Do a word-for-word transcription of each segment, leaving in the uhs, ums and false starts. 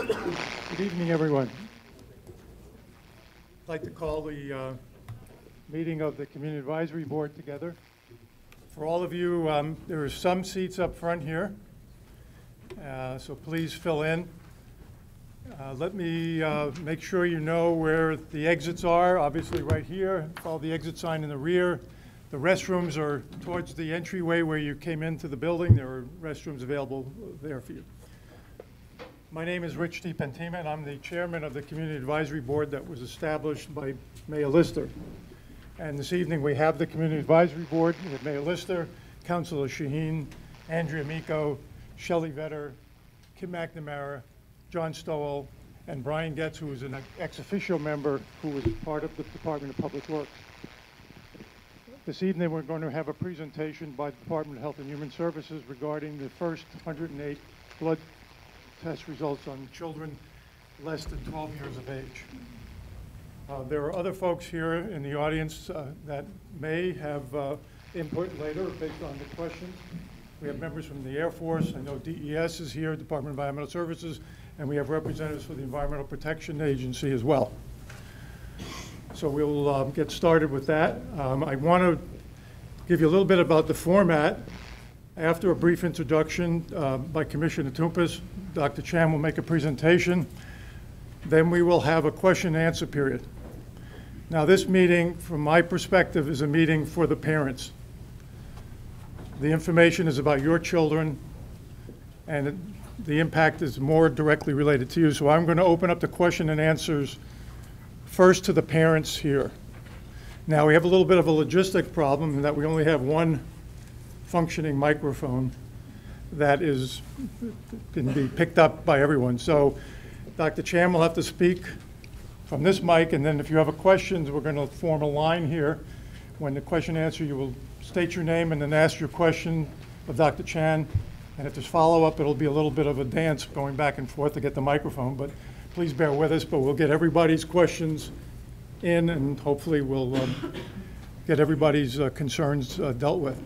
Good evening, everyone. I'd like to call the uh, meeting of the Community Advisory Board together. For all of you, um, there are some seats up front here, uh, so please fill in. Uh, let me uh, make sure you know where the exits are. Obviously right here, follow the exit sign in the rear. The restrooms are towards the entryway where you came into the building. There are restrooms available there for you. My name is Rich DiPentima, and I'm the chairman of the Community Advisory Board that was established by Mayor Lister. And this evening we have the Community Advisory Board with Mayor Lister, Councilor Shaheen, Andrea Miko, Shelley Vetter, Kim McNamara, John Stowell, and Brian Getz, who is an ex officio member who was part of the Department of Public Works. This evening we're going to have a presentation by the Department of Health and Human Services regarding the first one hundred eight blood test results on children less than twelve years of age. Uh, there are other folks here in the audience uh, that may have uh, input later based on the questions. We have members from the Air Force. I know D E S is here, Department of Environmental Services, and we have representatives for the Environmental Protection Agency as well. So we'll uh, get started with that. Um, I want to give you a little bit about the format. After a brief introduction uh, by Commissioner Toumpas, Doctor Chan will make a presentation. Then we will have a question and answer period. Now this meeting, from my perspective, is a meeting for the parents. The information is about your children, and it, the impact is more directly related to you. So I'm going to open up the question and answers first to the parents here. Now we have a little bit of a logistic problem in that we only have one functioning microphone that is can be picked up by everyone. So Doctor Chan will have to speak from this mic, and then if you have a questions, we're going to form a line here. When the question and answer, you will state your name and then ask your question of Doctor Chan. And if there's follow-up, it'll be a little bit of a dance going back and forth to get the microphone. But please bear with us, but we'll get everybody's questions in, and hopefully we'll um, get everybody's uh, concerns uh, dealt with.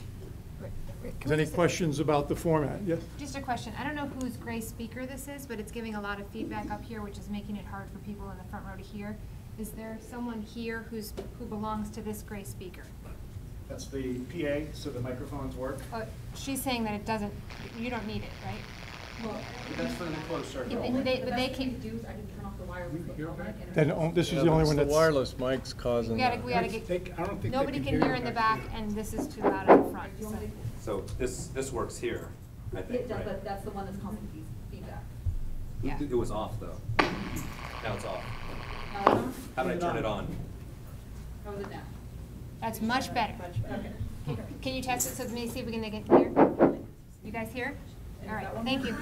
Is any questions about the format? Yes? Just a question. I don't know whose gray speaker this is, but it's giving a lot of feedback up here, which is making it hard for people in the front row to hear. Is there someone here who's who belongs to this gray speaker? That's the P A, so the microphones work. Oh, she's saying that it doesn't, you don't need it, right? Well, that's for the closed circuit. Yeah, they, they, but they can. Do is I can turn off the wireless. Then oh, this is yeah, the only one the that's wireless mic's causing. We gotta, we gotta get. They, I don't think nobody they can, can hear in the back, and this is too loud in the front. So, so this this works here, I think. It does, right? but that's the one that's causing feedback. yeah. It was off though. Now it's off. Now it's on? How about I turn it on? How is it now? That's much better. Okay. Can, can you test it so let me see if we can make it clear? You guys hear? All right. Thank you.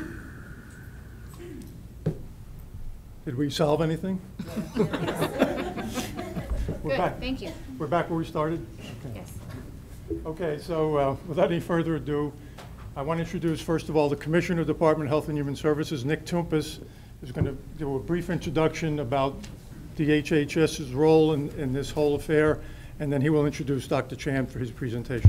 Did we solve anything? We're Good. back. Thank you. We're back where we started? Okay. Yes. Okay, so uh, without any further ado, I want to introduce, first of all, the Commissioner of Department of Health and Human Services, Nick Toumpas, is going to do a brief introduction about D H H S's role in, in this whole affair, and then he will introduce Doctor Chan for his presentation.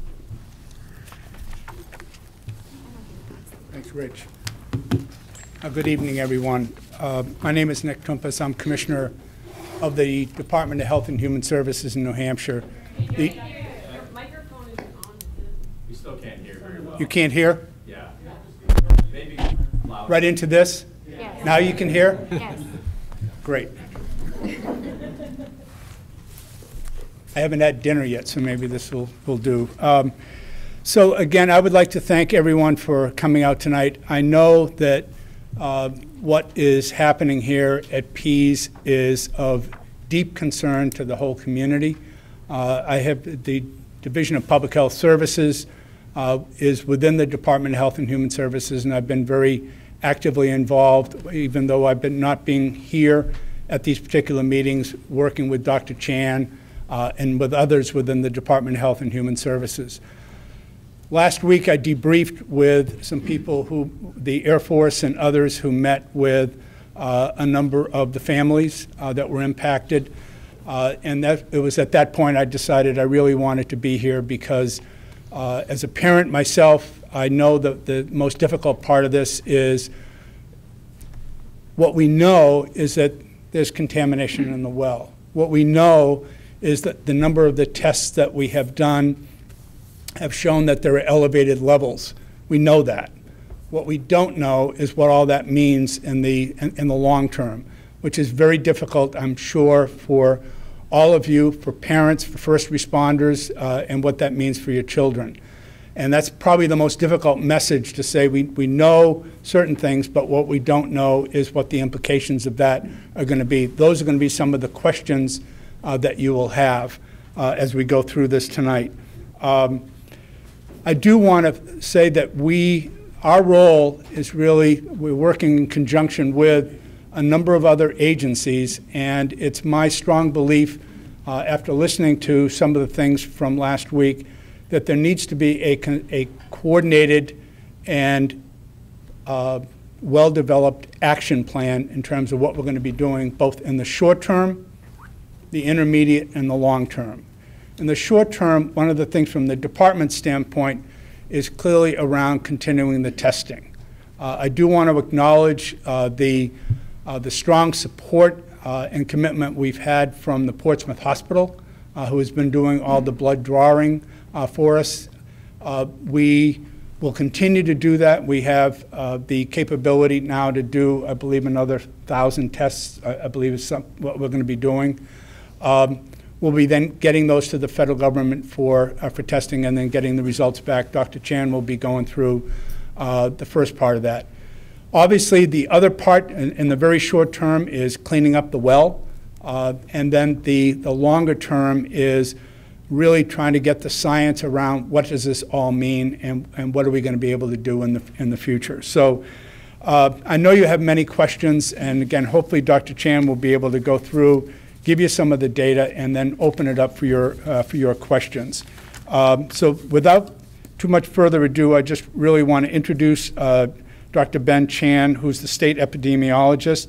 Thanks, Rich. Uh, good evening, everyone. Uh, my name is Nick Toumpas. I'm Commissioner of the Department of Health and Human Services in New Hampshire. The, Your microphone isn't on. You still can't hear very well. you can't hear? Yeah. Maybe loud. Right into this? Yes. Now you can hear? Yes. Great. I haven't had dinner yet, so maybe this will, will do. Um, so again, I would like to thank everyone for coming out tonight. I know that uh, what is happening here at P E A S is of deep concern to the whole community. Uh, I have the Division of Public Health Services uh, is within the Department of Health and Human Services, and I've been very actively involved, even though I've been not being here at these particular meetings, working with Doctor Chan uh, and with others within the Department of Health and Human Services. Last week, I debriefed with some people who, the Air Force and others who met with uh, a number of the families uh, that were impacted. Uh, and that, it was at that point I decided I really wanted to be here because uh, as a parent myself, I know that the most difficult part of this is What we know is that there's contamination in the well. What we know is that the number of the tests that we have done have shown that there are elevated levels. We know that. What we don't know is what all that means in the, in, in the long term, which is very difficult, I'm sure, for all of you, for parents, for first responders, uh, and what that means for your children. And that's probably the most difficult message to say. We, we know certain things, but what we don't know is what the implications of that are going to be. Those are going to be some of the questions uh, that you will have uh, as we go through this tonight. Um, I do want to say that we, our role is really, we're working in conjunction with a number of other agencies, and it's my strong belief, uh, after listening to some of the things from last week, that there needs to be a, a coordinated and uh, well-developed action plan in terms of what we're going to be doing both in the short term, the intermediate, and the long term. In the short term, one of the things from the department standpoint is clearly around continuing the testing. Uh, I do want to acknowledge uh, the, uh, the strong support uh, and commitment we've had from the Portsmouth Hospital, uh, who has been doing all the blood drawing uh, for us. Uh, we will continue to do that. We have uh, the capability now to do, I believe, another thousand tests, I, I believe is some, what we're going to be doing. Um, We'll be then getting those to the federal government for, uh, for testing and then getting the results back. Doctor Chan will be going through uh, the first part of that. Obviously, the other part in, in the very short term is cleaning up the well. Uh, and then the, the longer term is really trying to get the science around what does this all mean and, and what are we going to be able to do in the, in the future. So uh, I know you have many questions. And again, hopefully Doctor Chan will be able to go through, give you some of the data, and then open it up for your, uh, for your questions. Um, so without too much further ado, I just really want to introduce uh, Doctor Ben Chan, who's the state epidemiologist.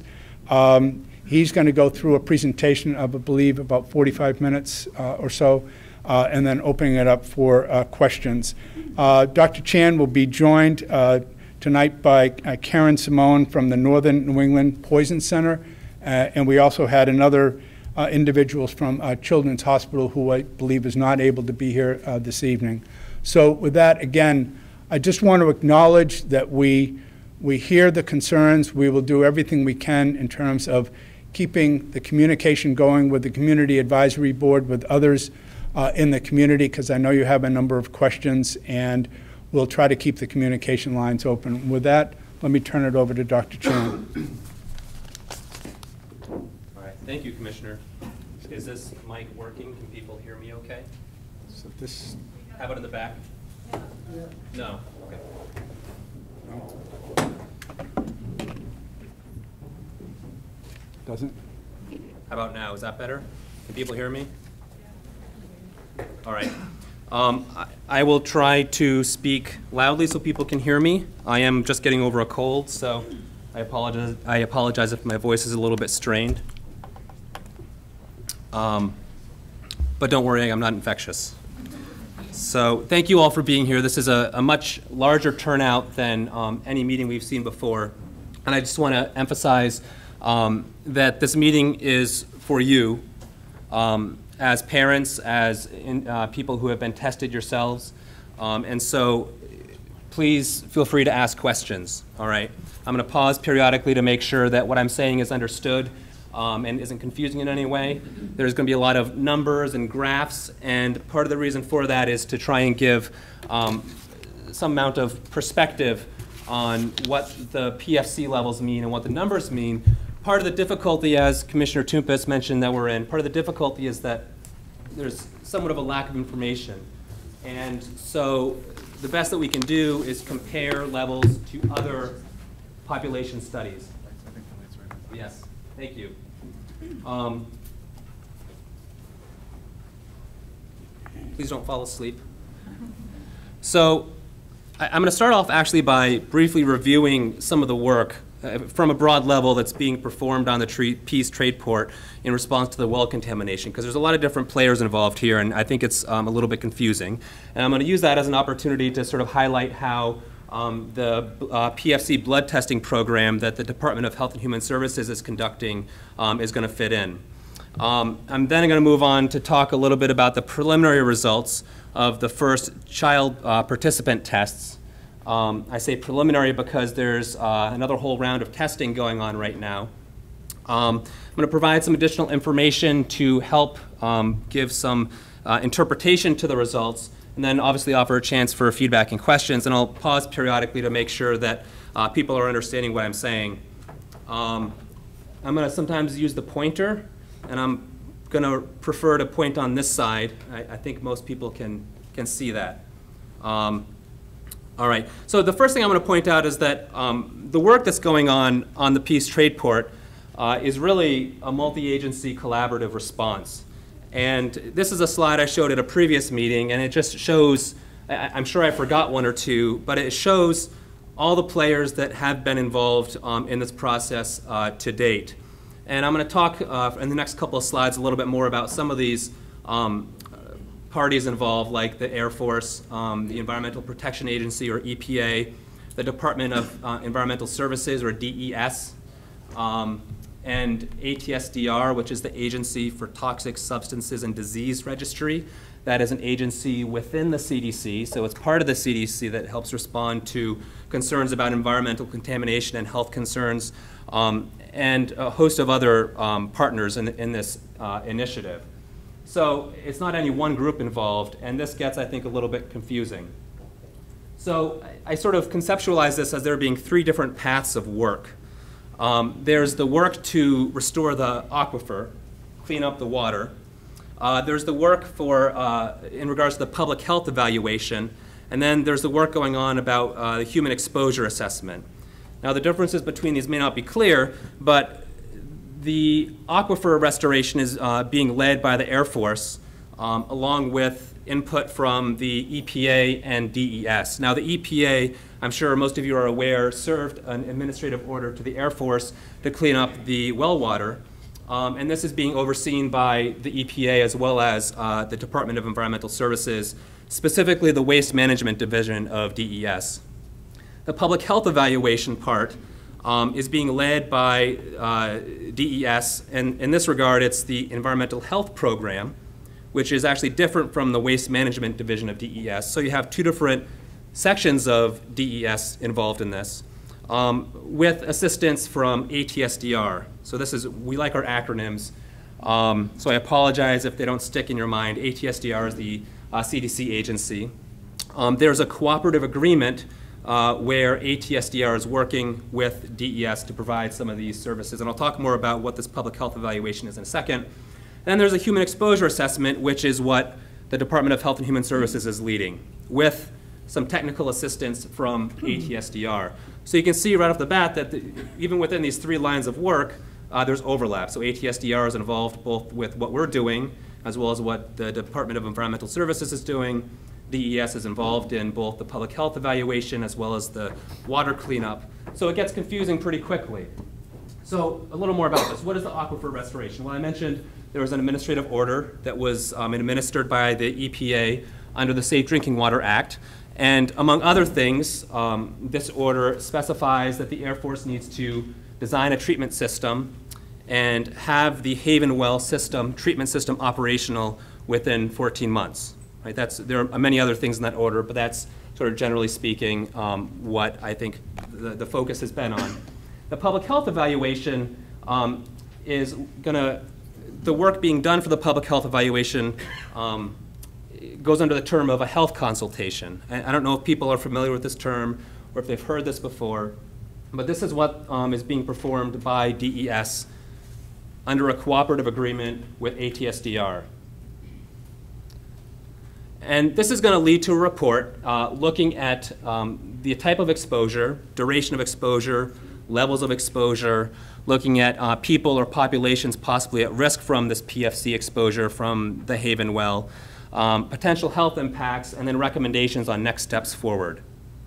Um, he's going to go through a presentation of, I believe, about forty-five minutes uh, or so, uh, and then opening it up for uh, questions. Uh, Doctor Chan will be joined uh, tonight by uh, Karen Simone from the Northern New England Poison Center, uh, and we also had another Uh, individuals from uh, Children's Hospital who I believe is not able to be here uh, this evening. So with that, again, I just want to acknowledge that we, we hear the concerns. We will do everything we can in terms of keeping the communication going with the Community Advisory Board, with others uh, in the community, because I know you have a number of questions, and we'll try to keep the communication lines open. With that, let me turn it over to Doctor Chan. Thank you, Commissioner. Is this mic working? Can people hear me okay? So this, How about in the back? No? Okay. doesn't? How about now? Is that better? Can people hear me? All right. Um, I, I will try to speak loudly so people can hear me. I am just getting over a cold, so I apologize, I apologize if my voice is a little bit strained. Um, but don't worry, I'm not infectious. So thank you all for being here. This is a, a much larger turnout than um, any meeting we've seen before. And I just want to emphasize um, that this meeting is for you um, as parents, as in, uh, people who have been tested yourselves. Um, and so please feel free to ask questions, all right? I'm going to pause periodically to make sure that what I'm saying is understood Um, and isn't confusing in any way. There's going to be a lot of numbers and graphs, and part of the reason for that is to try and give um, some amount of perspective on what the P F C levels mean and what the numbers mean. Part of the difficulty, as Commissioner Toompas mentioned that we're in, part of the difficulty is that there's somewhat of a lack of information. And so the best that we can do is compare levels to other population studies. Yes, thank you. Um, please don't fall asleep. So I, I'm going to start off actually by briefly reviewing some of the work uh, from a broad level that's being performed on the tre Peace Trade Port in response to the well contamination, because there's a lot of different players involved here, and I think it's um, a little bit confusing. And I'm going to use that as an opportunity to sort of highlight how um, the uh, P F C blood testing program that the Department of Health and Human Services is conducting um, is going to fit in. Um, I'm then going to move on to talk a little bit about the preliminary results of the first child uh, participant tests. Um, I say preliminary because there's uh, another whole round of testing going on right now. Um, I'm going to provide some additional information to help um, give some uh, interpretation to the results, and then obviously offer a chance for feedback and questions, and I'll pause periodically to make sure that uh, people are understanding what I'm saying. Um, I'm going to sometimes use the pointer, and I'm going to prefer to point on this side. I, I think most people can, can see that. Um, all right, so the first thing I'm going to point out is that um, the work that's going on on the Peace Trade Port uh, is really a multi-agency collaborative response. And this is a slide I showed at a previous meeting, and it just shows, I, I'm sure I forgot one or two, but it shows all the players that have been involved um, in this process uh, to date. And I'm going to talk uh, in the next couple of slides a little bit more about some of these um, parties involved, like the Air Force, um, the Environmental Protection Agency, or E P A, the Department of uh, Environmental Services, or D E S, um, and A T S D R, which is the Agency for Toxic Substances and Disease Registry. That is an agency within the C D C, so it's part of the C D C that helps respond to concerns about environmental contamination and health concerns, um, and a host of other um, partners in, in this uh, initiative. So it's not any one group involved, and this gets, I think, a little bit confusing. So I, I sort of conceptualize this as there being three different paths of work. Um, there's the work to restore the aquifer, clean up the water. Uh, there's the work for, uh, in regards to the public health evaluation, and then there's the work going on about uh, the human exposure assessment. Now, the differences between these may not be clear, but the aquifer restoration is uh, being led by the Air Force, um, along with input from the E P A and D E S. Now, the E P A, I'm sure most of you are aware, served an administrative order to the Air Force to clean up the well water. Um, and this is being overseen by the E P A as well as uh, the Department of Environmental Services, specifically the Waste Management Division of D E S. The public health evaluation part um, is being led by uh, D E S, and in this regard, it's the Environmental Health Program, which is actually different from the Waste Management Division of D E S. So you have two different sections of D E S involved in this, um, with assistance from A T S D R. So this is, we like our acronyms, um, so I apologize if they don't stick in your mind. A T S D R is the uh, C D C agency. Um, there's a cooperative agreement uh, where A T S D R is working with D E S to provide some of these services, and I'll talk more about what this public health evaluation is in a second. Then there's a human exposure assessment, which is what the Department of Health and Human Services is leading, with some technical assistance from A T S D R. So you can see right off the bat that the, even within these three lines of work, uh, there's overlap. So A T S D R is involved both with what we're doing as well as what the Department of Environmental Services is doing. D E S is involved in both the public health evaluation as well as the water cleanup. So it gets confusing pretty quickly. So a little more about this. What is the aquifer restoration? Well, I mentioned there was an administrative order that was um, administered by the E P A under the Safe Drinking Water Act. And among other things, um, this order specifies that the Air Force needs to design a treatment system and have the Haven Well system, treatment system operational within fourteen months. Right? That's, there are many other things in that order, but that's sort of generally speaking um, what I think the, the focus has been on. The public health evaluation um, is going to, the work being done for the public health evaluation um, goes under the term of a health consultation. I, I don't know if people are familiar with this term or if they've heard this before, but this is what um, is being performed by D E S under a cooperative agreement with A T S D R. And this is going to lead to a report uh, looking at um, the type of exposure, duration of exposure, levels of exposure, looking at uh, people or populations possibly at risk from this P F C exposure from the Haven Well, um, potential health impacts, and then recommendations on next steps forward.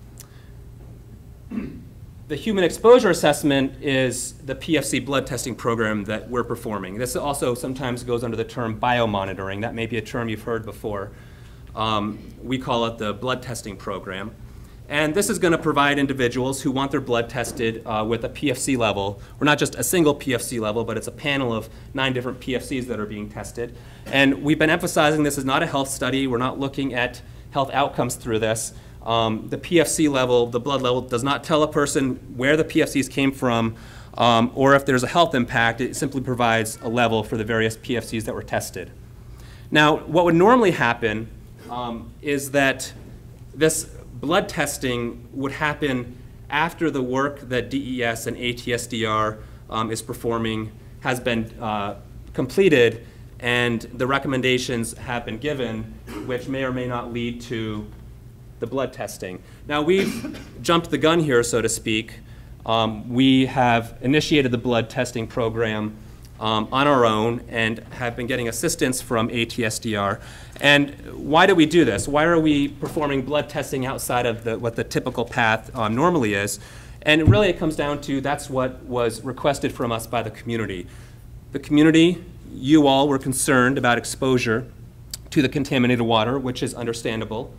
The human exposure assessment is the P F C blood testing program that we're performing. This also sometimes goes under the term biomonitoring. That may be a term you've heard before. Um, we call it the blood testing program. And this is going to provide individuals who want their blood tested uh, with a P F C level, or not just a single P F C level, but it's a panel of nine different P F Cs that are being tested. And we've been emphasizing this is not a health study. We're not looking at health outcomes through this. Um, the P F C level, the blood level, does not tell a person where the P F Cs came from um, or if there's a health impact. It simply provides a level for the various P F Cs that were tested. Now, what would normally happen um, is that this blood testing would happen after the work that D E S and A T S D R um, is performing has been uh, completed and the recommendations have been given, which may or may not lead to the blood testing. Now, we've jumped the gun here, so to speak. Um, we have initiated the blood testing program Um, on our own and have been getting assistance from A T S D R. And why do we do this? Why are we performing blood testing outside of the, what the typical path um, normally is? And really it comes down to that's what was requested from us by the community. The community, you all, were concerned about exposure to the contaminated water, which is understandable.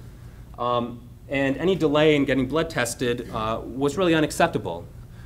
Um, and any delay in getting blood tested uh, was really unacceptable.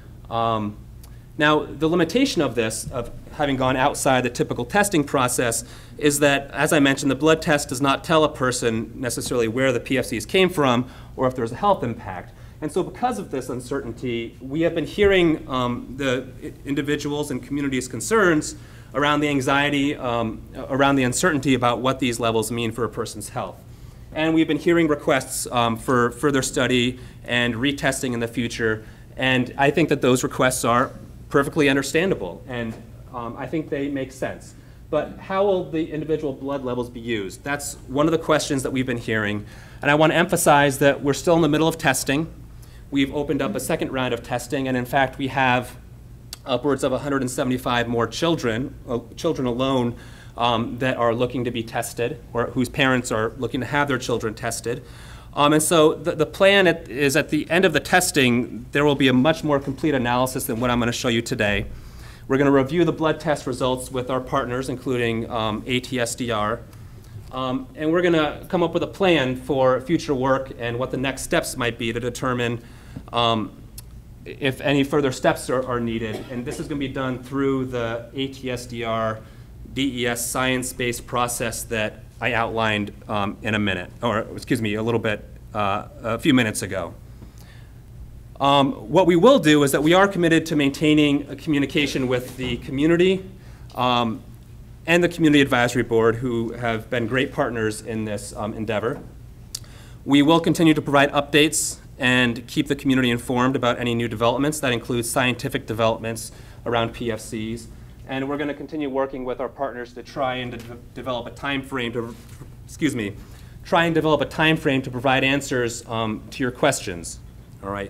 Um, Now, the limitation of this, of having gone outside the typical testing process, is that, as I mentioned, the blood test does not tell a person necessarily where the P F Cs came from or if there's a health impact. And so because of this uncertainty, we have been hearing um, the individuals and communities' concerns around the anxiety, um, around the uncertainty about what these levels mean for a person's health. And we've been hearing requests um, for further study and retesting in the future. And I think that those requests are perfectly understandable, and um, I think they make sense. But how will the individual blood levels be used? That's one of the questions that we've been hearing. And I want to emphasize that we're still in the middle of testing. We've opened up a second round of testing, and in fact, we have upwards of one hundred seventy-five more children, uh, children alone, um, that are looking to be tested, or whose parents are looking to have their children tested. Um, and so the, the plan at, is at the end of the testing, there will be a much more complete analysis than what I'm going to show you today. We're going to review the blood test results with our partners, including um, A T S D R. Um, and we're going to come up with a plan for future work and what the next steps might be to determine um, if any further steps are, are needed. And this is going to be done through the A T S D R D E S science-based process that I outlined um, in a minute, or excuse me, a little bit, uh, a few minutes ago. Um, what we will do is that we are committed to maintaining a communication with the community um, and the Community Advisory Board, who have been great partners in this um, endeavor. We will continue to provide updates and keep the community informed about any new developments. That includes scientific developments around P F Cs. And we're going to continue working with our partners to try and de develop a time frame to, excuse me, try and develop a time frame to provide answers um, to your questions. All right.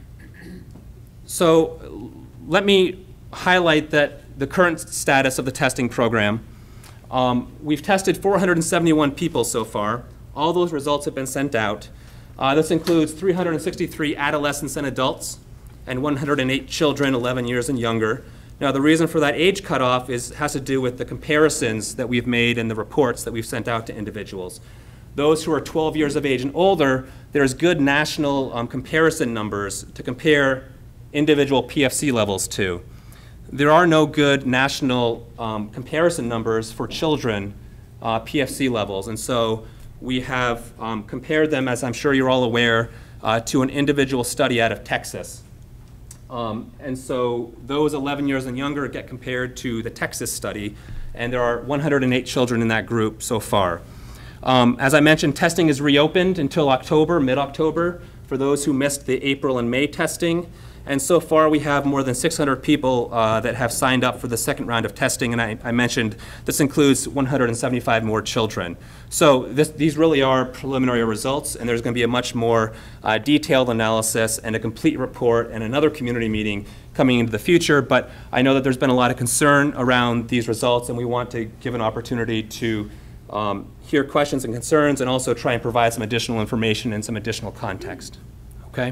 So let me highlight that the current status of the testing program. Um, we've tested four hundred seventy-one people so far. All those results have been sent out. Uh, this includes three hundred sixty-three adolescents and adults and one hundred eight children, eleven years and younger. Now, the reason for that age cutoff is, has to do with the comparisons that we've made in the reports that we've sent out to individuals. Those who are twelve years of age and older, there's good national um, comparison numbers to compare individual P F C levels to. There are no good national um, comparison numbers for children uh, P F C levels, and so we have um, compared them, as I'm sure you're all aware, uh, to an individual study out of Texas. Um, and so those eleven years and younger get compared to the Texas study, and there are one hundred eight children in that group so far. Um, as I mentioned, testing is reopened until October, mid-October, for those who missed the April and May testing. And so far we have more than six hundred people uh, that have signed up for the second round of testing, and I, I mentioned this includes one hundred seventy-five more children. So this, these really are preliminary results, and there's going to be a much more uh, detailed analysis and a complete report and another community meeting coming into the future. But I know that there's been a lot of concern around these results, and we want to give an opportunity to um, hear questions and concerns and also try and provide some additional information and some additional context. Okay?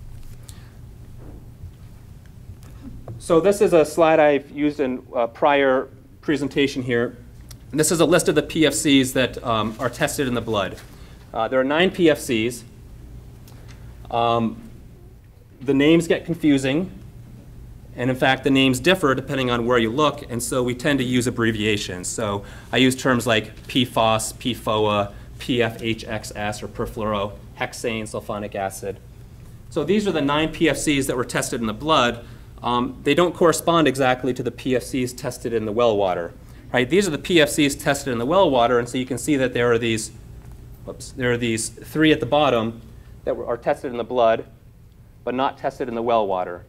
So this is a slide I've used in a prior presentation here. And this is a list of the P F Cs that um, are tested in the blood. Uh, there are nine P F Cs. Um, the names get confusing, and in fact, the names differ depending on where you look, and so we tend to use abbreviations. So I use terms like P FOS, P FOA, P F H X S, or perfluorohexane sulfonic acid. So these are the nine P F Cs that were tested in the blood. Um, they don't correspond exactly to the P F Cs tested in the well water. Right? These are the P F Cs tested in the well water, and so you can see that there are these, whoops, there are these three at the bottom that were, are tested in the blood, but not tested in the well water.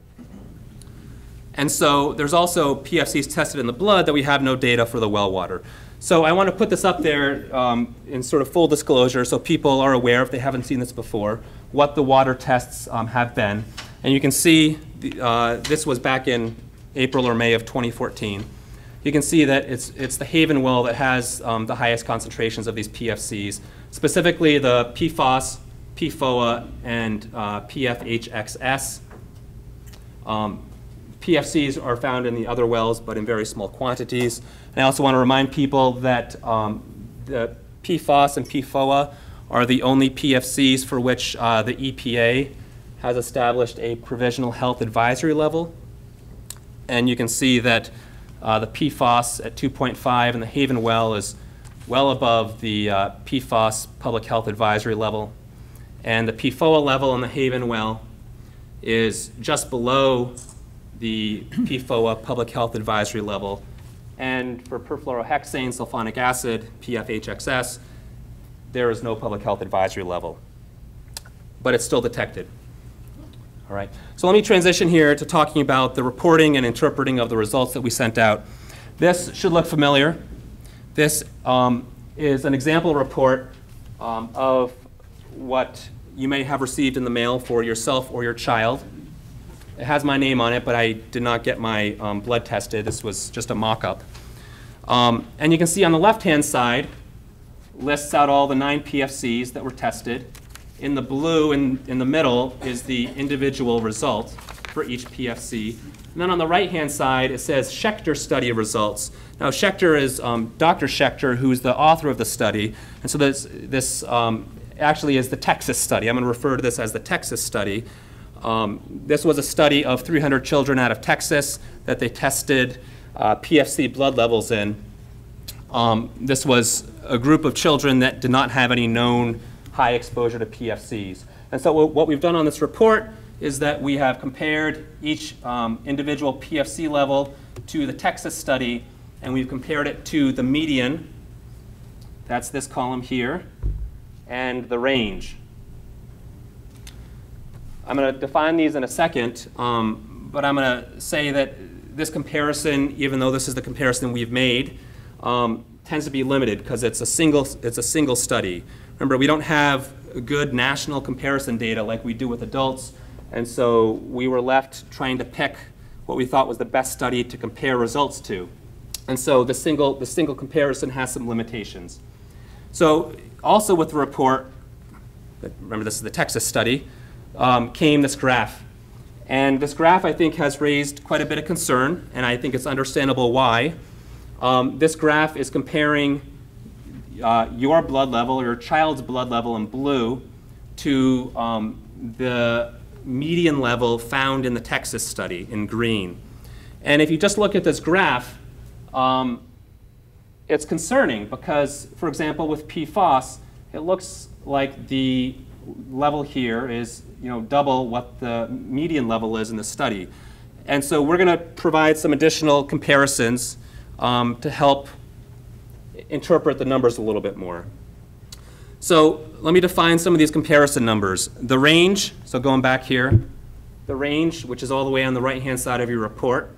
And so there's also P F Cs tested in the blood that we have no data for the well water. So I want to put this up there um, in sort of full disclosure so people are aware, if they haven't seen this before, what the water tests um, have been. And you can see the, uh, this was back in April or May of twenty fourteen. You can see that it's, it's the Haven well that has um, the highest concentrations of these P F Cs, specifically the P FOS, P FOA, and uh, P F H X S. Um, P F Cs are found in the other wells, but in very small quantities. And I also want to remind people that um, the P FOS and P FOA are the only P F Cs for which uh, the E P A has established a provisional health advisory level. And you can see that uh, the P FOS at two point five in the Haven well is well above the uh, P FOS public health advisory level. And the P FOA level in the Haven well is just below the P FOA public health advisory level. And for perfluorohexane sulfonic acid, P F H X S, there is no public health advisory level, but it's still detected. All right, so let me transition here to talking about the reporting and interpreting of the results that we sent out. This should look familiar. This um, is an example report um, of what you may have received in the mail for yourself or your child. It has my name on it, but I did not get my um, blood tested. This was just a mock-up. Um, and you can see on the left-hand side, lists out all the nine P F Cs that were tested. In the blue in, in the middle is the individual result for each P F C. And then on the right-hand side, it says Schechter study results. Now, Schechter is um, Doctor Schechter, who's the author of the study. And so this, this um, actually is the Texas study. I'm going to refer to this as the Texas study. Um, this was a study of three hundred children out of Texas that they tested uh, P F C blood levels in. Um, this was a group of children that did not have any known high exposure to P F Cs. And so what we've done on this report is that we have compared each um, individual P F C level to the Texas study, and we've compared it to the median, that's this column here, and the range. I'm going to define these in a second, um, but I'm going to say that this comparison, even though this is the comparison we've made, um, tends to be limited because it's a single, it's a single study. Remember, we don't have good national comparison data like we do with adults, and so we were left trying to pick what we thought was the best study to compare results to. And so the single, the single comparison has some limitations. So also with the report, remember this is the Texas study, um, came this graph. And this graph, I think, has raised quite a bit of concern, and I think it's understandable why. Um, this graph is comparing uh, your blood level, or your child's blood level in blue, to um, the median level found in the Texas study in green. And if you just look at this graph, um, it's concerning because, for example, with P FOS, it looks like the level here is you know, double what the median level is in the study. And so we're going to provide some additional comparisons um, to help interpret the numbers a little bit more. So let me define some of these comparison numbers. The range, so going back here, the range, which is all the way on the right-hand side of your report,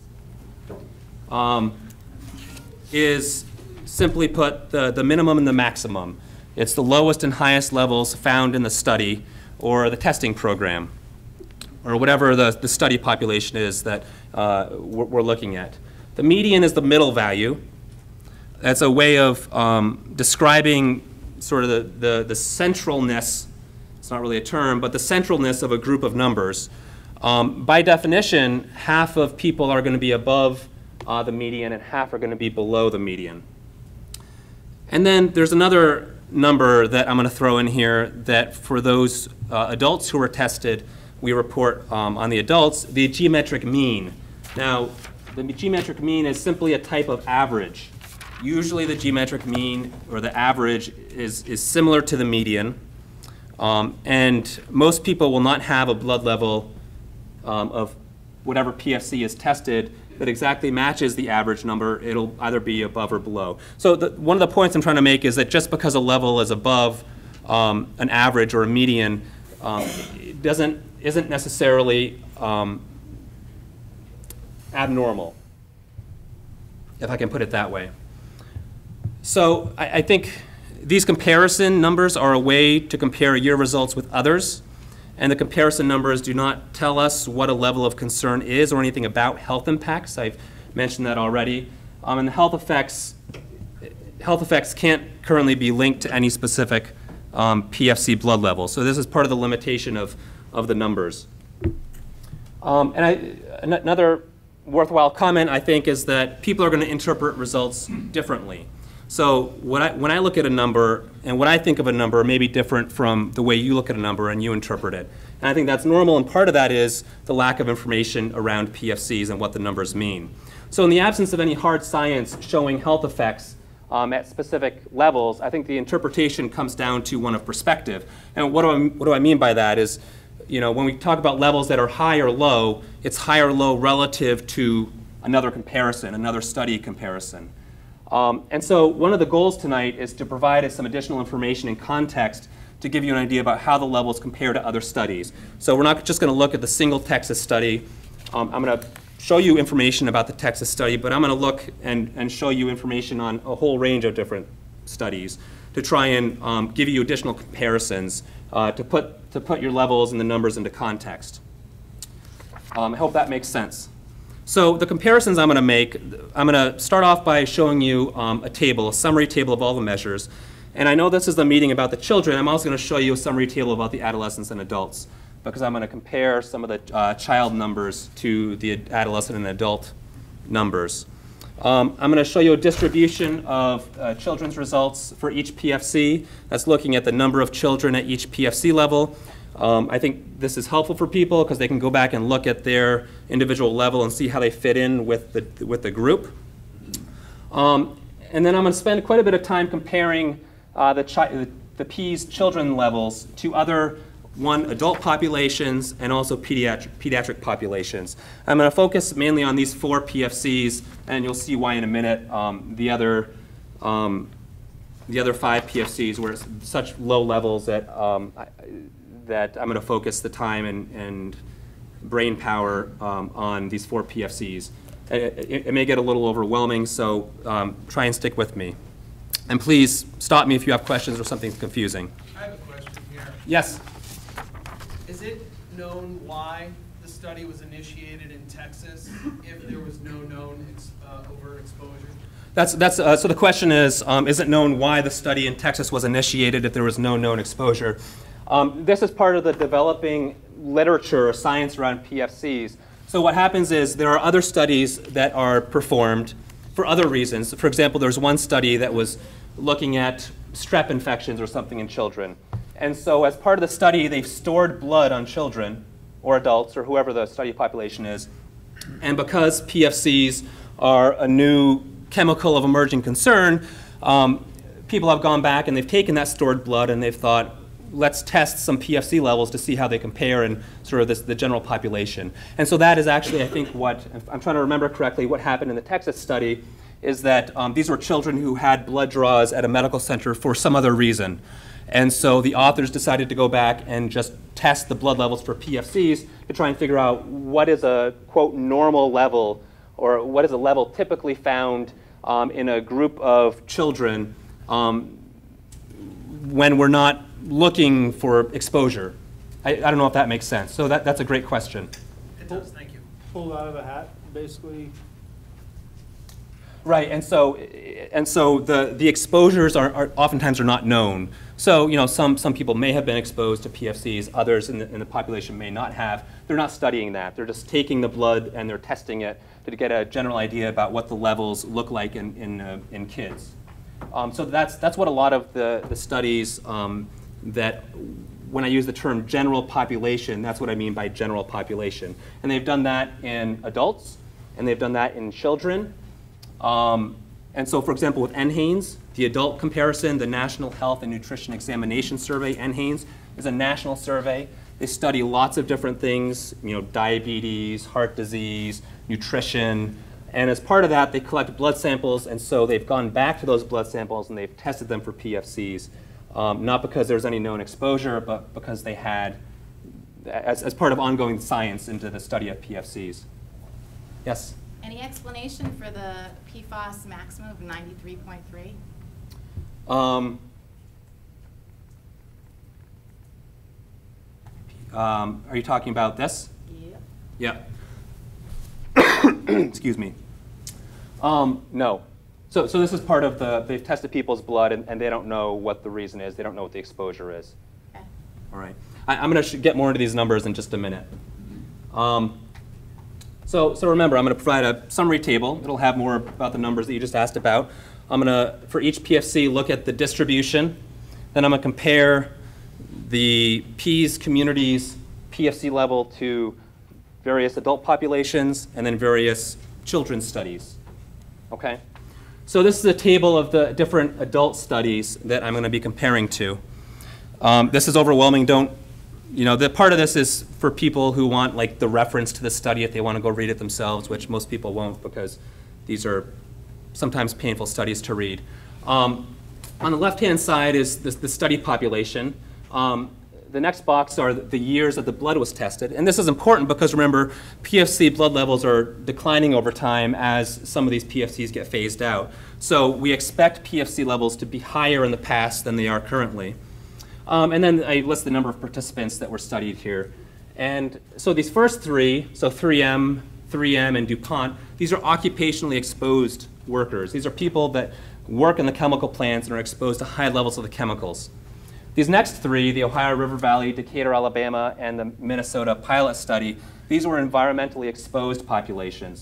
um, is simply put the, the minimum and the maximum. It's the lowest and highest levels found in the study or the testing program, or whatever the, the study population is that uh, we're, we're looking at. The median is the middle value. That's a way of um, describing sort of the, the, the centralness, it's not really a term, but the centralness of a group of numbers. Um, by definition, half of people are going to be above uh, the median and half are going to be below the median. And then there's another number that I'm going to throw in here, that for those uh, adults who were tested, we report um, on the adults the geometric mean. Now, the geometric mean is simply a type of average. Usually the geometric mean, or the average, is, is similar to the median. Um, and most people will not have a blood level um, of whatever P F C is tested that exactly matches the average number. It'll either be above or below. So the, one of the points I'm trying to make is that just because a level is above um, an average or a median, um, it doesn't, isn't necessarily um, abnormal, if I can put it that way. So I, I think these comparison numbers are a way to compare your results with others. And the comparison numbers do not tell us what a level of concern is or anything about health impacts. I've mentioned that already. Um, and the health effects, health effects can't currently be linked to any specific um, P F C blood level. So this is part of the limitation of, of the numbers. Um, and I, an another worthwhile comment, I think, is that people are going to interpret results differently. So when I, when I look at a number, and what I think of a number may be different from the way you look at a number and you interpret it. And I think that's normal, and part of that is the lack of information around P F Cs and what the numbers mean. So in the absence of any hard science showing health effects um, at specific levels, I think the interpretation comes down to one of perspective. And what do I, what do I mean by that is, you know, when we talk about levels that are high or low, it's high or low relative to another comparison, another study comparison. Um, and so one of the goals tonight is to provide us some additional information and context to give you an idea about how the levels compare to other studies. So we're not just going to look at the single Texas study. Um, I'm going to show you information about the Texas study, but I'm going to look and, and show you information on a whole range of different studies to try and um, give you additional comparisons uh, to, put, to put your levels and the numbers into context. Um, I hope that makes sense. So the comparisons I'm going to make, I'm going to start off by showing you um, a table, a summary table of all the measures. And I know this is the meeting about the children. I'm also going to show you a summary table about the adolescents and adults, because I'm going to compare some of the uh, child numbers to the adolescent and adult numbers. Um, I'm going to show you a distribution of uh, children's results for each P F C. That's looking at the number of children at each P F C level. Um, I think this is helpful for people because they can go back and look at their individual level and see how they fit in with the, with the group. Um, and then I'm going to spend quite a bit of time comparing uh, the, the, the P's children levels to other, one, adult populations and also pediatric, pediatric populations. I'm going to focus mainly on these four P F Cs, and you'll see why in a minute. Um, the other um, the other five P F Cs were such low levels that um, I, that I'm going to focus the time and, and brain power um, on these four P F Cs. It, it, it may get a little overwhelming, so um, try and stick with me. And please stop me if you have questions or something's confusing. I have a question here. Yes? Is it known why the study was initiated in Texas if there was no known ex uh, overexposure? That's, that's, uh, so the question is, um, is it known why the study in Texas was initiated if there was no known exposure? Um, this is part of the developing literature or science around P F Cs. So what happens is there are other studies that are performed for other reasons. For example, there's one study that was looking at strep infections or something in children. And so as part of the study, they've stored blood on children or adults or whoever the study population is. And because P F Cs are a new chemical of emerging concern, um, people have gone back and they've taken that stored blood and they've thought, let's test some P F C levels to see how they compare in sort of this, the general population. And so that is actually, I think, what, if I'm trying to remember correctly, what happened in the Texas study is that um, these were children who had blood draws at a medical center for some other reason. And so the authors decided to go back and just test the blood levels for P F Cs to try and figure out what is a, quote, normal level, or what is a level typically found um, in a group of children um, when we're not looking for exposure. I, I don't know if that makes sense. So that, that's a great question. It does, thank you. Pulled out of a hat, basically. Right, and so and so the the exposures are, are oftentimes are not known. So you know some some people may have been exposed to P F Cs, others in the, in the population may not have. They're not studying that. They're just taking the blood and they're testing it to get a general idea about what the levels look like in in, uh, in kids. Um, so that's, that's what a lot of the, the studies um, that, when I use the term general population, that's what I mean by general population. And they've done that in adults, and they've done that in children. Um, and so, for example, with N HANES, the adult comparison, the National Health and Nutrition Examination Survey, N HANES, is a national survey. They study lots of different things, you know, diabetes, heart disease, nutrition. And as part of that, they collect blood samples, and so they've gone back to those blood samples and they've tested them for P F Cs. Um, not because there's any known exposure, but because they had, as, as part of ongoing science into the study of P F Cs. Yes? Any explanation for the P FAS maximum of ninety-three point three? Um, um, are you talking about this? Yep. Yeah. Excuse me. Um, no. So, so this is part of the, they've tested people's blood and, and they don't know what the reason is. They don't know what the exposure is. Okay. All right. I, I'm going to get more into these numbers in just a minute. Um, so, so remember, I'm going to provide a summary table. It'll have more about the numbers that you just asked about. I'm going to, for each P F C, look at the distribution. Then I'm going to compare the P's communities P F C level to various adult populations and then various children's studies. Okay? So this is a table of the different adult studies that I'm going to be comparing to. Um, this is overwhelming. Don't, you know, the part of this is for people who want like the reference to the study if they want to go read it themselves, which most people won't because these are sometimes painful studies to read. Um, on the left-hand side is the, the study population. Um, the next box are the years that the blood was tested. And this is important because remember, P F C blood levels are declining over time as some of these P F Cs get phased out. So we expect P F C levels to be higher in the past than they are currently. Um, and then I list the number of participants that were studied here. And so these first three, so three M, three M, and DuPont, these are occupationally exposed workers. These are people that work in the chemical plants and are exposed to high levels of the chemicals. These next three, the Ohio River Valley, Decatur, Alabama, and the Minnesota pilot study, these were environmentally exposed populations.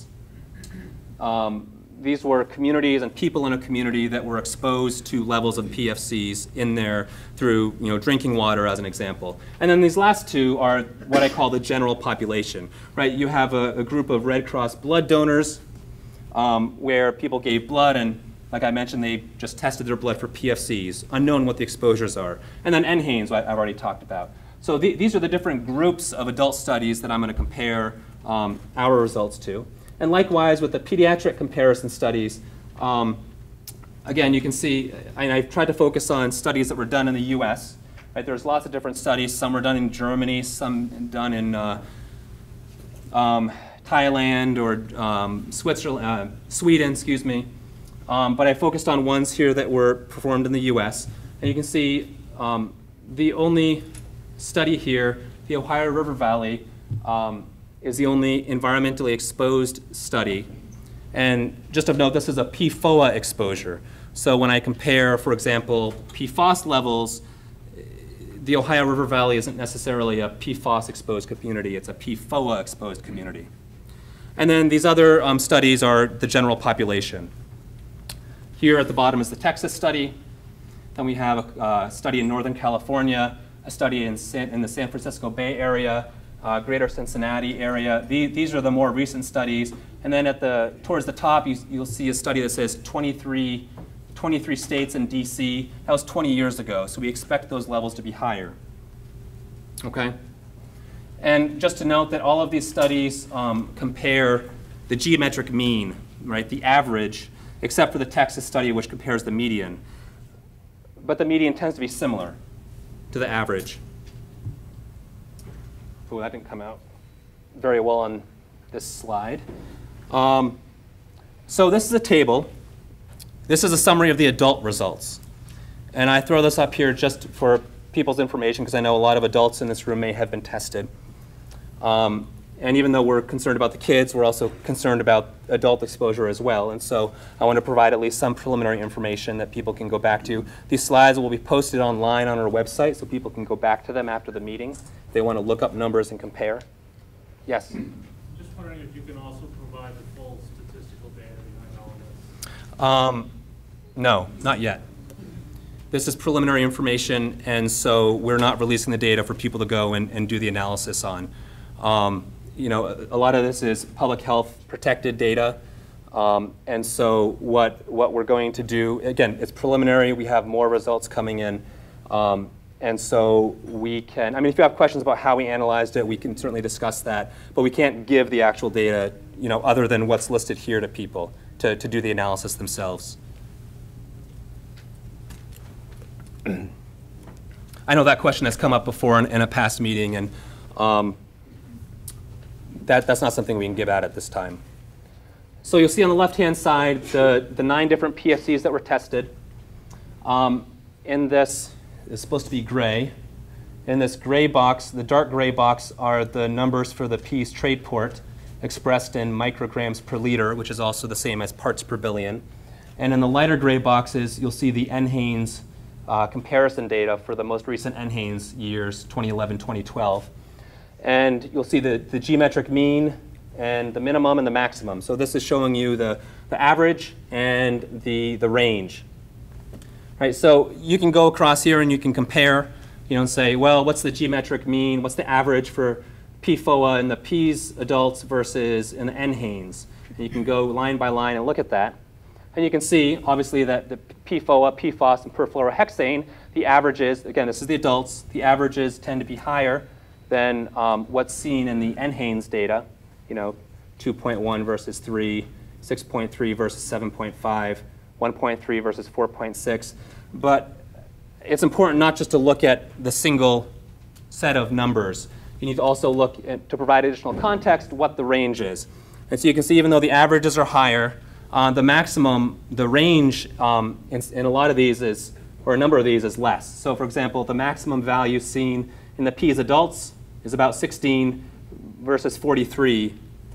Um, these were communities and people in a community that were exposed to levels of P F Cs in there through, you know, drinking water as an example. And then these last two are what I call the general population, right? You have a, a group of Red Cross blood donors um, where people gave blood and like I mentioned, they just tested their blood for P F Cs, unknown what the exposures are. And then N HANES, I've already talked about. So the, these are the different groups of adult studies that I'm going to compare um, our results to. And likewise, with the pediatric comparison studies, um, again, you can see, and I've tried to focus on studies that were done in the U S. Right? There's lots of different studies. Some were done in Germany, some done in uh, um, Thailand or um, Switzerland, uh, Sweden, excuse me. Um, but I focused on ones here that were performed in the U S. And you can see um, the only study here, the Ohio River Valley, um, is the only environmentally exposed study. And just of note, this is a P F O A exposure. So when I compare, for example, P FOS levels, the Ohio River Valley isn't necessarily a P FOS exposed community, it's a P F O A exposed community. And then these other um, studies are the general population. Here at the bottom is the Texas study. Then we have a uh, study in Northern California, a study in, San, in the San Francisco Bay Area, uh, Greater Cincinnati area. The, these are the more recent studies. And then at the, towards the top, you, you'll see a study that says twenty-three, twenty-three states and D C. That was twenty years ago, so we expect those levels to be higher. Okay? And just to note that all of these studies um, compare the geometric mean, right, the average, except for the Texas study, which compares the median. But the median tends to be similar to the average. Oh, that didn't come out very well on this slide. Um, so this is a table. This is a summary of the adult results. And I throw this up here just for people's information, because I know a lot of adults in this room may have been tested. Um, And even though we're concerned about the kids, we're also concerned about adult exposure as well. And so I want to provide at least some preliminary information that people can go back to. These slides will be posted online on our website, so people can go back to them after the meeting if they want to look up numbers and compare. Yes? Just wondering if you can also provide the full statistical data behind all of this. Um, No, not yet. This is preliminary information, and so we're not releasing the data for people to go and, and do the analysis on. Um, you know, a, a lot of this is public health protected data. Um, and so what, what we're going to do, again, it's preliminary. We have more results coming in. Um, and so we can, I mean, if you have questions about how we analyzed it, we can certainly discuss that. But we can't give the actual data, you know, other than what's listed here to people to, to do the analysis themselves. I know that question has come up before in, in a past meeting, and um, that, that's not something we can give out at this time. So you'll see on the left-hand side the, the nine different P F Cs that were tested. Um, in this, it's supposed to be gray. In this gray box, the dark gray box are the numbers for the P's trade port expressed in micrograms per liter, which is also the same as parts per billion. And in the lighter gray boxes, you'll see the N Haynes uh, comparison data for the most recent N Haynes years, twenty eleven, twenty twelve. And you'll see the, the geometric mean and the minimum and the maximum. So this is showing you the, the average and the, the range. Right, so you can go across here and you can compare, you know, and say, well, what's the geometric mean? What's the average for P F O A in the P's adults versus in the N Haynes? And you can go line by line and look at that. And you can see, obviously, that the P F O A, P F O S, and perfluorohexane, the averages, again, this is the adults, the averages tend to be higher than um, what's seen in the N Haynes data. You know, two point one versus three, six point three versus seven point five, one point three versus four point six. But it's important not just to look at the single set of numbers. You need to also look at, to provide additional context, what the range is. And so you can see even though the averages are higher, uh, the maximum, the range um, in, in a lot of these is, or a number of these is less. So for example, the maximum value seen in the P's adults is about sixteen versus forty-three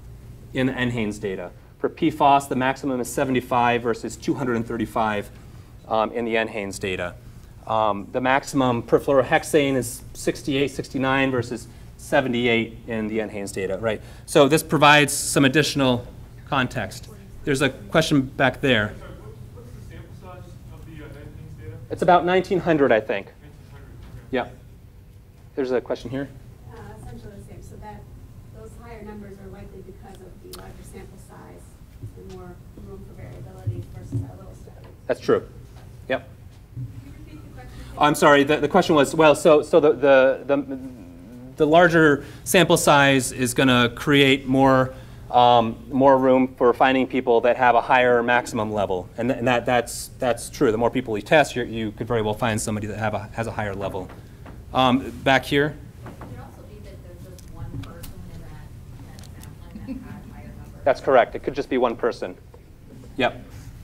in the N Haynes data. For P F O S, the maximum is seventy-five versus two hundred thirty-five um, in the N Haynes data. Um, the maximum perfluorohexane is sixty-eight, sixty-nine versus seventy-eight in the N Haynes data, right? So this provides some additional context. There's a question back there. Sorry, what, what's the sample size of the uh, N Haynes data? It's about nineteen hundred, I think. nineteen hundred, okay. Yeah. There's a question here. Uh, essentially the same. So that those higher numbers are likely because of the larger sample size and more room for variability versus our little study. That's true. Yep. Can you repeat the question? Oh, I'm sorry. The, the question was, well, so so the the the, the larger sample size is going to create more um, more room for finding people that have a higher maximum level, and, th and that that's that's true. The more people you test, you you could very well find somebody that have a has a higher level. Um, back here. Could it also be that there's just one person in that, that sampling that had higher numbers? That's correct. It could just be one person. Yep.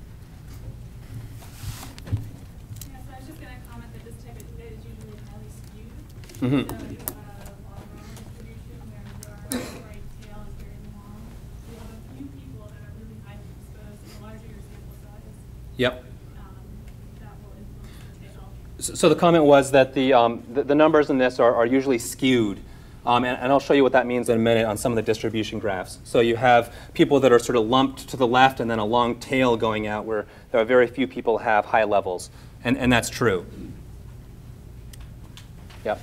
Yeah, so I was just going to comment that this type of data is usually highly skewed. Mm-hmm. So you have a log-rank distribution where your right tail is very long. So you have a few people that are really highly exposed, and the larger your sample size, Yep. um, that will influence the tail. So, so the comment was that the, um, the, the numbers in this are, are usually skewed. Um, and, and I'll show you what that means in a minute on some of the distribution graphs. So you have people that are sort of lumped to the left and then a long tail going out where there are very few people have high levels. And, and that's true. Yep.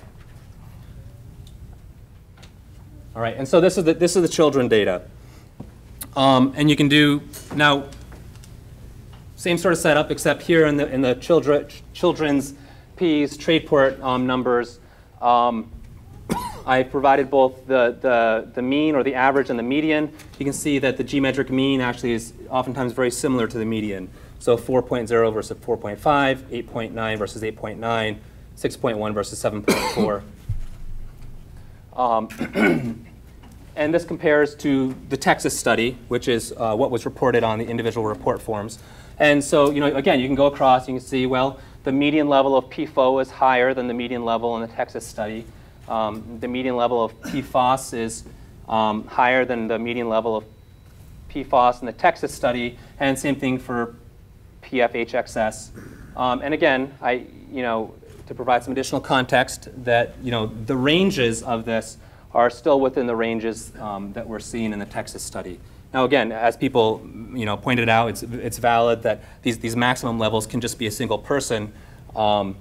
All right, and so this is the, this is the children data. Um, and you can do, now, same sort of setup, except here in the, in the children, children's P's trade port um, numbers, um, I provided both the, the, the mean or the average and the median. You can see that the geometric mean actually is oftentimes very similar to the median. So four point zero versus four point five, eight point nine versus eight point nine, six point one versus seven point four. Um, and this compares to the Texas study, which is uh, what was reported on the individual report forms. And so, you know, again, you can go across, you can see, well, the median level of P F O is higher than the median level in the Texas study. Um, the median level of P F O S is um, higher than the median level of P F O S in the Texas study, and same thing for P F H X S. Um, and again, I, you know, to provide some additional context, that you know the ranges of this are still within the ranges um, that we're seeing in the Texas study. Now again, as people you know, pointed out, it's, it's valid that these, these maximum levels can just be a single person. Um,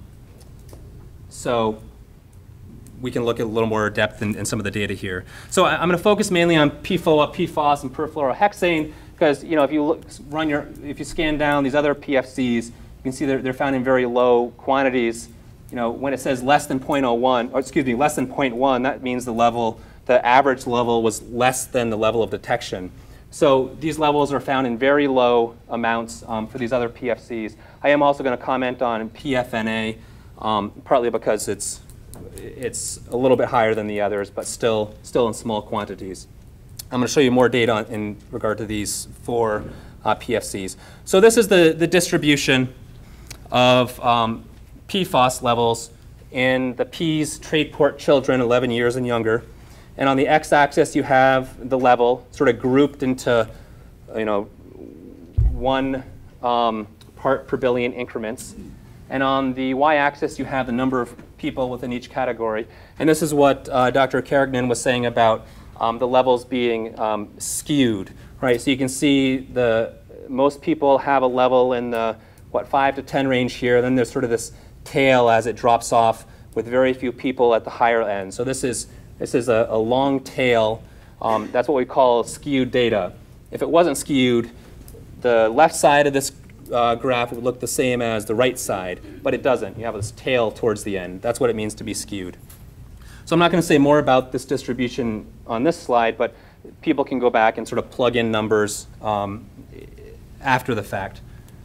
so we can look at a little more depth in, in some of the data here. So I, I'm going to focus mainly on P F O A, P F O S, and perfluorohexane, because you know, if you look, run your, if you scan down these other P F Cs, you can see they're, they're found in very low quantities. You know, when it says less than zero point zero one, or excuse me, less than zero point one, that means the level, the average level was less than the level of detection. So these levels are found in very low amounts um, for these other P F Cs. I am also going to comment on P F N A, um, partly because it's it's a little bit higher than the others, but still still in small quantities. I'm going to show you more data in regard to these four uh, P F Cs. So this is the the distribution of um, P F O S levels in the P's trade port children eleven years and younger. And on the x-axis, you have the level sort of grouped into, you know, one um, part per billion increments. And on the y-axis, you have the number of people within each category. And this is what uh, Doctor Carrigan was saying about um, the levels being um, skewed, right? So you can see the most people have a level in the what five to ten range here. Then there's sort of this tail as it drops off, with very few people at the higher end. So this is This is a, a long tail. Um, that's what we call skewed data. If it wasn't skewed, the left side of this uh, graph would look the same as the right side, but it doesn't. You have this tail towards the end. That's what it means to be skewed. So I'm not going to say more about this distribution on this slide, but people can go back and sort of plug in numbers um, after the fact.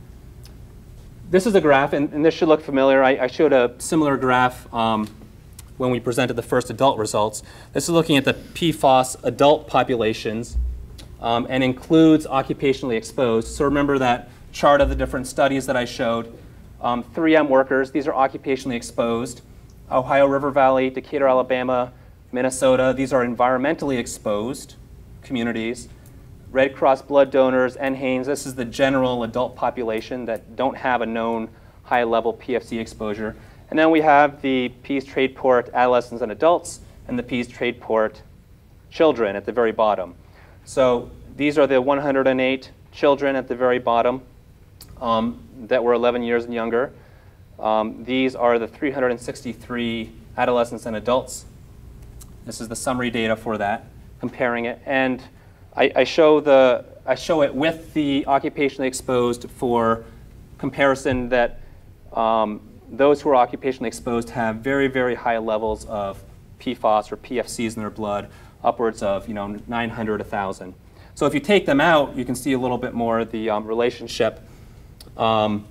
This is a graph, and, and this should look familiar. I, I showed a similar graph um, when we presented the first adult results. This is looking at the P F O S adult populations um, and includes occupationally exposed. So remember that chart of the different studies that I showed. Um, three M workers, these are occupationally exposed. Ohio River Valley, Decatur, Alabama, Minnesota, these are environmentally exposed communities. Red Cross blood donors, N H A N E S, this is the general adult population that don't have a known high-level P F C exposure. And then we have the P's trade port adolescents and adults and the P's trade port children at the very bottom. So these are the one hundred eight children at the very bottom um, that were eleven years and younger. Um, these are the three hundred sixty-three adolescents and adults. This is the summary data for that, comparing it. And I, I, show the, I show it with the occupationally exposed for comparison that um, those who are occupationally exposed have very, very high levels of P F O S or P F Cs in their blood, upwards of you know, nine hundred, one thousand. So if you take them out, you can see a little bit more the um, relationship. Um,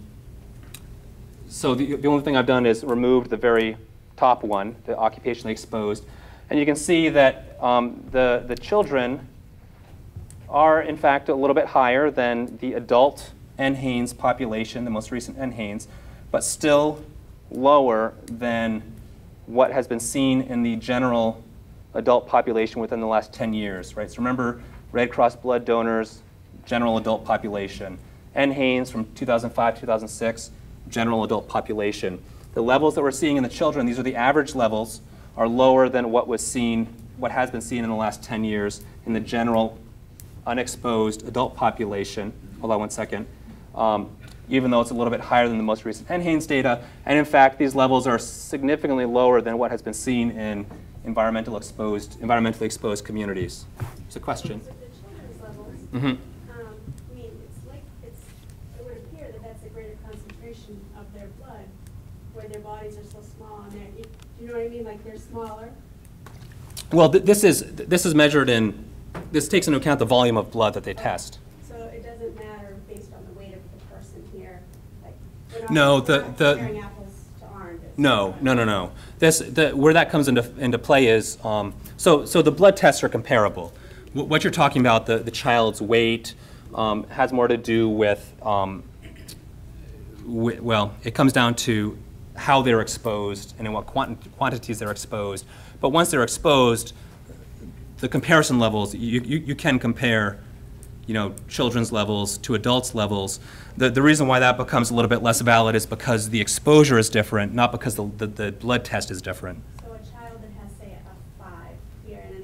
so the, the only thing I've done is removed the very top one, the occupationally exposed. And you can see that um, the, the children are, in fact, a little bit higher than the adult N H A N E S population, the most recent N H A N E S, but still lower than what has been seen in the general adult population within the last ten years, right? So remember, Red Cross blood donors, general adult population. N H A N E S from two thousand five, two thousand six, general adult population. The levels that we're seeing in the children, these are the average levels, are lower than what was seen, what has been seen in the last ten years in the general unexposed adult population. Hold on one second. Um, even though it's a little bit higher than the most recent N H A N E S data. And in fact, these levels are significantly lower than what has been seen in environmental exposed, environmentally exposed communities. It's a question. So the children's levels, Mm-hmm. um, I mean, it's like, it's, it would appear that that's a greater concentration of their blood, where their bodies are so small and they're, you know what I mean, like they're smaller. Well, th this is this is measured in, this takes into account the volume of blood that they test. So it doesn't matter based on the weight of the person here, like, we're not, No, we're the- not the- comparing apples to oranges. No, no, no, no. This, the, where that comes into, into play is, um, so, so the blood tests are comparable. W what you're talking about, the, the child's weight, um, has more to do with, um, wi well, it comes down to how they're exposed and in what quant quantities they're exposed. But once they're exposed, the comparison levels, you, you, you can compare you know, children's levels to adults' levels. The, the reason why that becomes a little bit less valid is because the exposure is different, not because the, the, the blood test is different. So a child that has, say, a five here and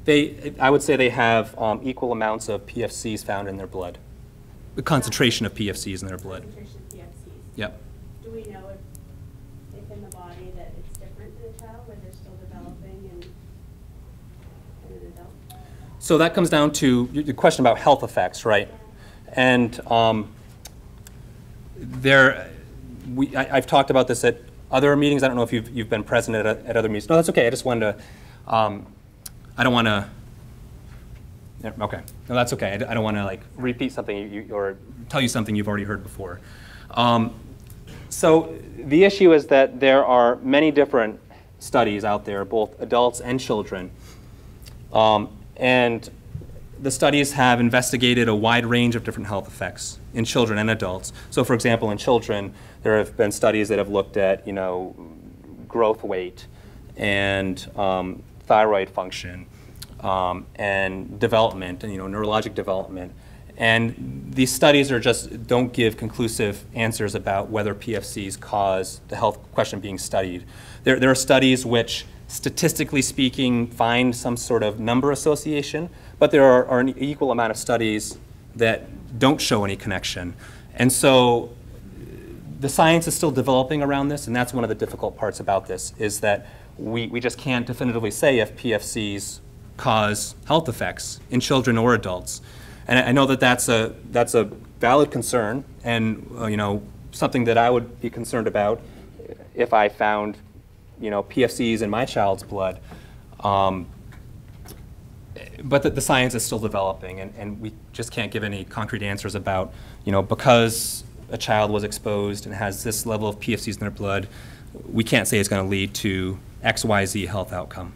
They, I would say they have um, equal amounts of P F Cs found in their blood. The concentration of P F Cs in their blood. Concentration of P F Cs. Yep. Do we know if, if in the body that it's different in a child, where they're still developing and in an adult? So that comes down to your question about health effects, right? And um, there, we, I, I've talked about this at other meetings. I don't know if you've, you've been present at, at other meetings. No, that's okay. I just wanted to, um, I don't want to, yeah, okay. No, that's okay. I, I don't want to like repeat something you, you, or tell you something you've already heard before. Um, so the issue is that there are many different studies out there, both adults and children. Um, and the studies have investigated a wide range of different health effects in children and adults. So for example, in children, there have been studies that have looked at, you know, growth weight and um, thyroid function um, and development and, you know, neurologic development. And these studies are just don't give conclusive answers about whether P F Cs cause the health question being studied. There, there are studies which, statistically speaking, find some sort of number association, but there are, are an equal amount of studies that don't show any connection. And so the science is still developing around this, and that's one of the difficult parts about this, is that we, we just can't definitively say if P F Cs cause health effects in children or adults. And I know that that's a, that's a valid concern, and uh, you know, something that I would be concerned about if I found, you know, P F Cs in my child's blood. Um, but the, the science is still developing, and, and we just can't give any concrete answers about, you know, because a child was exposed and has this level of P F Cs in their blood, we can't say it's going to lead to X Y Z health outcome.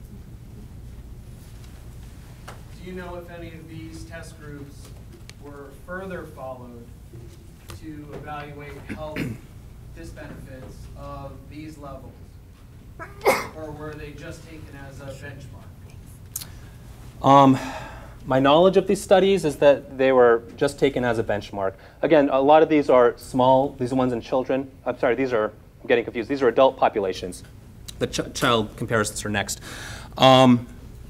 Do you know if any of these test groups were further followed to evaluate health disbenefits of these levels? Or were they just taken as a benchmark? Um, my knowledge of these studies is that they were just taken as a benchmark. Again, a lot of these are small, these are ones in children. I'm sorry, these are, I'm getting confused. These are adult populations. The ch child comparisons are next. Um,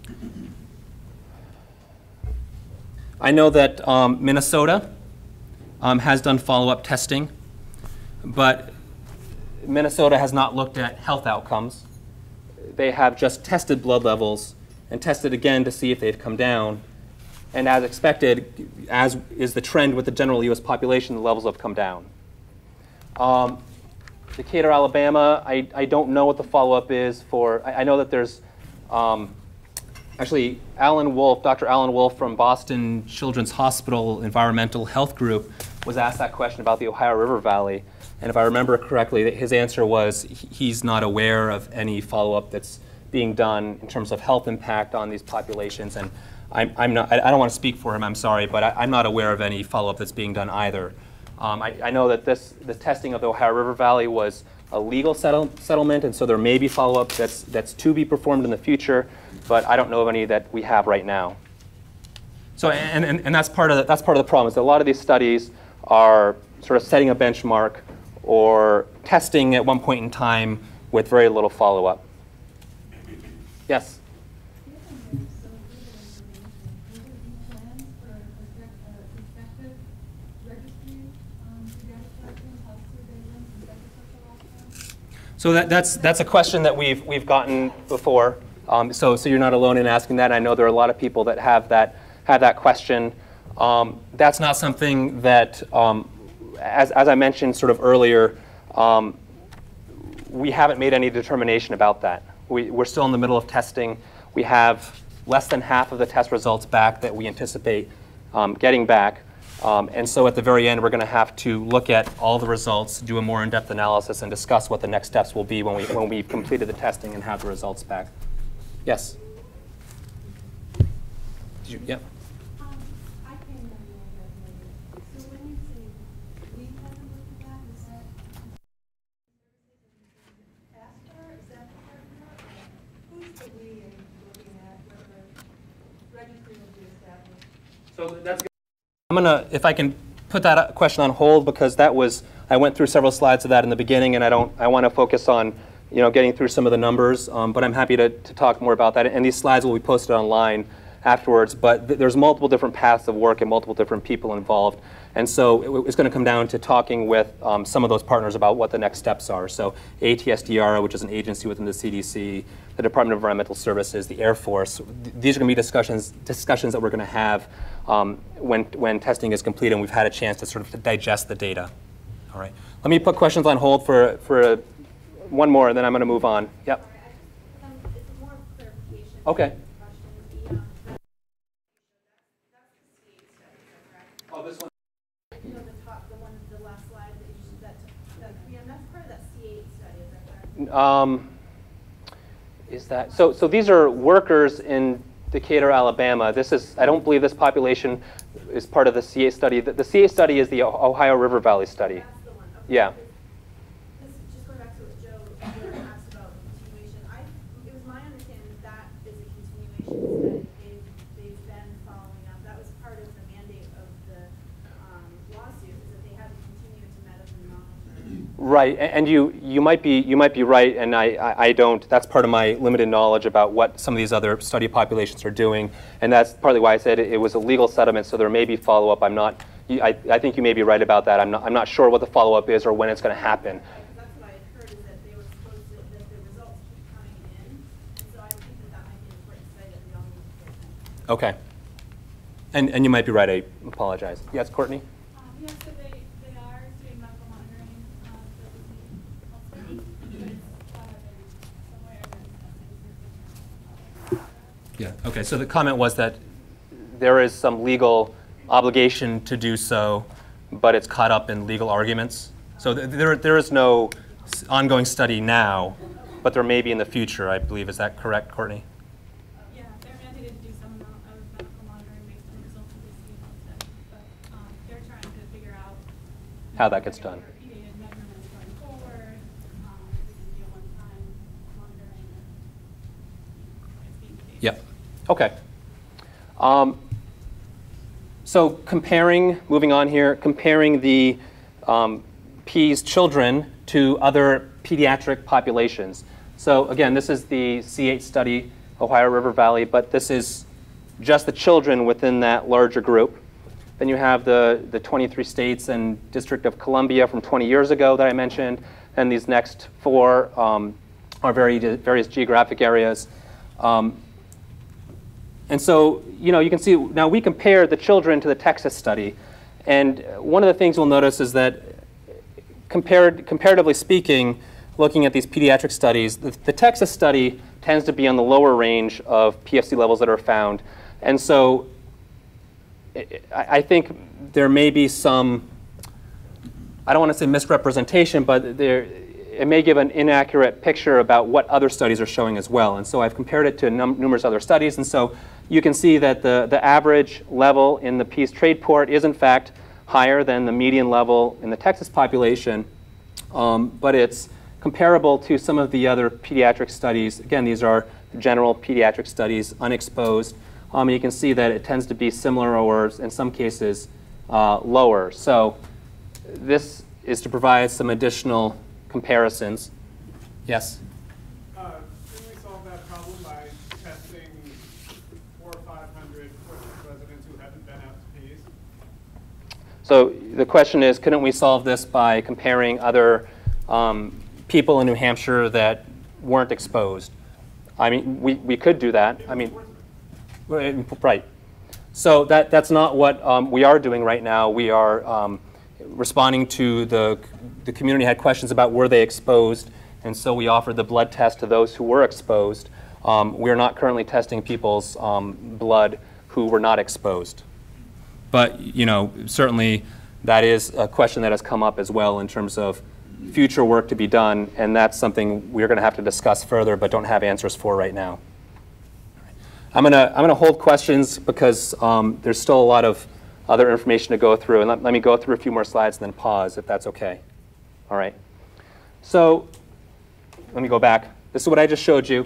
I know that um, Minnesota um, has done follow-up testing, but Minnesota has not looked at health outcomes. They have just tested blood levels and tested again to see if they've come down. And as expected, as is the trend with the general U S population, the levels have come down. Um, Decatur, Alabama, I, I don't know what the follow-up is for. I, I know that there's um, actually Alan Wolf, Doctor Alan Wolf from Boston Children's Hospital Environmental Health Group was asked that question about the Ohio River Valley. And if I remember correctly, his answer was he's not aware of any follow-up that's being done in terms of health impact on these populations. And I'm, I'm not, I don't want to speak for him, I'm sorry, but I, I'm not aware of any follow-up that's being done either. Um, I, I know that this, the testing of the Ohio River Valley was a legal settle, settlement, and so there may be follow-up that's, that's to be performed in the future, but I don't know of any that we have right now. So, and, and, and that's, part of the, that's part of the problem, is that a lot of these studies are sort of setting a benchmark or testing at one point in time with very little follow-up. Yes? So that, that's, that's a question that we've, we've gotten before. Um, so, so you're not alone in asking that. I know there are a lot of people that have that, have that question. Um, that's not something that, um, as, as I mentioned sort of earlier, um, we haven't made any determination about that. We, we're still in the middle of testing. We have less than half of the test results back that we anticipate um, getting back. Um, and so at the very end, we're going to have to look at all the results, do a more in-depth analysis, and discuss what the next steps will be when, we, when we've completed the testing and have the results back. Yes? Did you, yeah. Um, I can't remember that. So when you say we haven't looked at that, is that faster? Is that the who's the we are looking at? The registry will be established. So that's. I'm gonna, if I can put that question on hold, because that was, I went through several slides of that in the beginning, and I don't, I want to focus on, you know, getting through some of the numbers. Um, but I'm happy to, to talk more about that. And these slides will be posted online afterwards, but th there's multiple different paths of work and multiple different people involved. And so it, it's going to come down to talking with um, some of those partners about what the next steps are. So A T S D R, which is an agency within the C D C, the Department of Environmental Services, the Air Force. Th these are going to be discussions, discussions that we're going to have um, when, when testing is complete and we've had a chance to sort of digest the data. All right. Let me put questions on hold for, for a, one more, and then I'm going to move on. Yep. Um, it's more clarification. Okay. Oh, this one. You know, the top, the one, the last slide that you that, that yeah, that's part of that C eight study, is that correct? Um, is that so? So these are workers in Decatur, Alabama. This is I don't believe this population is part of the C eight study. The, the C eight study is the Ohio River Valley study. That's the one. Okay. Yeah. This is just going back to what Joe, Joe asked about continuation. I it was my understanding that that is a continuation that they've they've been following up. That was part of the mandate of the um, lawsuit is that they had to continue to medicine knowledge. Right, and you you might be you might be right, and I, I I don't. That's part of my limited knowledge about what some of these other study populations are doing, and that's partly why I said it, it was a legal settlement. So there may be follow up. I'm not. I I think you may be right about that. I'm not. I'm not sure what the follow up is or when it's going to happen. That's what I had heard is that they were supposed to that the results keep coming in, and so I think that that might be an important study that we all need to pay attention to. Okay. And and you might be right. I apologize. Yes, Courtney. Um, yeah, so they, they are doing medical monitoring, um, for the health study, but it's, uh, somewhere in the Yeah. Okay. So the comment was that there is some legal obligation to do so, but it's caught up in legal arguments. So th there there is no s- ongoing study now, but there may be in the future. I believe. Is that correct, Courtney? Yeah, they're mandated to do some amount of medical monitoring based on the results of this health study, but, um, they're trying to figure out How that gets done. repeated measurements going forward, um, if we can do a one-time monitoring. It's being debated. Yep. Okay. Um, so comparing, moving on here, comparing the um, P's children to other pediatric populations. So again, this is the C eight study, Ohio River Valley, but this is just the children within that larger group. Then you have the, the twenty-three states and District of Columbia from twenty years ago that I mentioned, and these next four um, are very, various geographic areas. Um, And so, you know, you can see, now we compared the children to the Texas study. And one of the things we'll notice is that compared, comparatively speaking, looking at these pediatric studies, the, the Texas study tends to be on the lower range of P F C levels that are found. And so I, I think there may be some, I don't want to say misrepresentation, but there, it may give an inaccurate picture about what other studies are showing as well. And so I've compared it to num numerous other studies. And so you can see that the, the average level in the Peace Trade Port is, in fact, higher than the median level in the Texas population. Um, but it's comparable to some of the other pediatric studies. Again, these are general pediatric studies, unexposed. Um, you can see that it tends to be similar or, in some cases, uh, lower. So this is to provide some additional comparisons. Yes? Uh, can we solve that problem by testing four or five hundred residents who haven't been out to P's? So the question is, couldn't we solve this by comparing other um, people in New Hampshire that weren't exposed? I mean, we, we could do that. I mean, right. So that, that's not what um, we are doing right now. We are um, responding to the, the community had questions about were they exposed, and so we offered the blood test to those who were exposed. Um, we are not currently testing people's um, blood who were not exposed. But, you know, certainly that is a question that has come up as well in terms of future work to be done, and that's something we're going to have to discuss further but don't have answers for right now. I'm going to I'm going to hold questions because um, there's still a lot of other information to go through, and let, let me go through a few more slides and then pause if that's okay. All right. So let me go back. This is what I just showed you.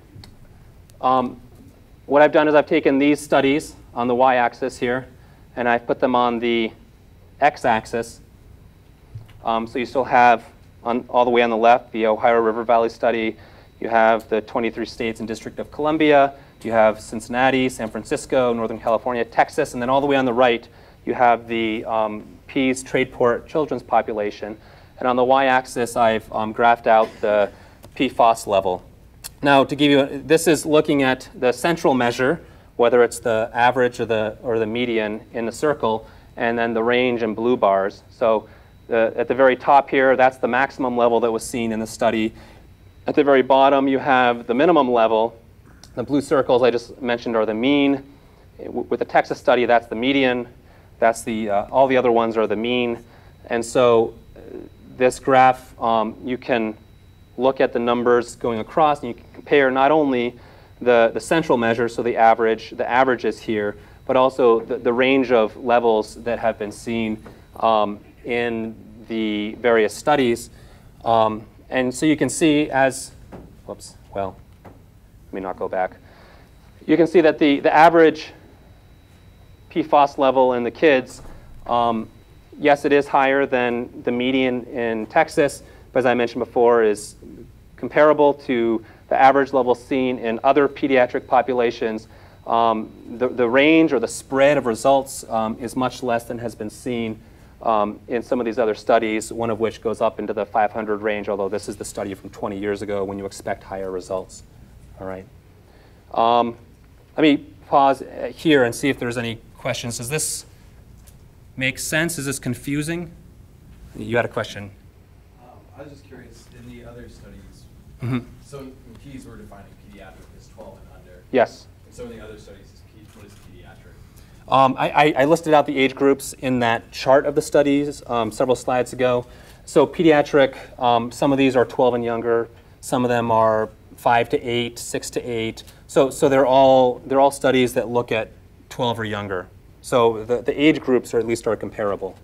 Um, what I've done is I've taken these studies on the y-axis here, and I've put them on the x-axis. Um, so you still have, on, all the way on the left, the Ohio River Valley study. You have the twenty-three states and District of Columbia, you have Cincinnati, San Francisco, Northern California, Texas, and then all the way on the right, you have the um, Pease Tradeport children's population. And on the y-axis, I've um, graphed out the P FOS level. Now, to give you, a, this is looking at the central measure, whether it's the average or the, or the median in the circle, and then the range in blue bars. So the, at the very top here, that's the maximum level that was seen in the study. At the very bottom, you have the minimum level. The blue circles I just mentioned are the mean. With the Texas study, that's the median. That's the, uh, all the other ones are the mean. And so uh, this graph, um, you can look at the numbers going across, and you can compare not only the, the central measure, so the average, the average is here, but also the, the range of levels that have been seen um, in the various studies. Um, and so you can see as, whoops, well, let me not go back. You can see that the, the average P FOS level in the kids, um, yes, it is higher than the median in Texas, but as I mentioned before, is comparable to the average level seen in other pediatric populations. Um, the, the range or the spread of results um, is much less than has been seen um, in some of these other studies, one of which goes up into the five hundred range, although this is the study from twenty years ago when you expect higher results. All right. Um, let me pause here and see if there's any questions. Does this make sense? Is this confusing? You had a question. Um, I was just curious, in the other studies, Mm-hmm. so in Pease we're defining pediatric as twelve and under. Yes. And so in the other studies, is P, what is pediatric? Um, I, I, I listed out the age groups in that chart of the studies um, several slides ago. So pediatric, um, some of these are twelve and younger. Some of them are five to eight, six to eight. So, so they're all they're all studies that look at twelve or younger. So the, the age groups are at least are comparable.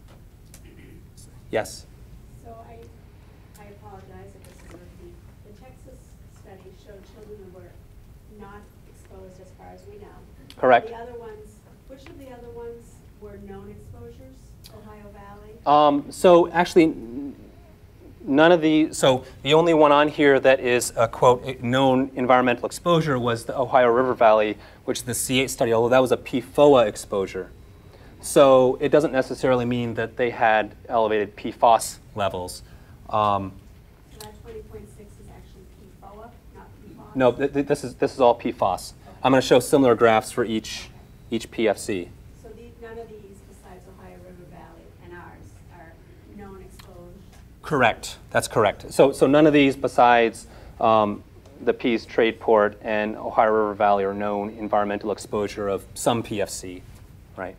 Yes. So I, I apologize if this is a repeat. The Texas study showed children who were not exposed as far as we know. Correct. The other ones, which of the other ones were known exposures? Ohio Valley? Um, so actually, n- none of the, so the only one on here that is a quote known environmental exposure was the Ohio River Valley, which is the C eight study, although that was a P FOA exposure. So it doesn't necessarily mean that they had elevated P FOS levels. Um, So that twenty point six is actually P FOA, not P FOS? no, th th this is this is all P FOS. I'm going to show similar graphs for each each P F C. So the, none of these besides Ohio River Valley and ours are known exposed? Correct. That's correct. So so none of these besides um, the Pease Tradeport and Ohio River Valley are known environmental exposure of some P F C, right?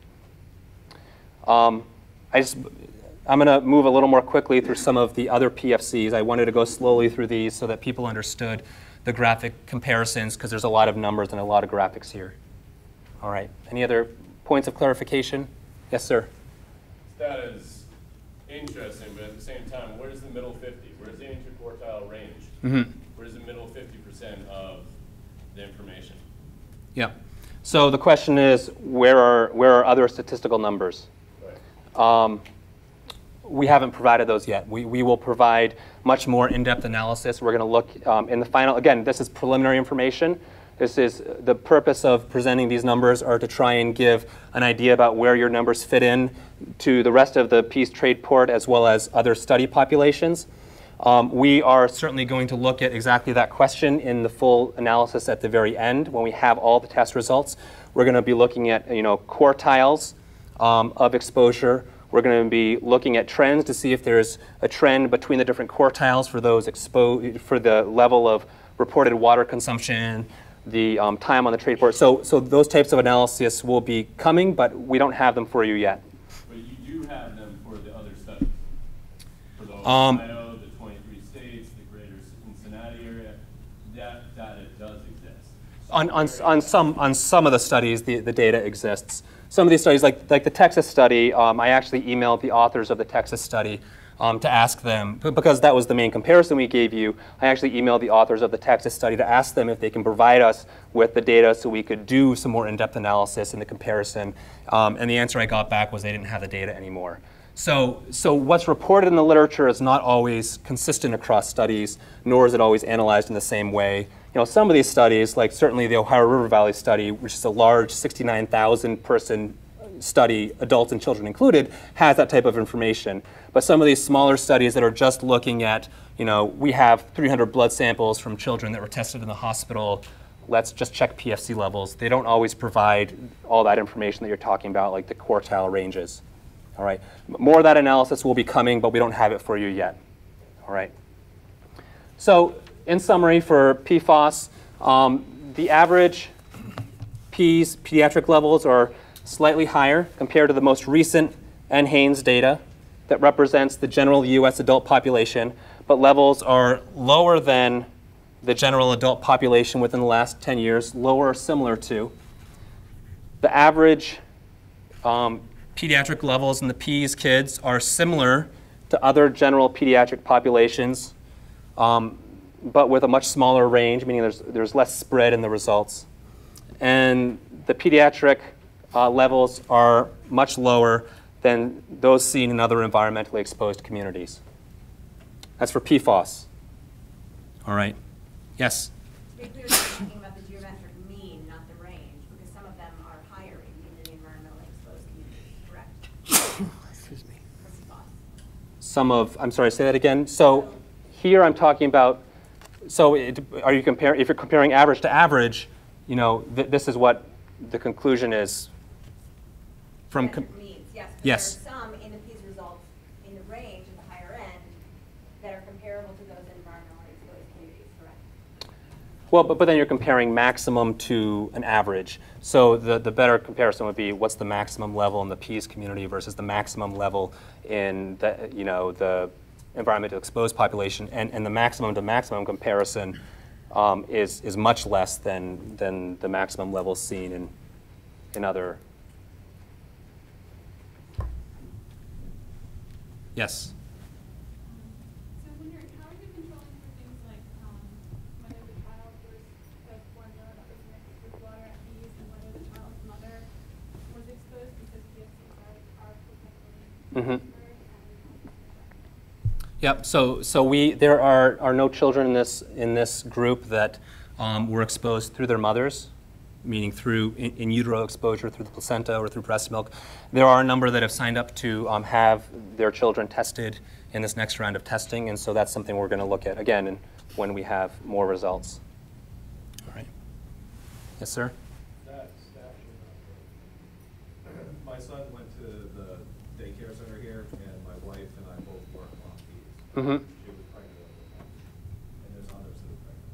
Um, I just, I'm going to move a little more quickly through some of the other P F Cs. I wanted to go slowly through these so that people understood the graphic comparisons, because there's a lot of numbers and a lot of graphics here. All right. Any other points of clarification? Yes, sir. That is interesting, but at the same time, where's the middle fifty? Where's the interquartile range? Mm-hmm. Where's the middle fifty percent of the information? Yeah. So the question is, where are where are other statistical numbers? Um, we haven't provided those yet. We, we will provide much more in-depth analysis. We're going to look um, in the final, again, this is preliminary information. This is the purpose of presenting these numbers are to try and give an idea about where your numbers fit in to the rest of the Pease Tradeport as well as other study populations. Um, we are certainly going to look at exactly that question in the full analysis at the very end when we have all the test results. We're going to be looking at, you know, quartiles Um, of exposure. We're going to be looking at trends to see if there's a trend between the different quartiles for those exposed, for the level of reported water consumption, the um, time on the trade port. So, so those types of analysis will be coming, but we don't have them for you yet. But you do have them for the other studies, for the Um, Ohio, the twenty-three states, the greater Cincinnati area. That data does exist. On, on, on, some, on some of the studies, the, the data exists. Some of these studies, like, like the Texas study, um, I actually emailed the authors of the Texas study um, to ask them, because that was the main comparison we gave you, I actually emailed the authors of the Texas study to ask them if they can provide us with the data so we could do some more in-depth analysis in the comparison. Um, and the answer I got back was they didn't have the data anymore. So, so what's reported in the literature is not always consistent across studies, nor is it always analyzed in the same way. you know, some of these studies, like certainly the Ohio River Valley study, which is a large sixty-nine thousand person study, adults and children included, has that type of information. But some of these smaller studies that are just looking at, you know, we have three hundred blood samples from children that were tested in the hospital, let's just check P F C levels. They don't always provide all that information that you're talking about, like the quartile ranges. All right. More of that analysis will be coming, but we don't have it for you yet. All right. So in summary for P FOS, um, the average P's pediatric levels are slightly higher compared to the most recent N Haynes data that represents the general U S adult population, but levels are lower than the general adult population within the last ten years, lower or similar to. The average um, pediatric levels in the P's kids are similar to other general pediatric populations, um, but with a much smaller range, meaning there's, there's less spread in the results. And the pediatric uh, levels are much lower than those seen in other environmentally exposed communities. That's for P FOS. All right. Yes? To be clear, you're talking about the geometric mean, not the range, because some of them are higher in the environmentally exposed communities, correct? Excuse me. For C FOS. Some of, I'm sorry, say that again. So here I'm talking about, so it, are you comparing, if you're comparing average to average, you know, th this is what the conclusion is from. Geometric means, yes. But Yes. There are some in the P's results in the range at the higher end that are comparable to those in environmentally exposed communities, correct? Well, but, but then you're comparing maximum to an average. So the, the better comparison would be what's the maximum level in the P's community versus the maximum level in the, you know, the environmentally exposed population. And, and the maximum to maximum comparison um, is, is much less than, than the maximum levels seen in, in other. Yes? So when you're, how are you controlling for things like um, whether the child was a formula that was mixed with water at P's and whether the child's mother was exposed because P F Cs are, are potentially Mm-hmm. Yep. So, so we there are are no children in this in this group that um, were exposed through their mothers, meaning through in, in utero exposure through the placenta or through breast milk. There are a number that have signed up to um, have their children tested in this next round of testing, and so that's something we're going to look at again and when we have more results. All right. Yes, sir. That staff should not be. My son went to the daycare center here, and my wife and I both work on P's. Mm-hmm. She was pregnant at the time, and there's others that are pregnant.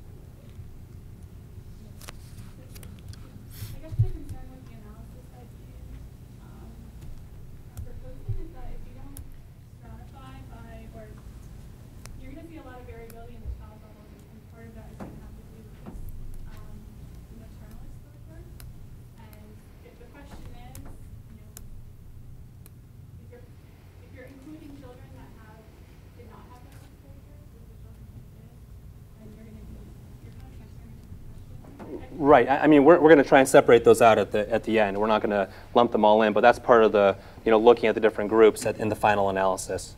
I guess the concern with the analysis that you um, are proposing is that if you don't stratify by, or you're going to see a lot of variability in the child levels, and part of that is going to have to do with this um, maternal exposure. And if the question is, you know, if you're if you're including children that have did not have that exposure with the children who did, then you're going to be you're kind of answering the question. Right. I I mean, we're, we're going to try and separate those out at the at the end. We're not going to lump them all in, but that's part of the, you know, looking at the different groups at, in the final analysis.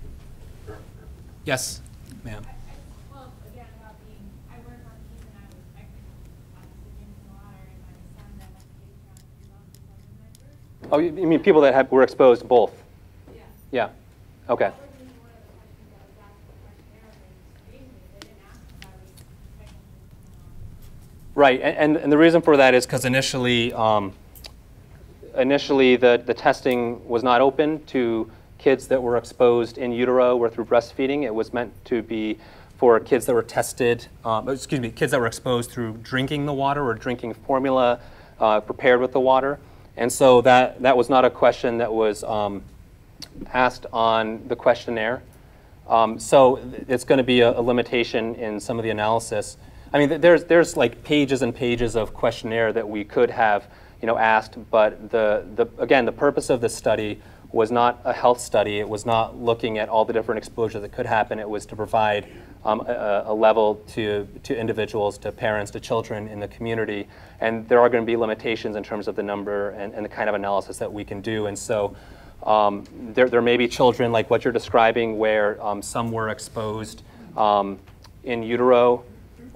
Yes, ma'am. I, I, well, again, about being, I work on P's and I was pregnant, obviously in the water, and my son then at the age around two thousand seven, Oh, you you mean people that have, were exposed to both? yeah. Yeah. Okay. That wasn't one of the questions that was asked in the questionnaire, but they didn't ask if I was pregnant. Right, and, and, and the reason for that is because initially, um, initially the, the testing was not open to kids that were exposed in utero or through breastfeeding. It was meant to be for kids that were tested, um, excuse me, kids that were exposed through drinking the water or drinking formula uh, prepared with the water. And so that, that was not a question that was um, asked on the questionnaire. Um, so it's going to be a, a limitation in some of the analysis. I mean, there's there's like pages and pages of questionnaire that we could have, you know, asked. But the the again, the purpose of this study was not a health study. It was not looking at all the different exposure that could happen. It was to provide um, a, a level to to individuals, to parents, to children in the community. And there are going to be limitations in terms of the number and, and the kind of analysis that we can do. And so um, there there may be children like what you're describing, where um, some were exposed um, in utero,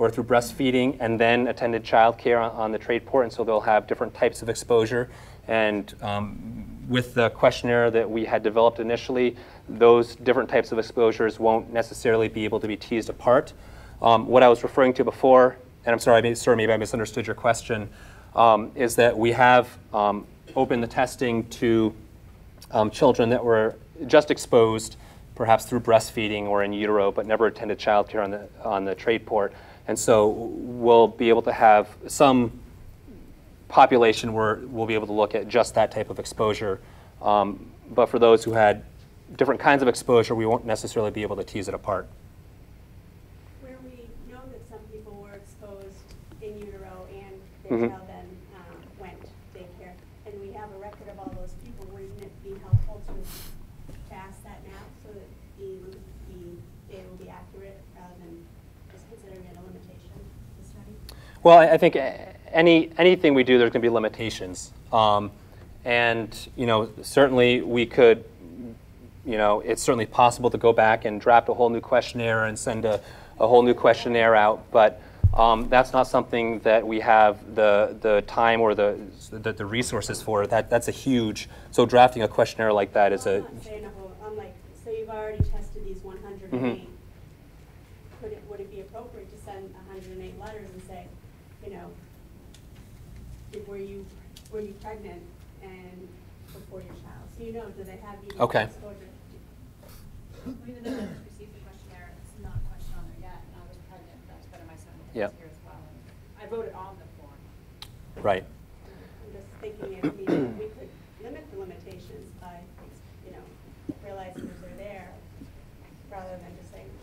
or through breastfeeding and then attended childcare on, on the trade port, and so they'll have different types of exposure. And um, with the questionnaire that we had developed initially, those different types of exposures won't necessarily be able to be teased apart. Um, what I was referring to before, and I'm sorry, I may, sorry, maybe I misunderstood your question, um, is that we have um, opened the testing to um, children that were just exposed, perhaps through breastfeeding or in utero, but never attended childcare on the on the trade port. And so we'll be able to have some population where we'll be able to look at just that type of exposure. Um, but for those who had different kinds of exposure, we won't necessarily be able to tease it apart. Where we know that some people were exposed in utero and their Mm-hmm. child then um, went daycare, and we have a record of all those people, wouldn't it be helpful to, to ask that now so that the, the data will be accurate rather than just considering it a limitation of the study? Well, I I think any anything we do, there's going to be limitations. Um, and, you know, certainly we could, you know, it's certainly possible to go back and draft a whole new questionnaire and send a, a whole new questionnaire out. But um, that's not something that we have the, the time or the, the, the resources for. That, that's a huge, so drafting a questionnaire like that is Well, a... I'm not saying, no, I'm like, so you've already tested these one hundred and eight. Mhm. Could it, would it be appropriate to send one hundred and eight letters and say, you know, did- were you, were you pregnant and before your child? So you know, do they have you Okay. exposure? Well, even though I just received the questionnaire, it's not a question on there yet, and I was pregnant, that's better my son was Yeah. here as well. and I wrote it on the form. Right. I'm just thinking if we, we could limit the limitations by, you know, realizing that they're there, rather than just saying,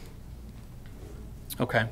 Okay.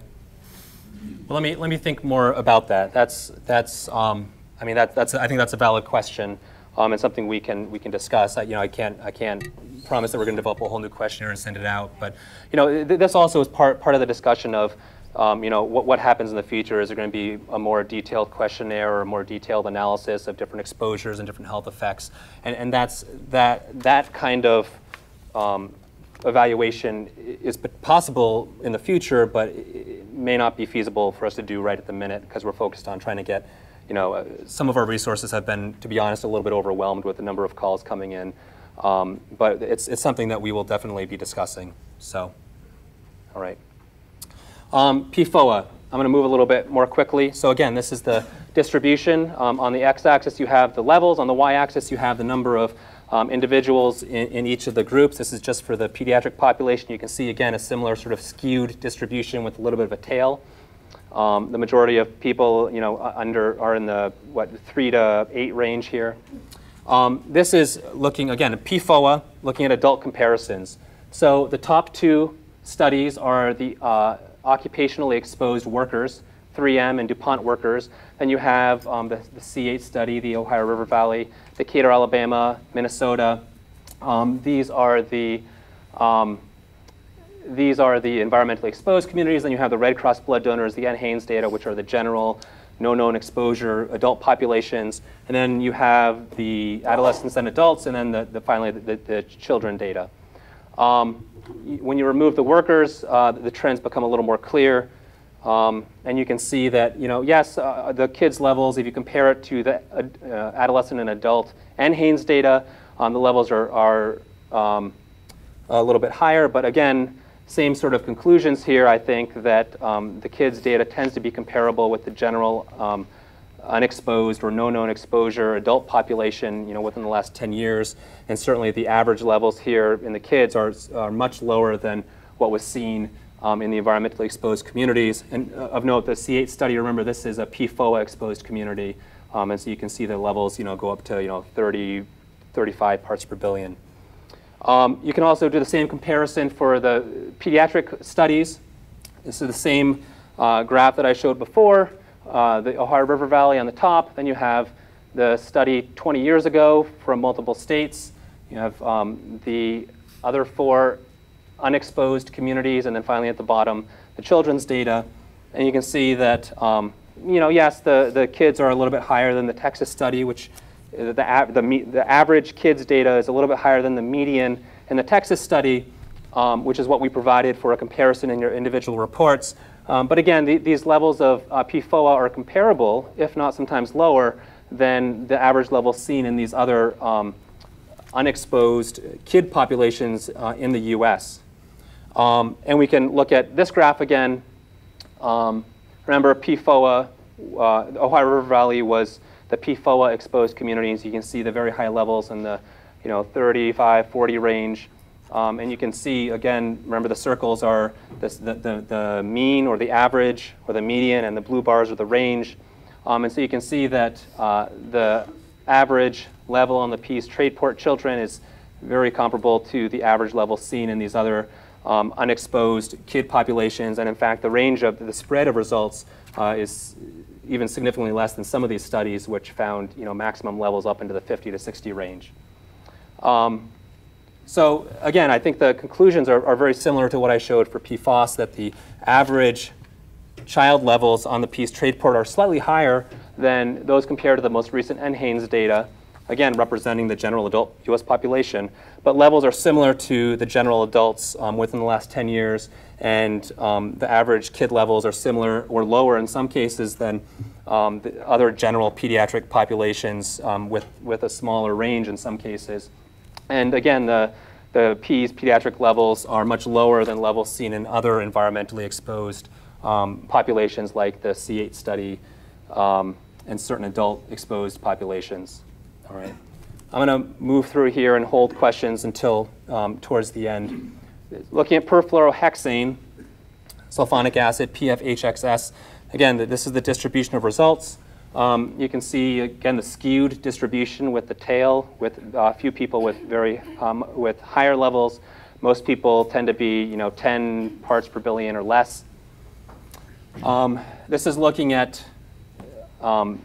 Well, let me let me think more about that. That's that's um, I mean that that's I think that's a valid question, um, and something we can we can discuss. I, you know, I can't I can't promise that we're going to develop a whole new questionnaire and send it out, but you know, th this also is part part of the discussion of um, you know what what happens in the future. Is there going to be a more detailed questionnaire or a more detailed analysis of different exposures and different health effects, and and that's that that kind of um, evaluation is possible in the future, but it may not be feasible for us to do right at the minute because we're focused on trying to get, you know, uh, some of our resources have been, to be honest, a little bit overwhelmed with the number of calls coming in. Um, but it's, it's something that we will definitely be discussing. So, all right. Um, P F O A, I'm going to move a little bit more quickly. So again, this is the distribution. Um, on the x-axis, you have the levels. On the y-axis, you have the number of Um, individuals in, in each of the groups. This is just for the pediatric population. You can see, again, a similar sort of skewed distribution with a little bit of a tail. Um, the majority of people, you know, under are in the, what, three to eight range here. Um, this is looking, again, at P F O A, looking at adult comparisons. So the top two studies are the uh, occupationally exposed workers, three M and DuPont workers. Then you have um, the, the C eight study, the Ohio River Valley, Decatur, Alabama, Minnesota. Um, these are the um, these are the environmentally exposed communities. Then you have the Red Cross blood donors, the N. Haynes data, which are the general, no known exposure adult populations. And then you have the adolescents and adults, and then the, the finally the, the, the children data. Um, when you remove the workers, uh, the trends become a little more clear. Um, and you can see that, you know, yes, uh, the kids' levels, if you compare it to the uh, adolescent and adult and Haynes data, um, the levels are, are um, a little bit higher. But again, same sort of conclusions here. I think that um, the kids' data tends to be comparable with the general um, unexposed or no known exposure adult population, you know, within the last ten years. And certainly the average levels here in the kids are, are much lower than what was seen Um, in the environmentally exposed communities. And uh, of note, the C eight study, remember this is a P F O A exposed community, um, and so you can see the levels, you know, go up to, you know, thirty, thirty-five parts per billion. Um, you can also do the same comparison for the pediatric studies. This is the same uh, graph that I showed before, uh, the Ohio River Valley on the top. Then you have the study twenty years ago from multiple states. You have um, the other four unexposed communities, and then finally at the bottom, the children's data. And you can see that, um, you know, yes, the, the kids are a little bit higher than the Texas study, which uh, the, av the, the average kids data is a little bit higher than the median in the Texas study, um, which is what we provided for a comparison in your individual reports. Um, but again, the, these levels of uh, P F O A are comparable, if not sometimes lower, than the average level seen in these other um, unexposed kid populations uh, in the U S. Um, and we can look at this graph again. Um, remember, P F O A, uh, the Ohio River Valley was the P F O A exposed communities. You can see the very high levels in the you know, thirty-five, forty range. Um, and you can see, again, remember the circles are this, the, the, the mean or the average or the median, and the blue bars are the range. Um, and so you can see that uh, the average level on the P's trade port children is very comparable to the average level seen in these other um, unexposed kid populations. And in fact, the range of the spread of results uh, is even significantly less than some of these studies, which found you know, maximum levels up into the fifty to sixty range. Um, So again, I think the conclusions are, are very similar to what I showed for P F O S, that the average child levels on the P's trade port are slightly higher than those compared to the most recent N Haynes data, again, representing the general adult U S population. But levels are similar to the general adults um, within the last ten years, and um, the average kid levels are similar or lower in some cases than um, the other general pediatric populations um, with, with a smaller range in some cases. And again, the, the P's pediatric levels are much lower than levels seen in other environmentally exposed um, populations like the C eight study um, and certain adult exposed populations. All right. I'm going to move through here and hold questions until um, towards the end. Looking at perfluorohexane, sulfonic acid, P F H X S, again, this is the distribution of results. Um, you can see, again, the skewed distribution with the tail, with a few people with very um, with higher levels. Most people tend to be, you know, ten parts per billion or less. Um, this is looking at um,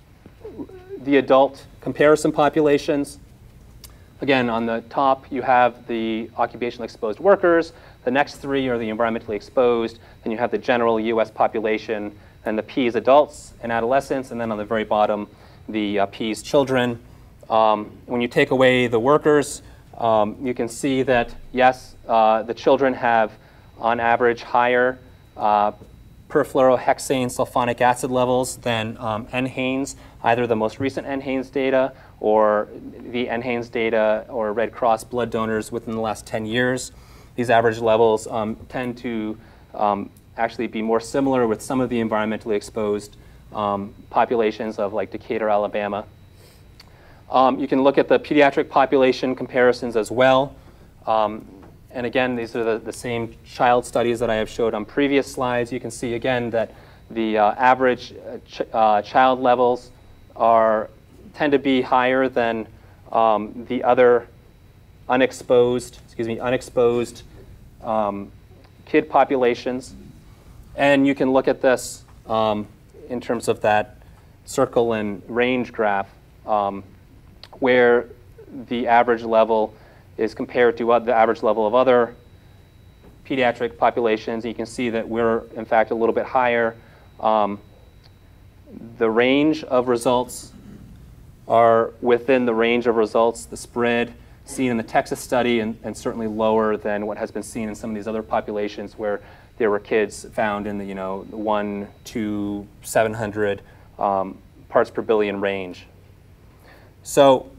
the adult comparison populations. Again, on the top, you have the occupationally exposed workers. The next three are the environmentally exposed. Then you have the general U S population, and the P's adults and adolescents, and then on the very bottom, the uh, P's children. Um, when you take away the workers, um, you can see that, yes, uh, the children have, on average, higher uh, perfluorohexane sulfonic acid levels than um, N Haynes, either the most recent N Haynes data or the N Haynes data or Red Cross blood donors within the last ten years. These average levels um, tend to um, actually be more similar with some of the environmentally exposed um, populations of like Decatur, Alabama. Um, you can look at the pediatric population comparisons as well. Um, and again, these are the, the same child studies that I have showed on previous slides. You can see again that the uh, average uh, ch uh, child levels are tend to be higher than um, the other unexposed, excuse me, unexposed um, kid populations. And you can look at this um, in terms of that circle and range graph, um, where the average level is compared to the average level of other pediatric populations. You can see that we're, in fact, a little bit higher. Um, the range of results are within the range of results, the spread seen in the Texas study, and, and certainly lower than what has been seen in some of these other populations where there were kids found in the, you know, one to seven hundred um, parts per billion range. So,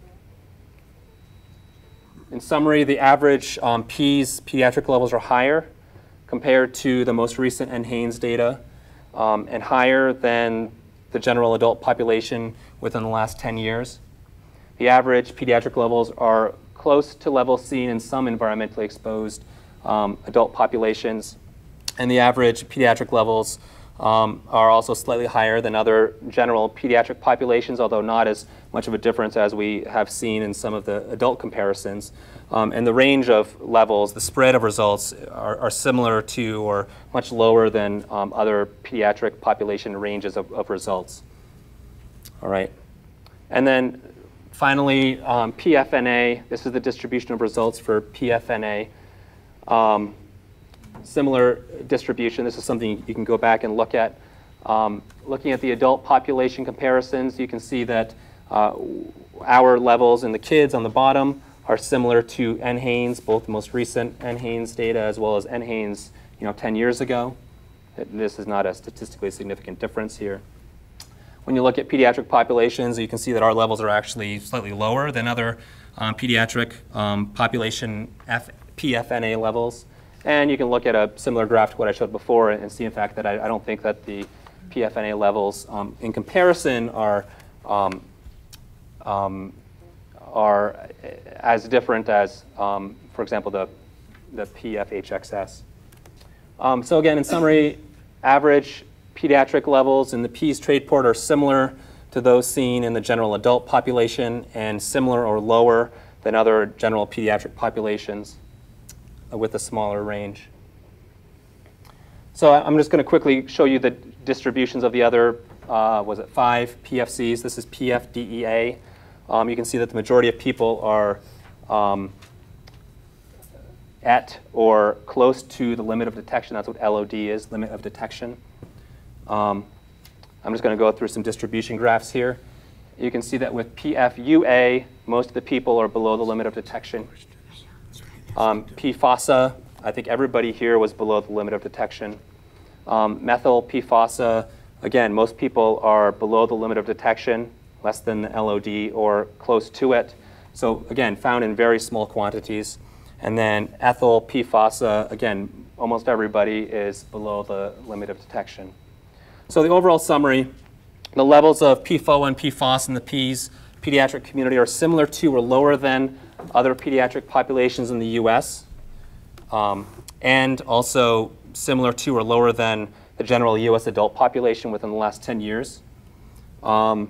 in summary, the average um, P's pediatric levels are higher compared to the most recent N Haynes data, um, and higher than the general adult population within the last ten years. The average pediatric levels are close to levels seen in some environmentally exposed um, adult populations. And the average pediatric levels um, are also slightly higher than other general pediatric populations, although not as much of a difference as we have seen in some of the adult comparisons. Um, and the range of levels, the spread of results, are, are similar to or much lower than um, other pediatric population ranges of, of results. All right. And then finally, um, P F N A. This is the distribution of results for P F N A. Um, Similar distribution. This is something you can go back and look at. Um, looking at the adult population comparisons, you can see that uh, our levels in the kids on the bottom are similar to N Haynes, both the most recent N Haynes data as well as N Haynes, you know, ten years ago. This is not a statistically significant difference here. When you look at pediatric populations, you can see that our levels are actually slightly lower than other um, pediatric um, population F P F N A levels. And you can look at a similar graph to what I showed before and see, in fact, that I, I don't think that the P F N A levels um, in comparison are, um, um, are as different as, um, for example, the, the P F H X S. Um, so again, in summary, average pediatric levels in the P's trade port are similar to those seen in the general adult population and similar or lower than other general pediatric populations with a smaller range. So I'm just going to quickly show you the distributions of the other, uh, was it five P F Cs? This is P F D E A. Um, you can see that the majority of people are um, at or close to the limit of detection. That's what L O D is, limit of detection. Um, I'm just going to go through some distribution graphs here. You can see that with P F U A, most of the people are below the limit of detection. Um, P FOSA, I think everybody here was below the limit of detection. Um, methyl P FOSA, again, most people are below the limit of detection, less than the L O D or close to it. So again, found in very small quantities. And then ethyl P FOSA, again, almost everybody is below the limit of detection. So the overall summary, the levels of P F O A and P FOS in the P's pediatric community are similar to or lower than other pediatric populations in the U S, um, and also similar to or lower than the general U S adult population within the last ten years. Um,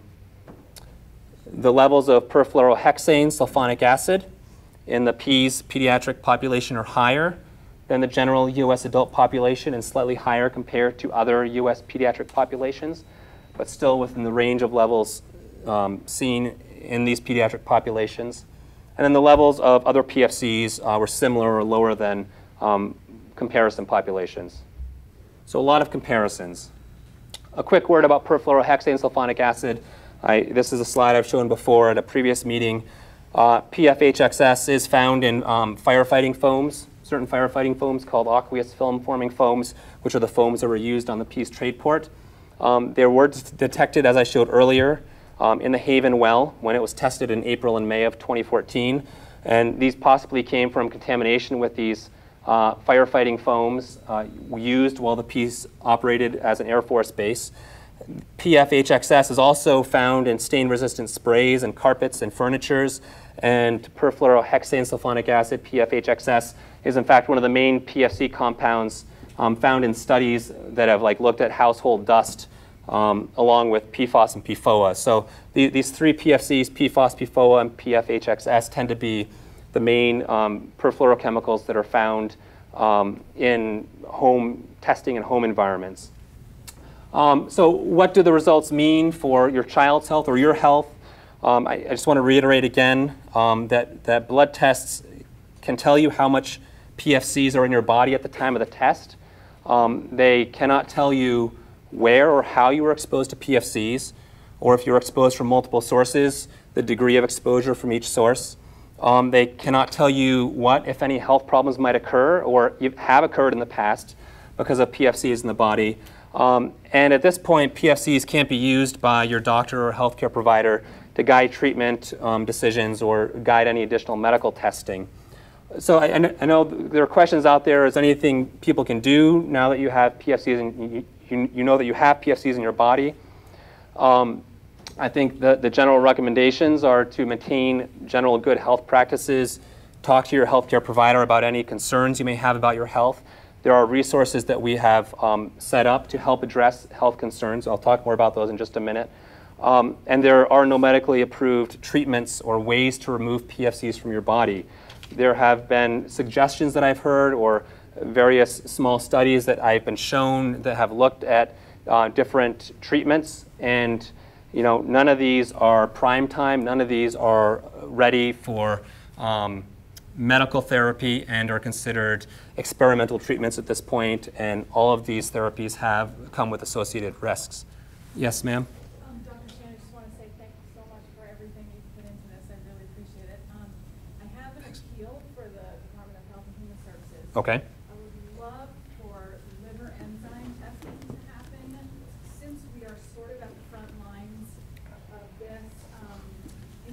the levels of perfluorohexane sulfonic acid in the P's pediatric population are higher than the general U S adult population and slightly higher compared to other U S pediatric populations, but still within the range of levels um, seen in these pediatric populations. And then the levels of other P F Cs uh, were similar or lower than um, comparison populations. So a lot of comparisons. A quick word about perfluorohexane sulfonic acid. I, this is a slide I've shown before at a previous meeting. Uh, P F H X S is found in um, firefighting foams, certain firefighting foams called aqueous film forming foams, which are the foams that were used on the Peace Trade Port. Um, they were detected, as I showed earlier, um, in the Haven well when it was tested in April and May of twenty fourteen. And these possibly came from contamination with these uh, firefighting foams uh, used while the Peace operated as an Air Force base. P F H X S is also found in stain-resistant sprays and carpets and furnitures, and perfluorohexane sulfonic acid, P F H X S, is in fact one of the main P F C compounds um, found in studies that have like looked at household dust um, along with P FOS and P F O A. So the, these three P F Cs, P FOS, P F O A, and P F H X S, tend to be the main um, perfluorochemicals that are found um, in home testing and home environments. Um, so what do the results mean for your child's health or your health? Um, I, I just want to reiterate again um, that, that blood tests can tell you how much P F Cs are in your body at the time of the test. Um, they cannot tell you where or how you were exposed to P F Cs, or if you were exposed from multiple sources, the degree of exposure from each source. Um, they cannot tell you what, if any, health problems might occur or have occurred in the past because of P F Cs in the body. Um, and at this point, P F Cs can't be used by your doctor or healthcare provider to guide treatment um, decisions or guide any additional medical testing. So I, I know there are questions out there. Is there anything people can do now that you have P F Cs and you, you, you know that you have P F Cs in your body? Um, I think the, the general recommendations are to maintain general good health practices, talk to your healthcare provider about any concerns you may have about your health. There are resources that we have um, set up to help address health concerns. I'll talk more about those in just a minute. Um, and there are no medically approved treatments or ways to remove P F Cs from your body. There have been suggestions that I've heard or various small studies that I've been shown that have looked at uh, different treatments, and you know, none of these are prime time, none of these are ready for um, medical therapy and are considered experimental treatments at this point, and all of these therapies have come with associated risks. Yes, ma'am? Um, Doctor Shan, I just want to say thank you so much for everything you've put into this. I really appreciate it. Um, I have an appeal for the Department of Health and Human Services. Okay. I would love for liver enzyme testing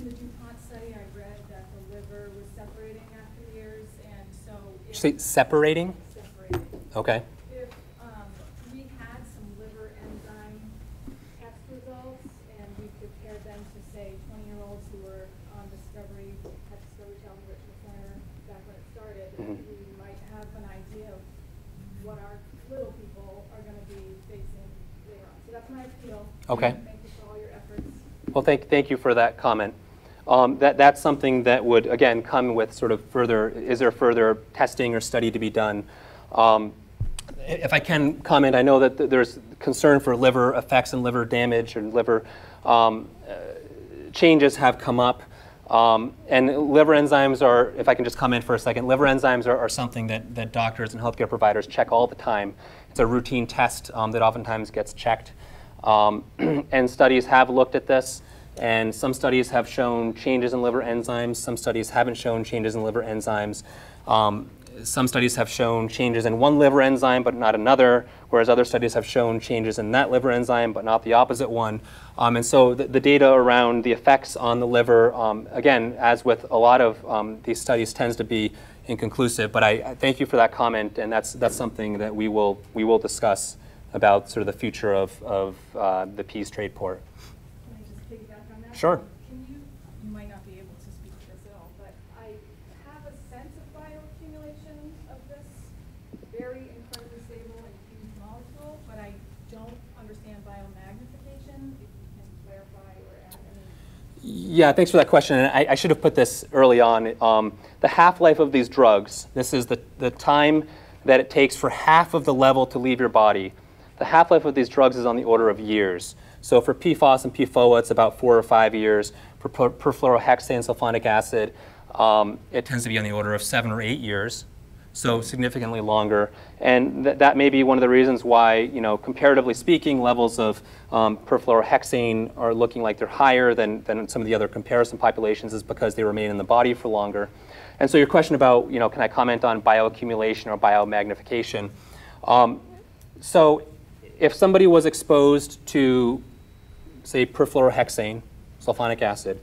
in the DuPont study, I read that the liver was separating after years, and so. Did you say separating? Separating. Okay. If um, we had some liver enzyme test results and we compared them to, say, twenty-year-olds who were on Discovery, at Discovery Channel Enrichment Center back when it started, Mhm. we might have an idea of what our little people are going to be facing later on. So that's my appeal. Okay. Thank you for all your efforts. Well, thank, thank you for that comment. Um, that, that's something that would, again, come with sort of further, is there further testing or study to be done? Um, if I can comment, I know that th there's concern for liver effects and liver damage and liver um, uh, changes have come up. Um, and liver enzymes are, if I can just comment for a second, liver enzymes are, are something that, that doctors and healthcare providers check all the time. It's a routine test um, that oftentimes gets checked. Um, and studies have looked at this, and some studies have shown changes in liver enzymes. Some studies haven't shown changes in liver enzymes. Um, some studies have shown changes in one liver enzyme but not another, whereas other studies have shown changes in that liver enzyme but not the opposite one. Um, and so the, the data around the effects on the liver, um, again, as with a lot of um, these studies, tends to be inconclusive. But I, I thank you for that comment, and that's, that's something that we will, we will discuss about sort of the future of, of uh, the Pease trade port. Can I just piggyback on that? Sure. Can you, you might not be able to speak to this at all, but I have a sense of bioaccumulation of this very incredibly stable and huge molecule, but I don't understand biomagnification. If you can clarify or add any. Yeah, thanks for that question. And I, I should have put this early on. Um, the half-life of these drugs, this is the, the time that it takes for half of the level to leave your body. The half-life of these drugs is on the order of years. So for P FOS and P F O A, it's about four or five years. For per perfluorohexane sulfonic acid, um, it tends to be on the order of seven or eight years, so significantly longer. And th that may be one of the reasons why, you know, comparatively speaking, levels of um, perfluorohexane are looking like they're higher than, than some of the other comparison populations, is because they remain in the body for longer. And so your question about, you know, can I comment on bioaccumulation or biomagnification? Um, so if somebody was exposed to, say, perfluorohexane, sulfonic acid,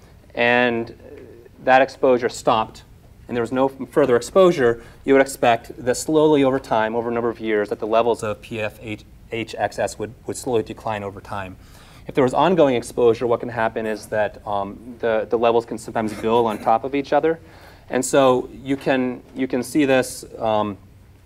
and that exposure stopped, and there was no further exposure, you would expect that slowly over time, over a number of years, that the levels of P F H X S would, would slowly decline over time. If there was ongoing exposure, what can happen is that um, the, the levels can sometimes build on top of each other. And so you can, you can see this um,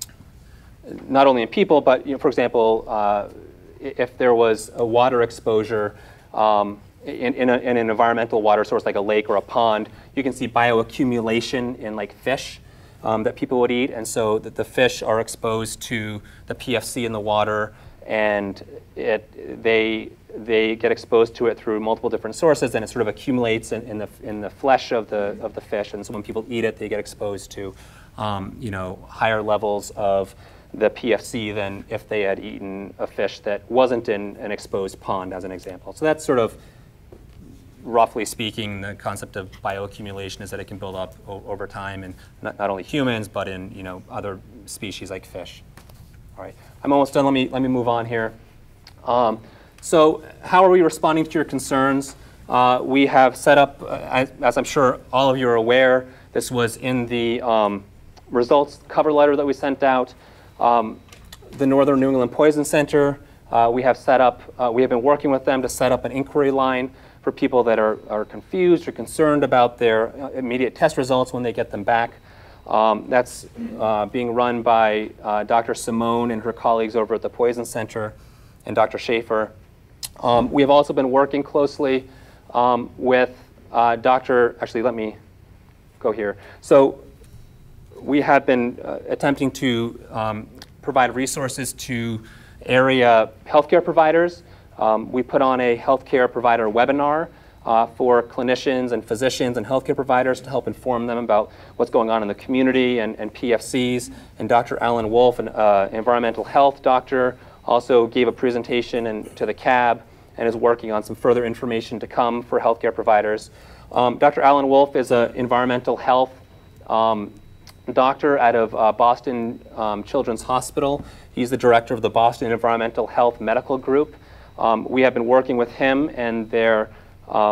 not only in people, but, you know, for example, uh, if there was a water exposure um, in, in, a, in an environmental water source like a lake or a pond, you can see bioaccumulation in like fish um, that people would eat. And so that the fish are exposed to the P F C in the water, and it, they, they get exposed to it through multiple different sources, and it sort of accumulates in, in, the, in the flesh of the, of the fish. And so when people eat it, they get exposed to um, you know, higher levels of the P F C than if they had eaten a fish that wasn't in an exposed pond, as an example. So that's sort of, roughly speaking, the concept of bioaccumulation is that it can build up over time, and not, not only humans, but in, you know, other species like fish. All right, I'm almost done. Let me, let me move on here. Um, so how are we responding to your concerns? Uh, we have set up, uh, as, as I'm sure all of you are aware, this was in the um, results cover letter that we sent out. Um, the Northern New England Poison Center, uh, we have set up, uh, we have been working with them to set up an inquiry line for people that are, are confused or concerned about their immediate test results when they get them back. Um, that's uh, being run by uh, Doctor Simone and her colleagues over at the Poison Center and Doctor Schaefer. Um, we have also been working closely um, with uh, Doctor actually let me go here. So we have been uh, attempting to um, provide resources to area healthcare providers. Um, we put on a healthcare provider webinar uh, for clinicians and physicians and healthcare providers to help inform them about what's going on in the community and, and P F Cs. And Doctor Alan Wolf, an uh, environmental health doctor, also gave a presentation in, to the C A B and is working on some further information to come for healthcare providers. Um, Doctor Alan Wolf is an environmental health um, doctor out of uh, Boston um, Children's Hospital. He's the director of the Boston Environmental Health Medical Group. Um, we have been working with him and their um,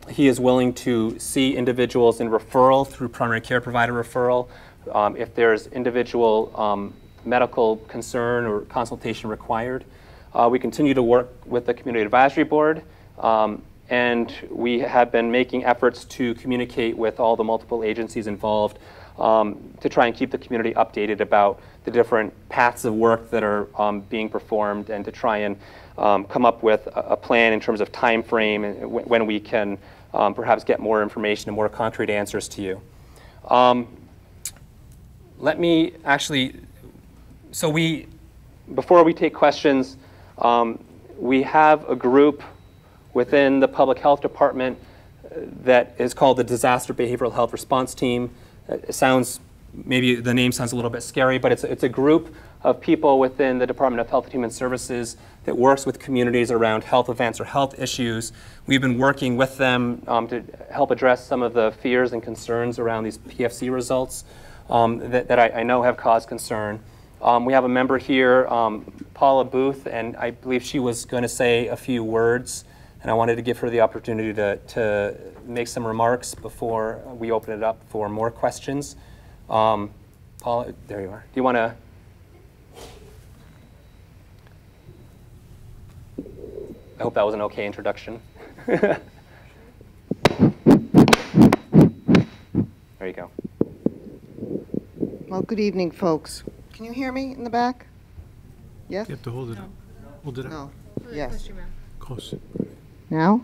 he is willing to see individuals in referral through primary care provider referral. Um, if there's individual um, medical concern or consultation required. Uh, we continue to work with the Community Advisory Board, um, and we have been making efforts to communicate with all the multiple agencies involved um, to try and keep the community updated about the different paths of work that are um, being performed, and to try and um, come up with a, a plan in terms of time frame and w when we can um, perhaps get more information and more concrete answers to you. Um, let me actually, so we, before we take questions, um, we have a group within the Public Health Department that is called the Disaster Behavioral Health Response Team. It sounds, maybe the name sounds a little bit scary, but it's, it's a group of people within the Department of Health and Human Services that works with communities around health events or health issues. We've been working with them um, to help address some of the fears and concerns around these P F C results um, that, that I, I know have caused concern. Um, we have a member here, um, Paula Booth, and I believe she was going to say a few words, and I wanted to give her the opportunity to, to make some remarks before we open it up for more questions. Um, Paula, there you are. Do you want to? I hope that was an okay introduction. There you go. Well, good evening, folks. Can you hear me in the back? Yes? You have to hold it up. Hold it up. No. Yes. Close. Now?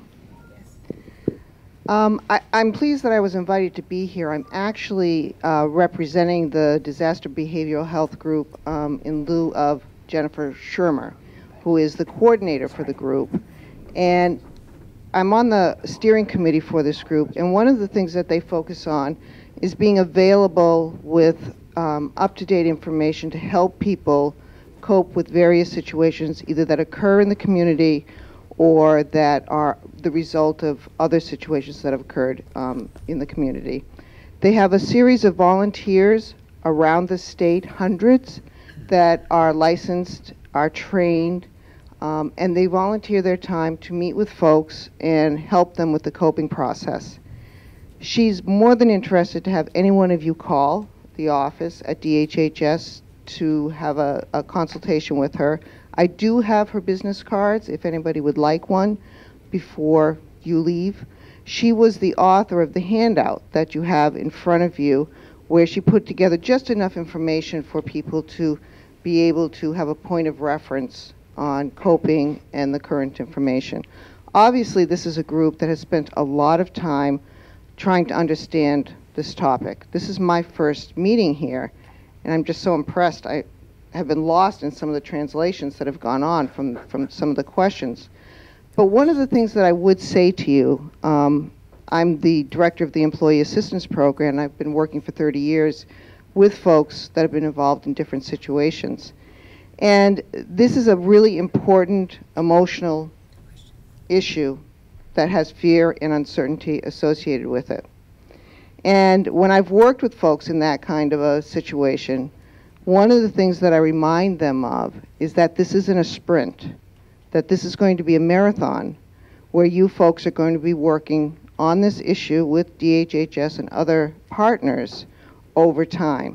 Um, I, I'm pleased that I was invited to be here. I'm actually uh, representing the Disaster Behavioral Health Group um, in lieu of Jennifer Shermer, who is the coordinator for the group. And I'm on the steering committee for this group, and one of the things that they focus on is being available with um, up-to-date information to help people cope with various situations, either that occur in the community or that are the result of other situations that have occurred um, in the community. They have a series of volunteers around the state, hundreds, that are licensed, are trained, um, and they volunteer their time to meet with folks and help them with the coping process. She's more than interested to have any one of you call the office at D H H S to have a, a consultation with her. I do have her business cards if anybody would like one before you leave. She was the author of the handout that you have in front of you, where she put together just enough information for people to be able to have a point of reference on coping and the current information. Obviously, this is a group that has spent a lot of time trying to understand this topic. This is my first meeting here, and I'm just so impressed. I have been lost in some of the translations that have gone on from, from some of the questions. But one of the things that I would say to you, um, I'm the director of the Employee Assistance Program, and I've been working for thirty years with folks that have been involved in different situations. And this is a really important emotional issue that has fear and uncertainty associated with it. And when I've worked with folks in that kind of a situation, one of the things that I remind them of is that this isn't a sprint, that this is going to be a marathon where you folks are going to be working on this issue with D H H S and other partners over time.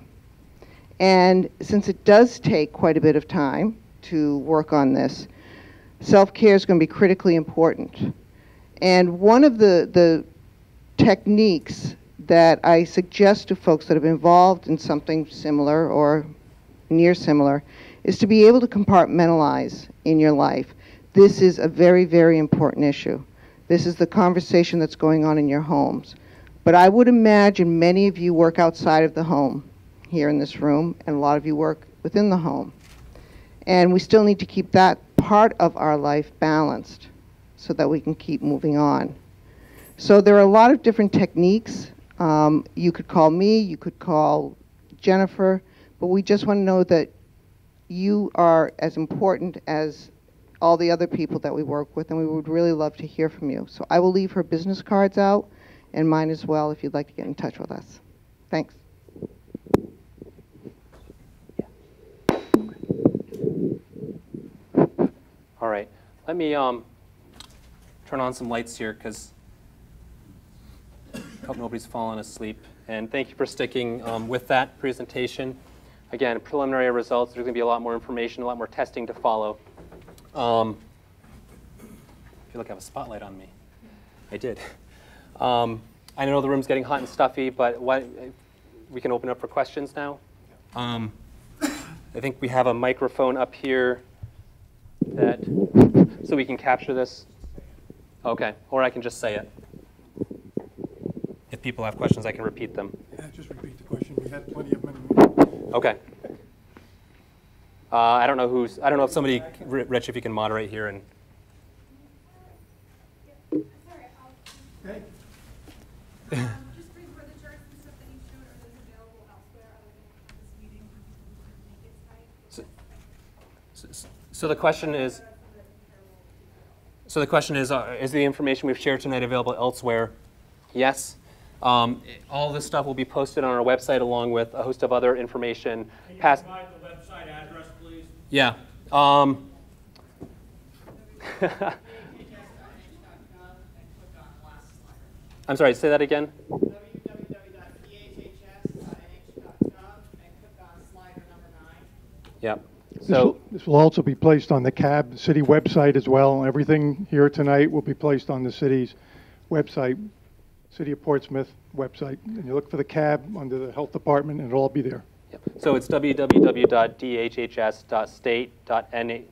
And since it does take quite a bit of time to work on this, self-care is going to be critically important. And one of the, the techniques that I suggest to folks that have been involved in something similar or near similar is to be able to compartmentalize in your life. This is a very, very important issue. This is the conversation that's going on in your homes. But I would imagine many of you work outside of the home here in this room, and a lot of you work within the home. And we still need to keep that part of our life balanced so that we can keep moving on. So there are a lot of different techniques. Um, you could call me, you could call Jennifer, but we just want to know that you are as important as all the other people that we work with, and we would really love to hear from you. So I will leave her business cards out, and mine as well, if you'd like to get in touch with us. Thanks. All right, let me um, turn on some lights here, because Hope nobody's fallen asleep. And thank you for sticking um, with that presentation. Again, preliminary results. There's going to be a lot more information, a lot more testing to follow. Um, I feel like I have a spotlight on me. I did. Um, I know the room's getting hot and stuffy, but what, we can open up for questions now. Um, I think we have a microphone up here that, so we can capture this. Okay, or I can just say it. If people have questions, I can repeat them. Yeah, just repeat the question. We had plenty of them. Okay. Uh, I don't know who's, I don't know if somebody, Rich, if you can moderate here and. Okay. Just bring further charts and stuff that you showed, are those available elsewhere other than this meeting? Make it tight? So, so the question is, so the question is, uh, is the information we've shared tonight available elsewhere? Yes. Um, all this stuff will be posted on our website along with a host of other information. Can you Past provide the website address, please? Yeah. Um, I'm sorry, say that again. w w w dot d h h s dot n h dot gov and click on slider number nine. Yep. This So will, this will also be placed on the C A B city website as well. Everything here tonight will be placed on the city's website, City of Portsmouth website. And you look for the C A B under the health department, and it'll all be there. Yep. So it's w w w dot d h h s dot state dot n h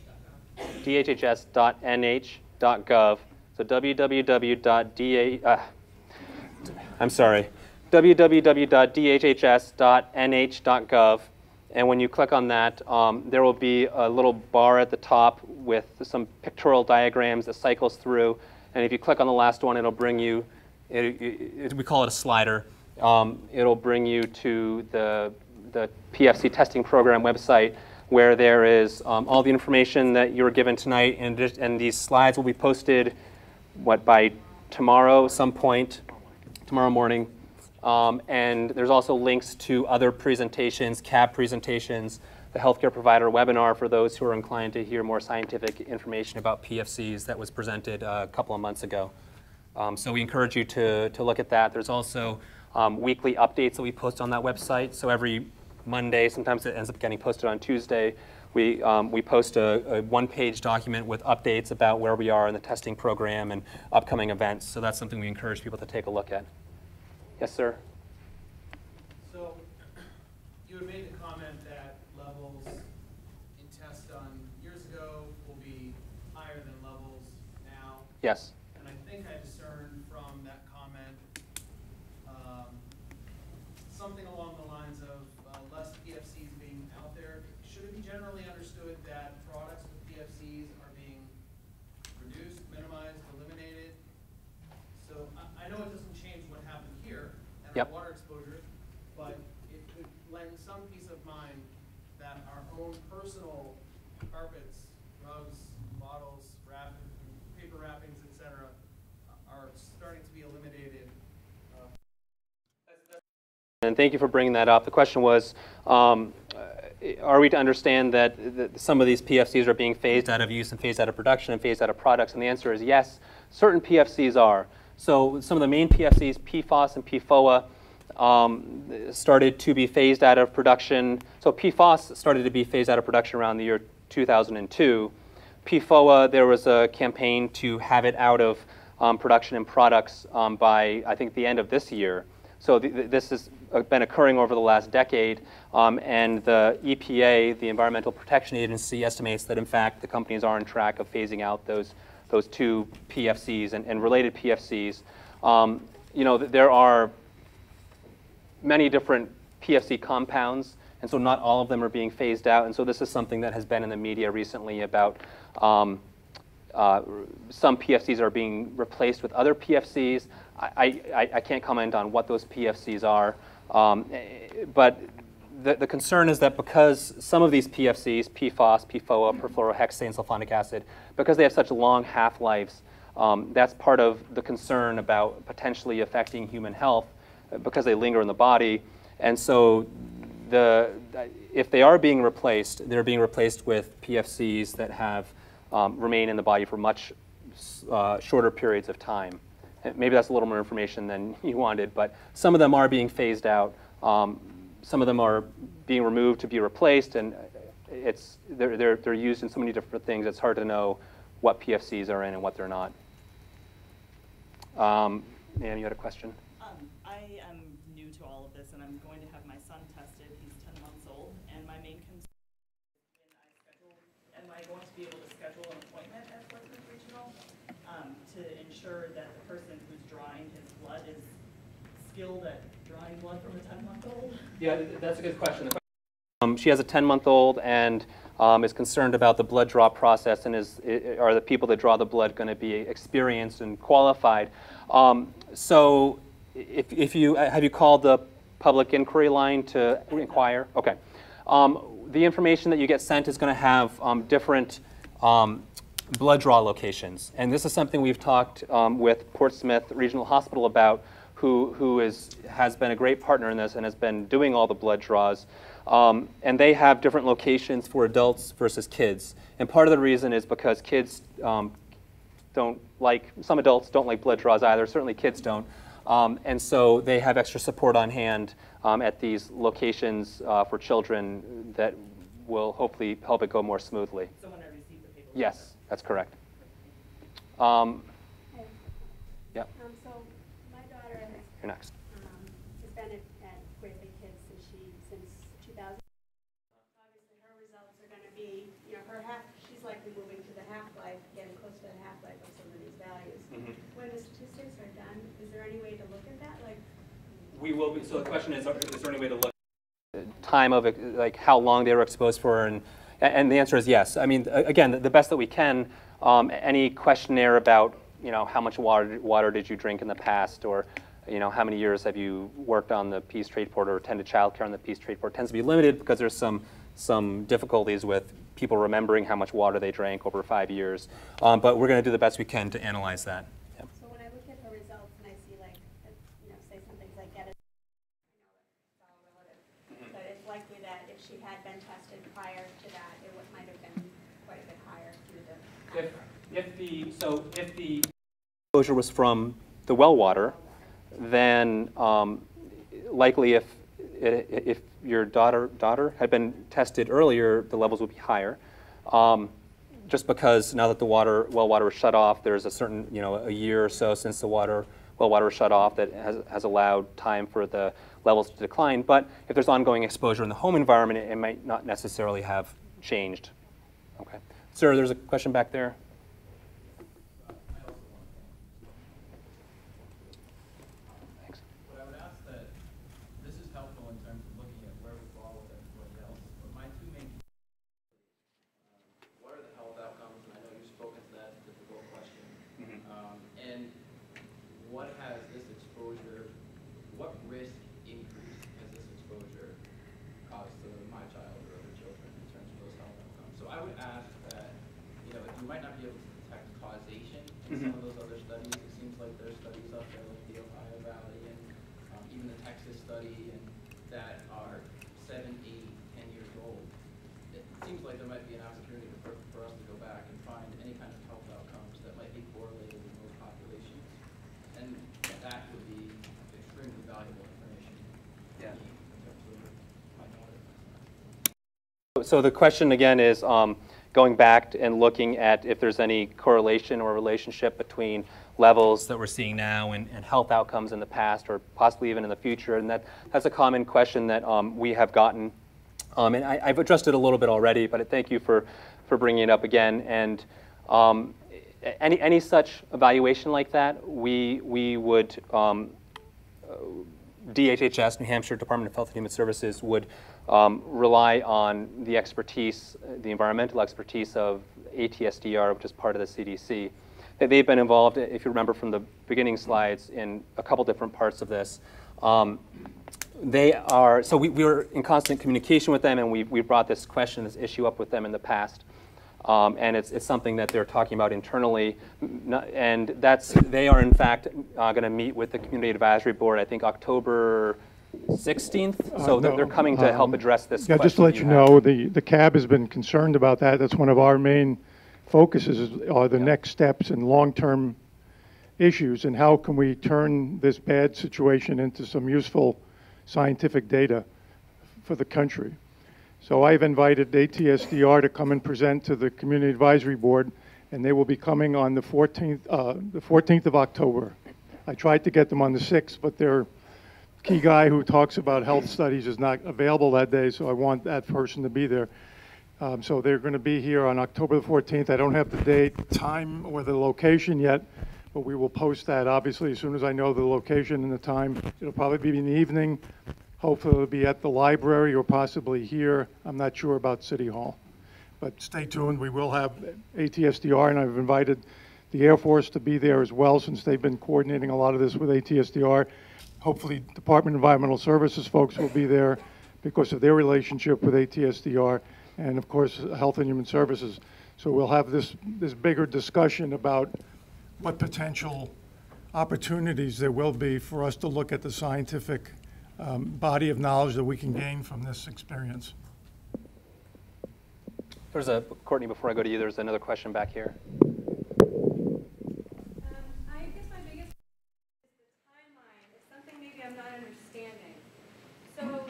d h h s dot n h dot gov. So w w w dot d h uh, I'm sorry, w w w dot d h h s dot n h dot gov. And when you click on that, um, there will be a little bar at the top with some pictorial diagrams that cycles through. And if you click on the last one, it'll bring you, it, it, it, we call it a slider. Um, it'll bring you to the, the P F C testing program website, where there is um, all the information that you were given tonight. And, just, and these slides will be posted, what, by tomorrow, some point, tomorrow morning. Um, and there's also links to other presentations, C A B presentations, the healthcare provider webinar for those who are inclined to hear more scientific information about P F Cs that was presented uh, a couple of months ago. Um, so we encourage you to, to look at that. There's also um, weekly updates that we post on that website. So every Monday, sometimes it ends up getting posted on Tuesday, we, um, we post a, a one-page document with updates about where we are in the testing program and upcoming events. So that's something we encourage people to take a look at. Yes, sir. So you had made the comment that levels in tests done years ago will be higher than levels now. Yes. And I think I discerned from that comment um, something along the lines of uh, less P F Cs being out there. Should it be generally understood that products with P F Cs are being reduced, minimized, eliminated? So I, I know it doesn't change what happened here and Yep. our water exposure, but it could lend some peace of mind that our own personal carpets, rugs, bottles, wrap, paper wrappings, et cetera, are starting to be eliminated. Uh, that's, that's And thank you for bringing that up. The question was, um, are we to understand that th some of these P F Cs are being phased out of use and phased out of production and phased out of products? And the answer is yes, certain P F Cs are. So some of the main P F Cs, P FOS and P FOA, um, started to be phased out of production. So P FOS started to be phased out of production around the year two thousand two. P FOA, there was a campaign to have it out of um, production and products um, by, I think, the end of this year. So th th this has been occurring over the last decade, um, and the E P A, the Environmental Protection Agency, estimates that, in fact, the companies are on track of phasing out those those two P F Cs and, and related P F Cs. Um, you know, th there are many different P F C compounds, and so not all of them are being phased out. And so this is something that has been in the media recently about um, uh, some P F Cs are being replaced with other P F Cs. I, I, I can't comment on what those P F Cs are, um, but the, the concern is that because some of these P F Cs, P FOS, P FOA, perfluorohexane, sulfonic acid, because they have such long half-lives, um, that's part of the concern about potentially affecting human health because they linger in the body. And so the, if they are being replaced, they're being replaced with P F Cs that have um, remain in the body for much uh, shorter periods of time. maybe that's a little more information than you wanted, but some of them are being phased out. Um, some of them are being removed to be replaced, and it's, they're, they're, they're used in so many different things, it's hard to know what P F Cs are in and what they're not. Um, Nan, you had a question? Um, I am new to all of this, and I'm going to have my son tested. He's ten months old, and my main concern is when I schedule, am I going to be able to schedule an appointment at Portsmouth Regional um, to ensure that the person who's drawing his blood is skilled at drawing blood from a ten-month-old? Yeah, that's a good question. Um, she has a ten-month-old and um, is concerned about the blood draw process, and is, are the people that draw the blood going to be experienced and qualified? Um, so if, if you, have you called the public inquiry line to inquire? Okay. Um, the information that you get sent is going to have um, different um, blood draw locations. And this is something we've talked um, with Portsmouth Regional Hospital about, who, who is, has been a great partner in this and has been doing all the blood draws. Um, and they have different locations for adults versus kids. And part of the reason is because kids um, don't like, some adults don't like blood draws either, certainly kids don't. Um, and so they have extra support on hand um, at these locations uh, for children that will hopefully help it go more smoothly. So when I receive the paperwork? Yes, that's correct. Um, yep. Um, so my daughter has, You're next. um, has been at, at Great Big Kids since she, since two thousand. Obviously her results are gonna be, you know, her half, she's likely moving to the half-life, getting close to the half-life of some of these values. Mhm. When the statistics are done, is there any way to look at that? Like, We will be, so the question is, is there any way to look at time of, like, how long they were exposed for? And, and the answer is yes. I mean, again, the best that we can, um, any questionnaire about, you know, how much water, water did you drink in the past, or, you know, how many years have you worked on the Peace Trade Board or attended childcare on the Peace Trade Board, tends to be limited because there's some, some difficulties with people remembering how much water they drank over five years. Um, but we're going to do the best we can to analyze that. Yep. so when I look at her results and I see like, uh, you know, say something's like get it, I know it's all relative, Mhm. but it's likely that if she had been tested prior to that, it would, might have been quite a bit higher due to. If, if the, so if the exposure was from the well water, then um, likely if, if your daughter, daughter had been tested earlier, the levels would be higher. Um, just because now that the water, well water was shut off, there's a certain, you know, a year or so since the water, well water was shut off that has, has allowed time for the levels to decline. But if there's ongoing exposure in the home environment, it, it might not necessarily have changed. Okay. Sir, there's a question back there. Some of those other studies, it seems like there's studies out there like the Ohio Valley and um, even the Texas study and that are seven, eight, ten years old. It seems like there might be an opportunity for, for us to go back and find any kind of health outcomes that might be correlated in those populations. And that would be extremely valuable information. Yeah. In terms of my daughter. So the question again is, um, going back and looking at if there's any correlation or relationship between levels that we're seeing now and, and health outcomes in the past or possibly even in the future. And that, that's a common question that um, we have gotten. Um, and I, I've addressed it a little bit already, but thank you for, for bringing it up again. And um, any, any such evaluation like that, we, we would, um, D H H S, New Hampshire Department of Health and Human Services, would um, rely on the expertise, the environmental expertise of A T S D R, which is part of the C D C. They've been involved, if you remember from the beginning slides, in a couple different parts of this. Um, they are, so we, we were in constant communication with them, and we, we brought this question, this issue up with them in the past. Um, and it's, it's something that they're talking about internally. And that's, they are in fact uh, going to meet with the Community Advisory Board, I think October sixteenth. So Uh, they're, no, they're coming to help um, address this Yeah, question just to let that you have. know, the, the C A B has been concerned about that. That's one of our main focuses, is, are the next steps in long-term issues and how can we turn this bad situation into some useful scientific data for the country. So I've invited A T S D R to come and present to the Community Advisory Board, and they will be coming on the fourteenth, uh, the fourteenth of October. I tried to get them on the sixth, but their key guy who talks about health studies is not available that day, so I want that person to be there. Um, so they're going to be here on October the fourteenth. I don't have the date, time, or the location yet, but we will post that, obviously, as soon as I know the location and the time. It'll probably be in the evening. Hopefully it'll be at the library or possibly here. I'm not sure about City Hall. But stay tuned. We will have A T S D R, and I've invited the Air Force to be there as well, since they've been coordinating a lot of this with A T S D R. Hopefully Department of Environmental Services folks will be there because of their relationship with A T S D R, and of course Health and Human Services. So we'll have this, this bigger discussion about what potential opportunities there will be for us to look at the scientific um, body of knowledge that we can gain from this experience. There's a, Courtney, before I go to you, there's another question back here. I guess my biggest is the timeline. It's something maybe I'm not understanding. So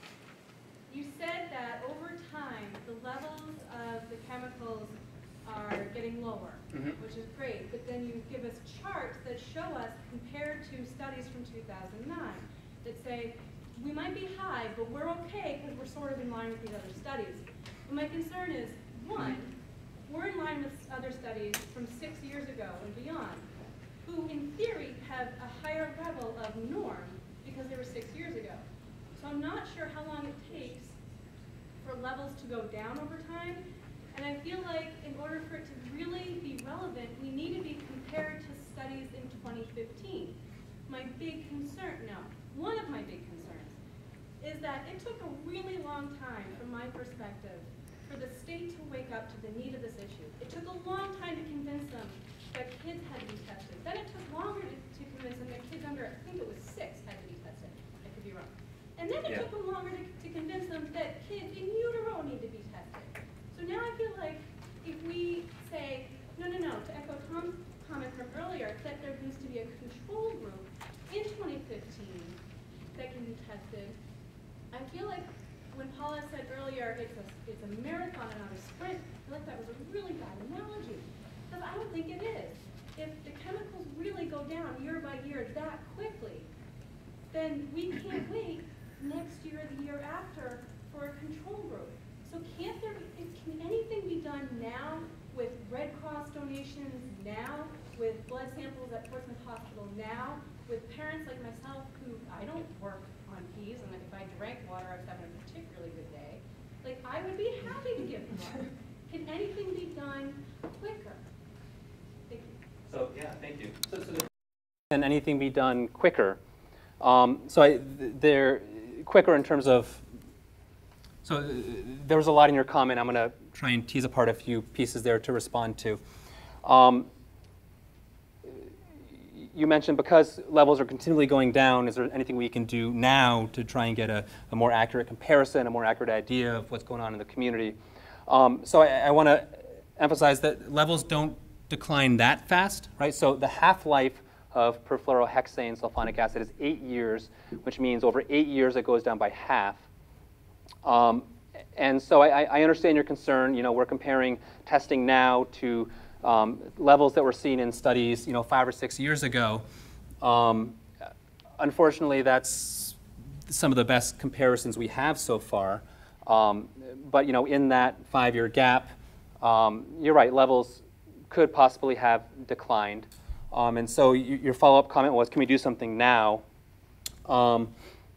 you said that over time, the levels of the chemicals are getting lower, mm-hmm. which is great. But then you give us charts that show us, compared to studies from two thousand nine, that say we might be high, but we're okay because we're sort of in line with these other studies. But my concern is, one, we're in line with other studies from six years ago and beyond, who in theory have a higher level of norm because they were six years ago. So I'm not sure how long it takes for levels to go down over time. And I feel like in order for it to really be relevant, we need to be compared to studies in twenty fifteen. My big concern, no, one of my big concerns is that it took a really long time, from my perspective, for the state to wake up to the need of this issue. It took a long time to convince them that kids had to be tested. Then it took longer to, to convince them that kids under, I think it was six, had to be tested. I could be wrong. And then it Yeah. took them longer to, to convince them that kids in utero need to be tested. So now I feel like if we say, no, no, no, to echo Tom's comment from earlier, that there needs to be a control group in twenty fifteen that can be tested, I feel like when Paula said earlier, it's a, it's a marathon and not a sprint, I feel like that was a really bad analogy. Because I don't think it is. If the chemicals really go down year by year that quickly, then we can't wait next year or the year after for a control group. So can't there be, can anything be done now with Red Cross donations now, with blood samples at Portsmouth Hospital now, with parents like myself who, I don't work on peas, and if I drank water, I was having a particularly good day. Like, I would be happy to give water. Can anything be done quicker? Thank you. So, yeah, thank you. So, so can anything be done quicker? Um, so I, they're quicker in terms of, so uh, there was a lot in your comment. I'm going to try and tease apart a few pieces there to respond to. Um, you mentioned because levels are continually going down, is there anything we can do now to try and get a, a more accurate comparison, a more accurate idea of what's going on in the community? Um, so I, I want to emphasize that levels don't decline that fast, right? So the half-life of perfluorohexane sulfonic acid is eight years, which means over eight years it goes down by half. Um, and so I, I understand your concern. You know, we're comparing testing now to um, levels that were seen in studies, you know, five or six years ago. Um, unfortunately, that's some of the best comparisons we have so far. Um, but, you know, in that five-year gap, um, you're right, levels could possibly have declined. Um, and so you, your follow-up comment was, can we do something now? Um,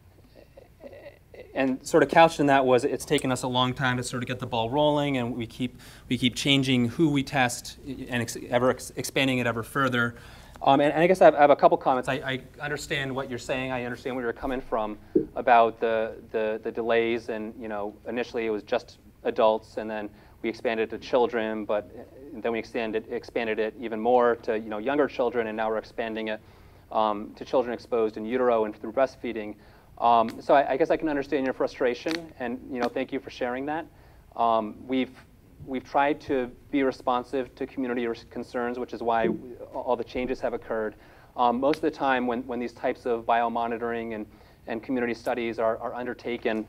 and sort of couched in that was, it's taken us a long time to sort of get the ball rolling, and we keep we keep changing who we test and ex ever ex expanding it ever further. Um, and, and I guess I have, I have a couple comments. I, I understand what you're saying. I understand where you're coming from about the, the the delays. And you know, initially it was just adults, and then we expanded to children, but then we expanded expanded it even more to you know younger children, and now we're expanding it um, to children exposed in utero and through breastfeeding. Um, so I, I guess I can understand your frustration, and you know, thank you for sharing that. Um, we've we've tried to be responsive to community concerns, which is why all the changes have occurred. Um, most of the time when, when these types of biomonitoring and, and community studies are, are undertaken,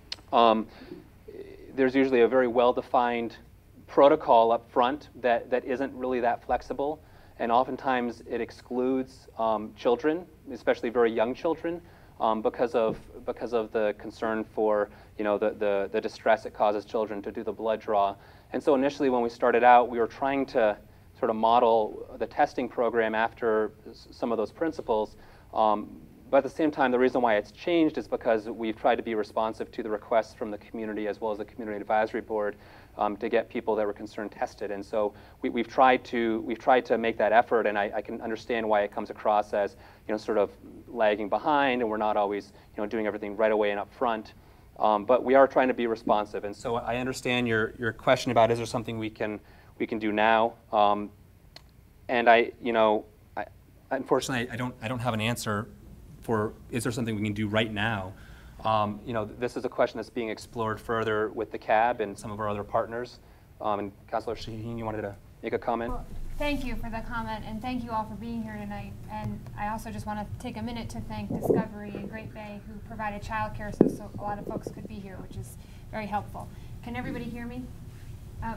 um, there's usually a very well-defined protocol up front that, that isn't really that flexible. And oftentimes it excludes um, children, especially very young children, um, because of because of the concern for you know the, the the distress it causes children to do the blood draw. And so initially, when we started out, we were trying to sort of model the testing program after some of those principles. Um, but at the same time, the reason why it's changed is because we've tried to be responsive to the requests from the community as well as the Community Advisory Board um, to get people that were concerned tested. And so we, we've tried to we've tried to make that effort, and I, I can understand why it comes across as you know sort of lagging behind, and we're not always you know doing everything right away and up front. Um, but we are trying to be responsive. And so I understand your your question about is there something we can we can do now. Um, and I you know I, unfortunately I don't I don't have an answer for is there something we can do right now. Um, you know, this is a question that's being explored further with the C A B and some of our other partners. Um, and Councilor Shaheen, you wanted to make a comment? Well, thank you for the comment, and thank you all for being here tonight. And I also just want to take a minute to thank Discovery and Great Bay, who provided childcare so, so a lot of folks could be here, which is very helpful. Can everybody hear me? Um,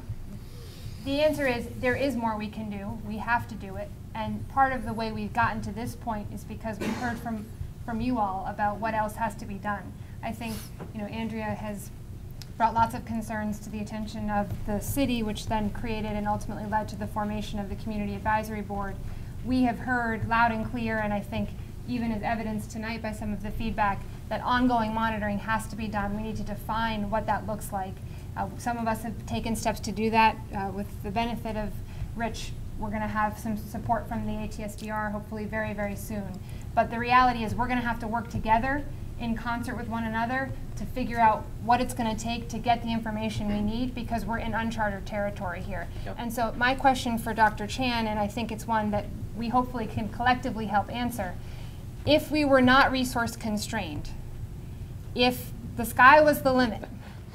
the answer is there is more we can do. We have to do it. And part of the way we've gotten to this point is because we've heard from from you all about what else has to be done. I think, you know, Andrea has brought lots of concerns to the attention of the city, which then created and ultimately led to the formation of the Community Advisory Board. We have heard loud and clear, and I think even as evidenced tonight by some of the feedback, that ongoing monitoring has to be done. We need to define what that looks like. Uh, some of us have taken steps to do that. Uh, with the benefit of Rich, we're going to have some support from the A T S D R hopefully very, very soon. But the reality is we're going to have to work together in concert with one another to figure out what it's going to take to get the information we need, because we're in uncharted territory here. Yep. And so my question for Doctor Chan, and I think it's one that we hopefully can collectively help answer, if we were not resource constrained, if the sky was the limit,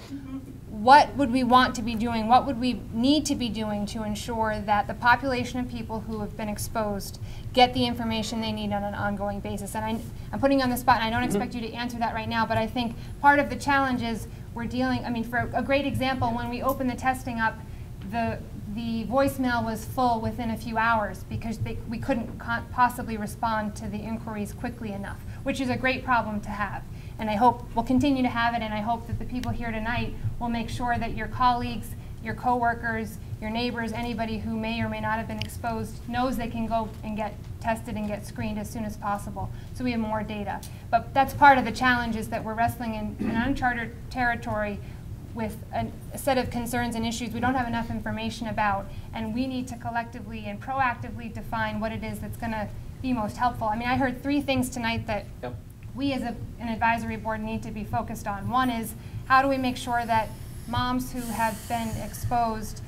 what would we want to be doing? What would we need to be doing to ensure that the population of people who have been exposed get the information they need on an ongoing basis? And I, I'm putting you on the spot, and I don't expect you to answer that right now, but I think part of the challenge is we're dealing, I mean, for a great example, when we opened the testing up, the, the voicemail was full within a few hours because they, we couldn't possibly respond to the inquiries quickly enough, which is a great problem to have. And I hope we'll continue to have it, and I hope that the people here tonight will make sure that your colleagues, your coworkers, your neighbors, anybody who may or may not have been exposed knows they can go and get tested and get screened as soon as possible, so we have more data. But that's part of the challenge, is that we're wrestling in, in uncharted territory with a, a set of concerns and issues we don't have enough information about, and we need to collectively and proactively define what it is that's going to be most helpful. I mean, I heard three things tonight that yep. we as a, an advisory board need to be focused on. One is, how do we make sure that moms who have been exposed,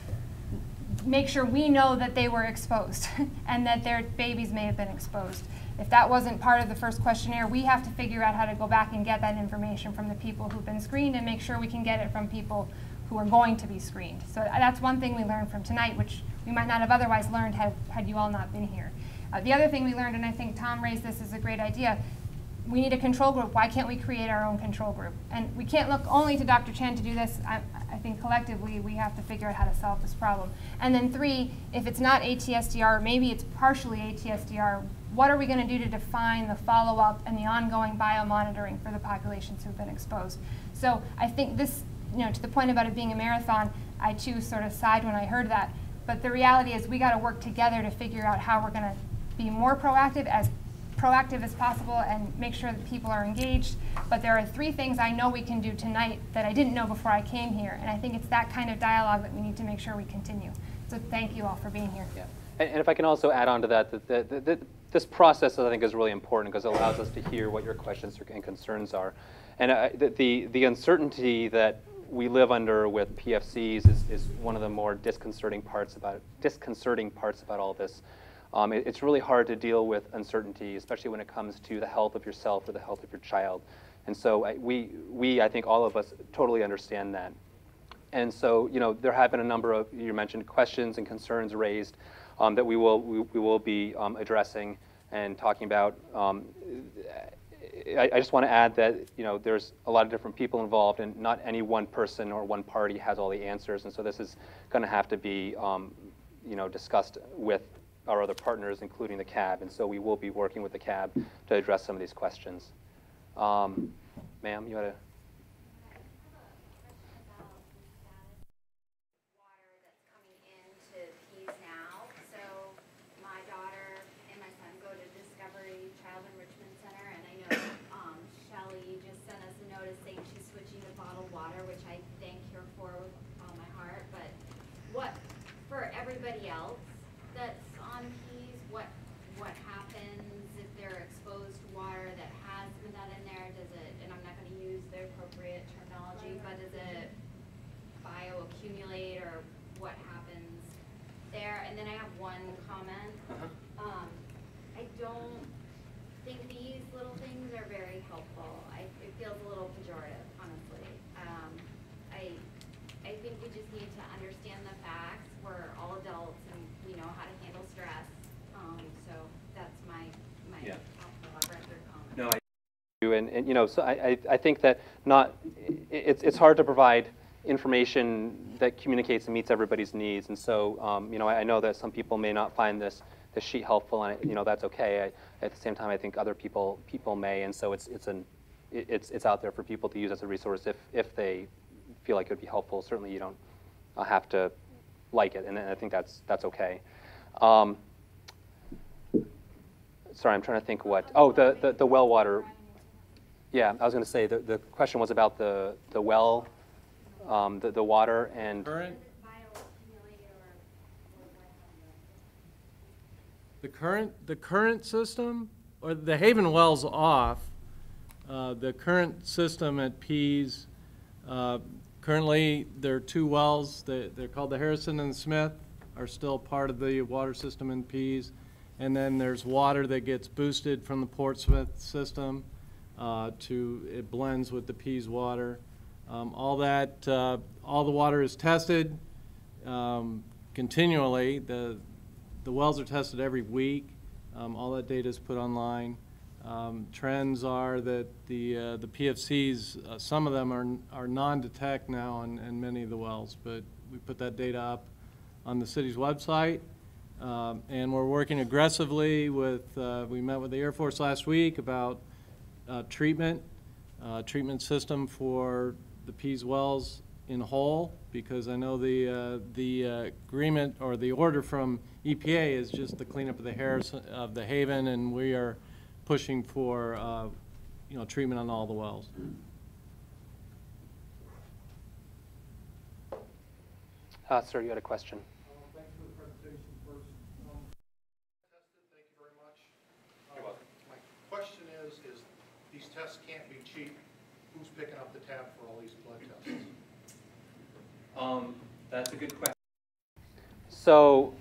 make sure we know that they were exposed and that their babies may have been exposed. If that wasn't part of the first questionnaire, we have to figure out how to go back and get that information from the people who've been screened and make sure we can get it from people who are going to be screened. So that's one thing we learned from tonight, which we might not have otherwise learned had, had you all not been here. Uh, the other thing we learned, and I think Tom raised this as a great idea, we need a control group. Why can't we create our own control group? And we can't look only to Doctor Chan to do this. I, I think collectively we have to figure out how to solve this problem. And then three, if it's not A T S D R, maybe it's partially A T S D R, what are we going to do to define the follow-up and the ongoing biomonitoring for the populations who've been exposed? So I think this, you know, to the point about it being a marathon, I too sort of sighed when I heard that. But the reality is we got to work together to figure out how we're going to be more proactive, as proactive as possible, and make sure that people are engaged. But there are three things I know we can do tonight that I didn't know before I came here, and I think it's that kind of dialogue that we need to make sure we continue. So thank you all for being here. Yeah. And, and if I can also add on to that, that, that, that, that this process I think is really important because it allows us to hear what your questions and concerns are. And uh, the, the, the uncertainty that we live under with P F Cs is, is one of the more disconcerting parts about, disconcerting parts about all this. Um, it, it's really hard to deal with uncertainty, especially when it comes to the health of yourself or the health of your child. And so I, we, we, I think all of us totally understand that. And so, you know, there have been a number of, you mentioned, questions and concerns raised um, that we will, we, we will be um, addressing and talking about, um, I, I just want to add that, you know, there's a lot of different people involved, and not any one person or one party has all the answers, and so this is going to have to be, um, you know, discussed with our other partners, including the C A B, and so we will be working with the C A B to address some of these questions. Um, Ma'am, you had a... Everybody else that's on Peas, what what happens if they're exposed to water that has some of that in there? Does it, and I'm not going to use the appropriate terminology, but does it bioaccumulate, or what happens there? And then I have one comment. Uh-huh. um, I don't think these little things are very helpful. I, it feels a little pejorative, honestly. Um, I I think we just need to understand the facts. We're all adults and we know how to handle stress. Um, so that's my my Yeah. record comment. No, I do, and, and you know, so I, I, I think that not it's it's hard to provide information that communicates and meets everybody's needs, and so um, you know, I, I know that some people may not find this this sheet helpful, and you know, that's okay. I, at the same time, I think other people people may, and so it's it's an it, it's it's out there for people to use as a resource if if they feel like it would be helpful. Certainly, you don't uh, have to like it, and I think that's that's okay. Um, sorry, I'm trying to think what. Oh, the the, the well water. Yeah, I was going to say the the question was about the the well, um, the the water and. Current. The current the current system, or the Haven well's off. Uh, the current system at Pease. Uh, Currently, there are two wells. They, they're called the Harrison and Smith, are still part of the water system in Pease. And then there's water that gets boosted from the Portsmouth system uh, to, it blends with the Pease water. Um, all that, uh, all the water is tested um, continually. The, the wells are tested every week. Um, all that data is put online. Um, trends are that the uh, the P F Cs, uh, some of them are are non-detect now in, in many of the wells, but we put that data up on the city's website, um, and we're working aggressively with. Uh, we met with the Air Force last week about uh, treatment, uh, treatment system for the Pease wells in whole, because I know the uh, the uh, agreement or the order from E P A is just the cleanup of the Harrison of the Haven, and we are pushing for, uh, you know, treatment on all the wells. Uh, sir, you had a question. Uh, thanks for the presentation first. Um, tested, thank you very much. You're welcome. My question is, is these tests can't be cheap. Who's picking up the tab for all these blood tests? Um, that's a good question. So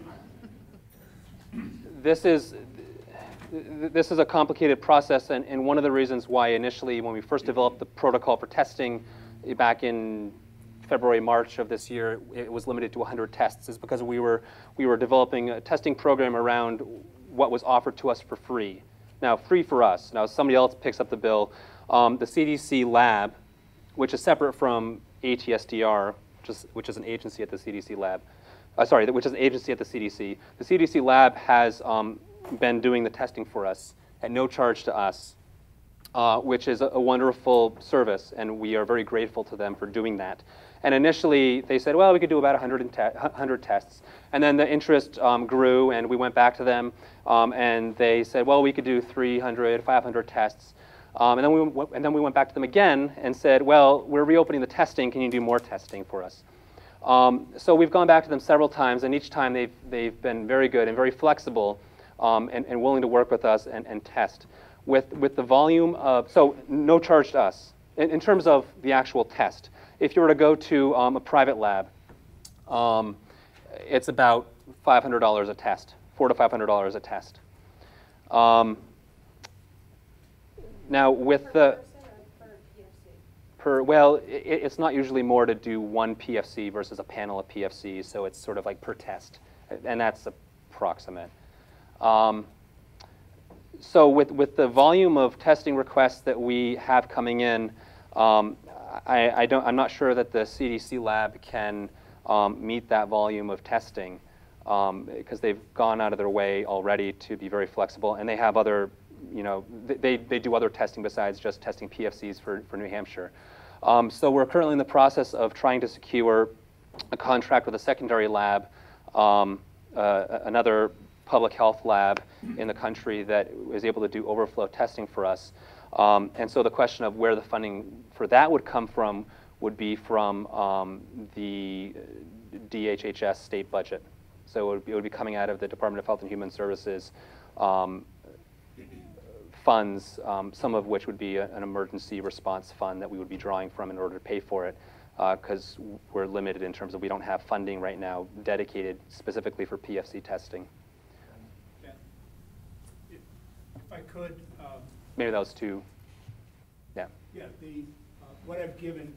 this is. This is a complicated process, and, and one of the reasons why initially when we first developed the protocol for testing back in February, March of this year, it was limited to one hundred tests, is because we were, we were developing a testing program around what was offered to us for free. Now, free for us. Now, somebody else picks up the bill. Um, the C D C lab, which is separate from A T S D R, which is, which is an agency at the C D C lab, uh, sorry, which is an agency at the C D C. The C D C lab has um, been doing the testing for us at no charge to us, uh, which is a, a wonderful service, and we are very grateful to them for doing that. And initially, they said, well, we could do about one hundred, te one hundred tests. And then the interest um, grew, and we went back to them, um, and they said, well, we could do three hundred, five hundred tests. Um, and, then we, and then we went back to them again and said, well, we're reopening the testing. Can you do more testing for us? Um, so we've gone back to them several times, and each time they've, they've been very good and very flexible um, and, and willing to work with us and, and test. With, with the volume of, so no charge to us. In, in terms of the actual test, if you were to go to um, a private lab, um, it's about five hundred dollars a test, four to five hundred dollars a test. Um, now with the per well, it, it's not usually more to do one P F C versus a panel of P F Cs, so it's sort of like per test, and that's approximate. Um, so with, with the volume of testing requests that we have coming in, um, I, I don't, I'm not sure that the C D C lab can um, meet that volume of testing um, because they've gone out of their way already to be very flexible, and they have other, you know, they, they do other testing besides just testing P F Cs for, for New Hampshire. Um, so we're currently in the process of trying to secure a contract with a secondary lab, um, uh, another public health lab in the country that is able to do overflow testing for us. Um, and so the question of where the funding for that would come from would be from um, the D H H S state budget. So it would, be, it would be coming out of the Department of Health and Human Services um, funds, um, some of which would be a, an emergency response fund that we would be drawing from in order to pay for it, because uh, we're limited in terms of we don't have funding right now dedicated specifically for P F C testing. If I could. Um, Maybe that was two. Yeah. Yeah, the, uh, what I've given,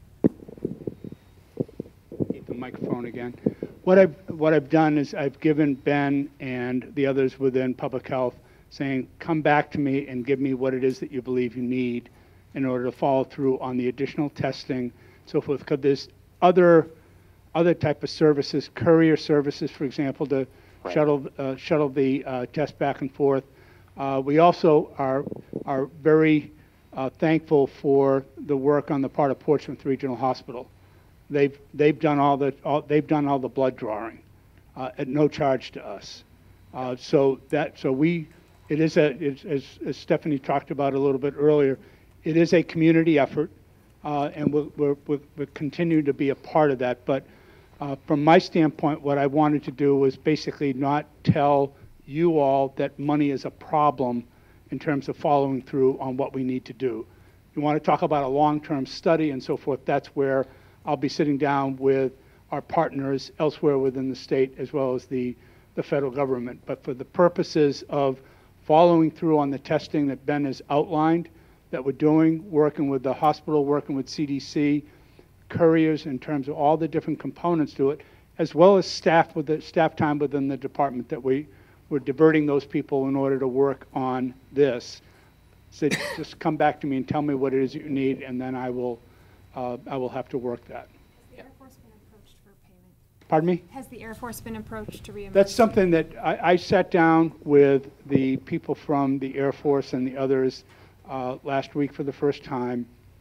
get the microphone again. What I've, what I've done is I've given Ben and the others within public health saying, come back to me and give me what it is that you believe you need in order to follow through on the additional testing, so forth. Because there's other, other type of services, courier services, for example, to right. shuttle, uh, shuttle the uh, test back and forth. Uh, we also are, are very uh, thankful for the work on the part of Portsmouth Regional Hospital. They've, they've, done, all the, all, they've done all the blood drawing uh, at no charge to us. Uh, so, that, so we, it is a, it's, as, as Stephanie talked about a little bit earlier, it is a community effort, uh, and we'll, we're, we'll, we'll continue to be a part of that. But uh, from my standpoint, what I wanted to do was basically not tell you all that money is a problem in terms of following through on what we need to do. You want to talk about a long-term study and so forth, that's where I'll be sitting down with our partners elsewhere within the state as well as the, the federal government. But for the purposes of following through on the testing that Ben has outlined that we're doing, working with the hospital, working with C D C, couriers in terms of all the different components to it, as well as staff with the staff time within the department that we we're diverting those people in order to work on this. So just come back to me and tell me what it is you need, and then I will, uh, I will have to work that. Has the Air Force been approached for payment? Pardon me? Has the Air Force been approached to reimburse? That's something that I, I sat down with the people from the Air Force and the others uh, last week for the first time,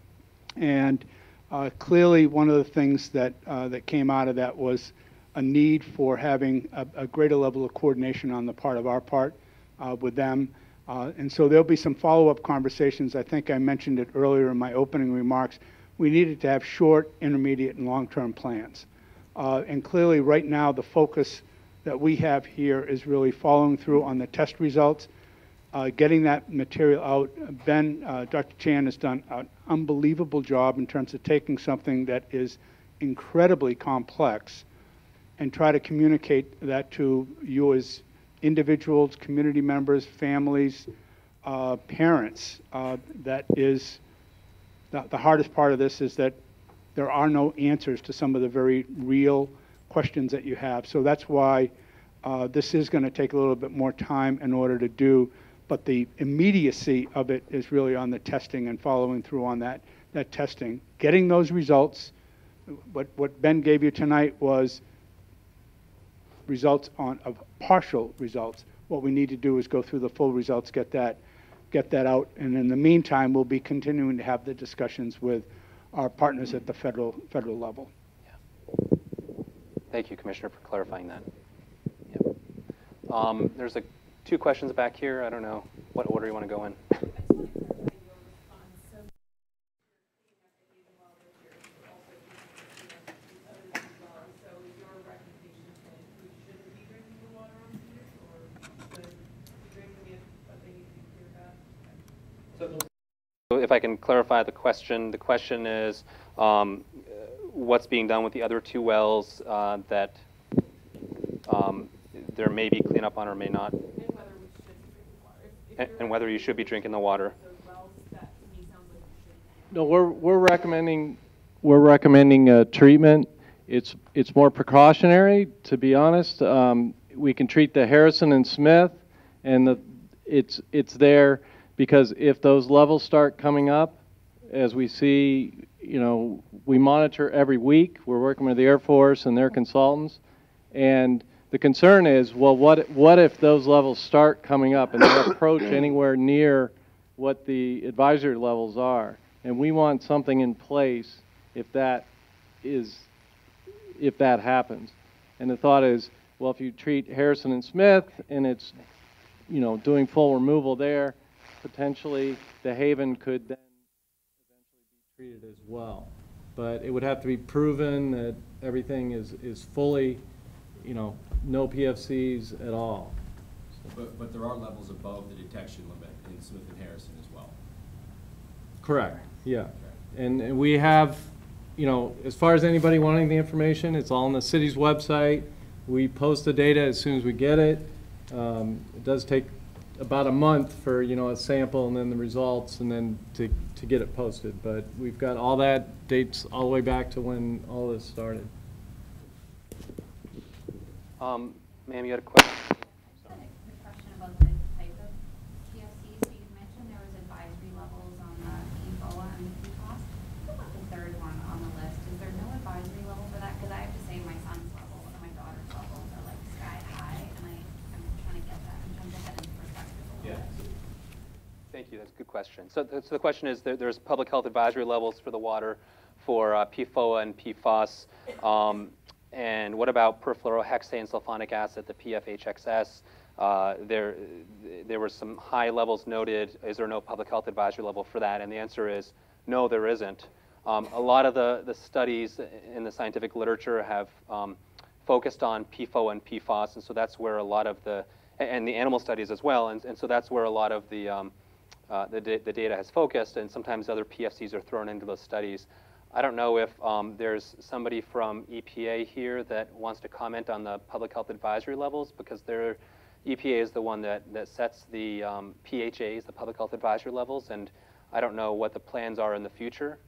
and uh, clearly one of the things that uh, that came out of that was a need for having a, a greater level of coordination on the part of our part uh, with them. Uh, and so there'll be some follow-up conversations. I think I mentioned it earlier in my opening remarks. We needed to have short, intermediate, and long-term plans. Uh, and clearly right now the focus that we have here is really following through on the test results, uh, getting that material out. Ben, uh, Doctor Chan has done an unbelievable job in terms of taking something that is incredibly complex and try to communicate that to you as individuals, community members, families, uh, parents. Uh, that is, the, the hardest part of this is that there are no answers to some of the very real questions that you have. So that's why uh, this is going to take a little bit more time in order to do, but the immediacy of it is really on the testing and following through on that, that testing. Getting those results, what, what Ben gave you tonight was results on of partial results. What we need to do is go through the full results, get that, get that out, and in the meantime, we'll be continuing to have the discussions with our partners at the federal federal level. Yeah. Thank you, Commissioner, for clarifying that. Yep. Um, there's a, two questions back here. I don't know what order you want to go in. So if I can clarify the question, the question is um, what's being done with the other two wells uh, that um, there may be cleanup on or may not, and, and whether you should be drinking the water. No, we're we're recommending we're recommending uh, treatment. It's it's more precautionary, to be honest. Um, we can treat the Harrison and Smith, and the it's, it's there because if those levels start coming up, as we see, you know, we monitor every week. We're working with the Air Force and their consultants. And the concern is, well, what, what if those levels start coming up and they approach anywhere near what the advisory levels are? And we want something in place if that is, if that happens. And the thought is, well, if you treat Harrison and Smith and it's, you know, doing full removal there, potentially the Haven could then eventually be treated as well. But it would have to be proven that everything is, is fully, you know, no P F Cs at all. But, but there are levels above the detection limit in Smith and Harrison as well. Correct, yeah. Okay. And, and we have, you know, as far as anybody wanting the information, it's all on the city's website. We post the data as soon as we get it. Um, it does take about a month for, you know, a sample and then the results and then to, to get it posted. But we've got all that dates all the way back to when all this started. Um, ma'am, you had a question? A question about the type of P F Cs. So you mentioned there was advisory levels on the P F O A and the P FOS. What about the third one on the list? Is there no advisory level for that? Because I have to say my son's level and my daughter's levels are like sky high, and I, I'm trying to get that. I'm trying to get that into perspective a little bit. Thank you. That's a good question. So, th so the question is, there, there's public health advisory levels for the water for uh, P F O A and P FOS. Um, and what about perfluorohexane sulfonic acid, the P F H X S? Uh, there, there were some high levels noted. Is there no public health advisory level for that? And the answer is no, there isn't. Um, a lot of the, the studies in the scientific literature have um, focused on P F O A and P FOS, and so that's where a lot of the, and the animal studies as well, and, and so that's where a lot of the, um, uh, the, the data has focused, and sometimes other P F Cs are thrown into those studies. I don't know if um, there's somebody from E P A here that wants to comment on the public health advisory levels, because their E P A is the one that, that sets the um, P H As, the public health advisory levels, and I don't know what the plans are in the future.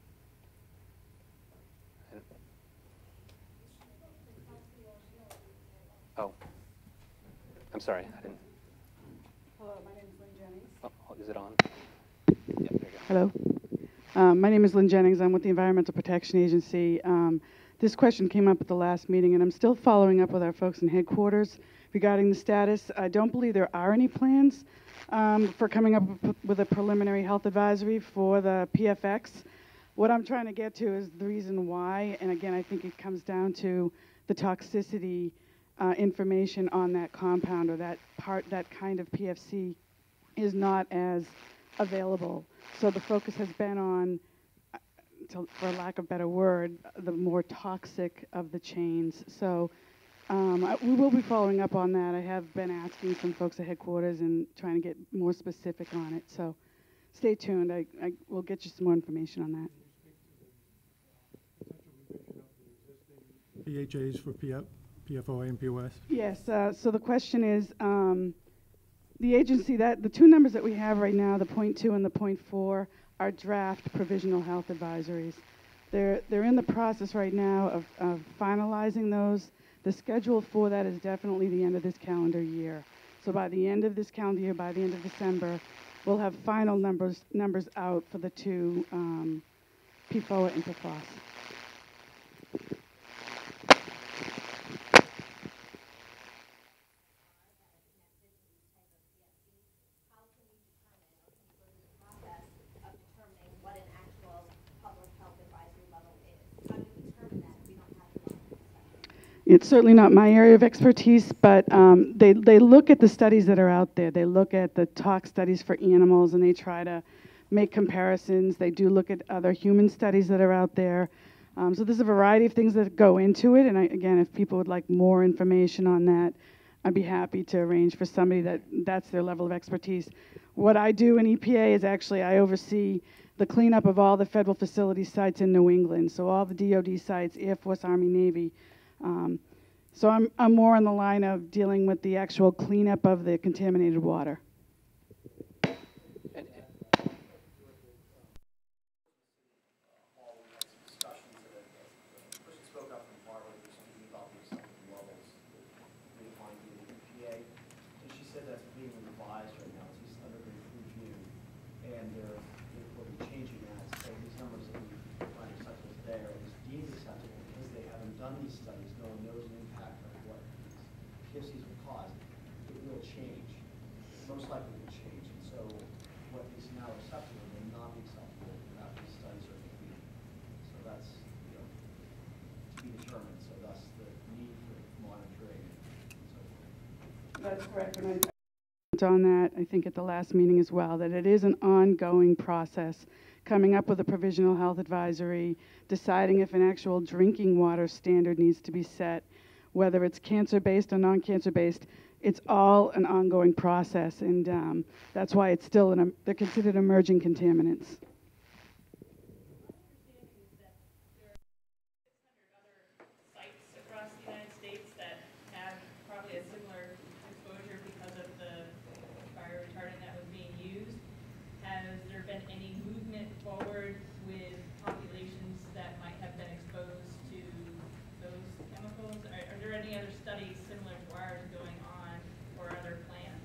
Oh, I'm sorry, I didn't. Hello, my name is Lynn Jennings. Oh, is it on? Yep, there you go. Hello. Um, my name is Lynn Jennings. I'm with the Environmental Protection Agency. Um, this question came up at the last meeting, and I'm still following up with our folks in headquarters regarding the status. I don't believe there are any plans um, for coming up with a preliminary health advisory for the P F X. What I'm trying to get to is the reason why, and again, I think it comes down to the toxicity uh, information on that compound or that part, that kind of P F C is not as available. So the focus has been on, to, for lack of a better word, the more toxic of the chains. So um, I, we will be following up on that. I have been asking some folks at headquarters and trying to get more specific on it. So stay tuned. I, I will get you some more information on that. P H As for P F, P F O A and P O S? Yes, uh, so the question is, um, the agency, that the two numbers that we have right now, the point two and the point four, are draft provisional health advisories. They're, they're in the process right now of, of finalizing those. The schedule for that is definitely the end of this calendar year. So by the end of this calendar year, by the end of December, we'll have final numbers, numbers out for the two um, P F O A and P F O S. It's certainly not my area of expertise, but um, they, they look at the studies that are out there. They look at the tox studies for animals, and they try to make comparisons. They do look at other human studies that are out there. Um, so there's a variety of things that go into it, and I, again, if people would like more information on that, I'd be happy to arrange for somebody that that's their level of expertise. What I do in E P A is actually I oversee the cleanup of all the federal facility sites in New England, so all the D O D sites, Air Force, Army, Navy. Um, so I'm, I'm more on the line of dealing with the actual cleanup of the contaminated water. that's correct. And I on that, I think at the last meeting as well, that it is an ongoing process, coming up with a provisional health advisory, deciding if an actual drinking water standard needs to be set, whether it's cancer-based or non-cancer-based. It's all an ongoing process, and um, that's why it's still, an, they're considered emerging contaminants. Sites across the United States that have probably a similar exposure because of the fire retardant that was being used. Has there been any movement forward with populations that might have been exposed to those chemicals? Are, are there any other studies similar to ours going on or other plans?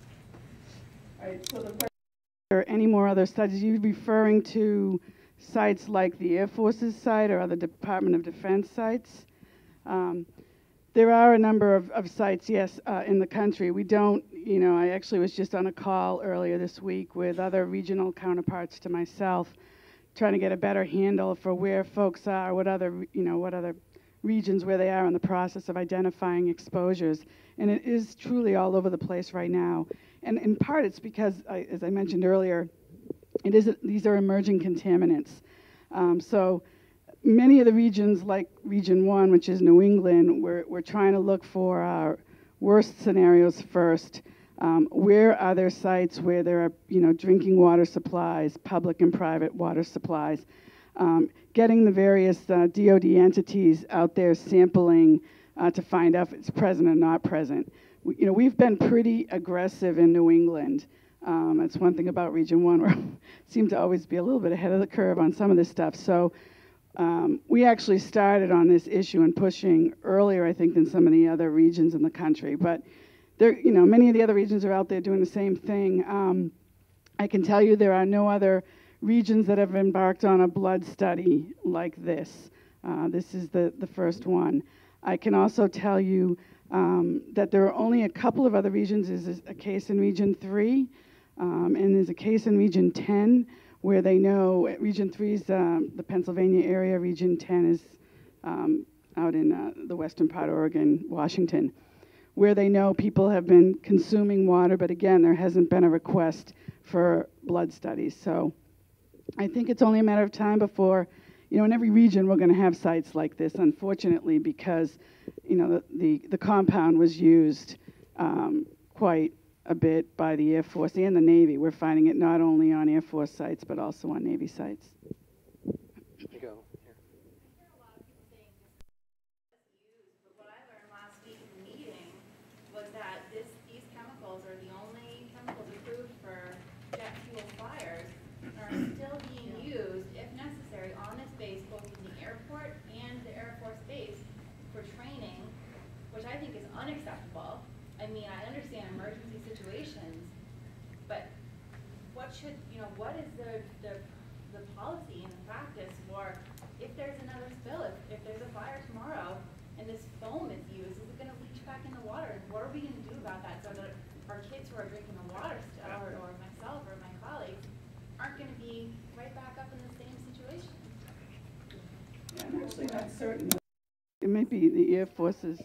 All right, so the question, are there any more other studies? Are you referring to sites like the Air Force's site or other Department of Defense sites? Um, there are a number of, of sites, yes, uh, in the country. We don't, you know, I actually was just on a call earlier this week with other regional counterparts to myself, trying to get a better handle for where folks are, what other, you know, what other regions where they are in the process of identifying exposures. And it is truly all over the place right now. And in part, it's because, I, as I mentioned earlier, it is, these are emerging contaminants. Um, so many of the regions, like Region one, which is New England, we're, we're trying to look for our worst scenarios first. Um, where are there sites where there are, you know, drinking water supplies, public and private water supplies? Um, getting the various uh, D O D entities out there sampling uh, to find out if it's present or not present. We, you know, we've been pretty aggressive in New England. Um, that's one thing about Region one, where we seem to always be a little bit ahead of the curve on some of this stuff. So um, we actually started on this issue and pushing earlier, I think, than some of the other regions in the country. But there, you know, many of the other regions are out there doing the same thing. Um, I can tell you there are no other regions that have embarked on a blood study like this. Uh, this is the, the first one. I can also tell you um, that there are only a couple of other regions. There's a case in Region three, um, and there's a case in Region ten, where they know Region three is um, the Pennsylvania area, Region ten is um, out in uh, the western part of Oregon, Washington, where they know people have been consuming water, but again, there hasn't been a request for blood studies. So I think it's only a matter of time before, you know, in every region we're going to have sites like this, unfortunately, because, you know, the, the, the compound was used um, quite a bit by the Air Force and the Navy. We're finding it not only on Air Force sites, but also on Navy sites. You go. Was that this, these chemicals are the only chemicals approved for jet fuel fires and are still being used, if necessary, on this base, both in the airport and the Air Force base for training, which I think is unacceptable. I mean, I understand emergency situations, but what should, you know, what is the, the, the policy and the practice for if there's another spill, if, if there's a fire tomorrow, and this foam is used, is it going to leach back in the water? And what are we going to do about that so that our kids who are drinking the water still, or, or myself or my colleagues, aren't going to be right back up in the same situation? Yeah, I'm actually not certain. It may be the Air Force's.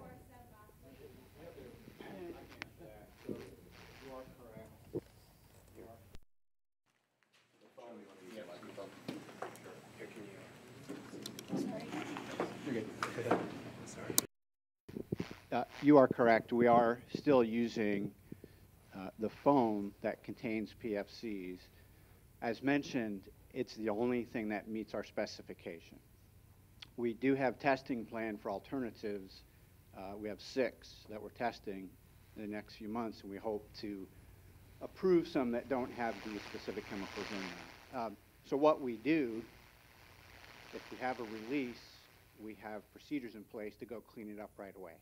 Uh, you are correct. We are still using uh, the foam that contains P F Cs. As mentioned, it's the only thing that meets our specification. We do have testing planned for alternatives. Uh, we have six that we're testing in the next few months, and we hope to approve some that don't have these specific chemicals in them. Um, so what we do, if we have a release, we have procedures in place to go clean it up right away.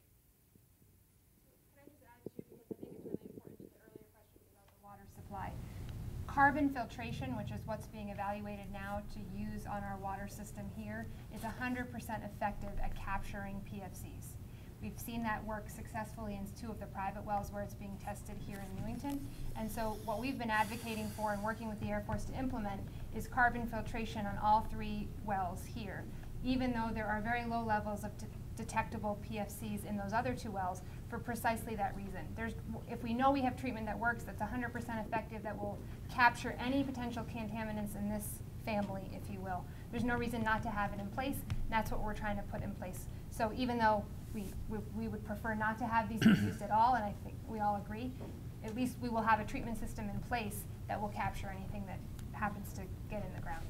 Water supply. Carbon filtration, which is what's being evaluated now to use on our water system here, is one hundred percent effective at capturing P F Cs. We've seen that work successfully in two of the private wells where it's being tested here in Newington. And so what we've been advocating for and working with the Air Force to implement is carbon filtration on all three wells here. Even though there are very low levels of de detectable P F Cs in those other two wells, for precisely that reason. There's, if we know we have treatment that works, that's one hundred percent effective, that will capture any potential contaminants in this family, if you will, there's no reason not to have it in place, and that's what we're trying to put in place. So even though we, we, we would prefer not to have these be used at all, and I think we all agree, at least we will have a treatment system in place that will capture anything that happens to get in the ground.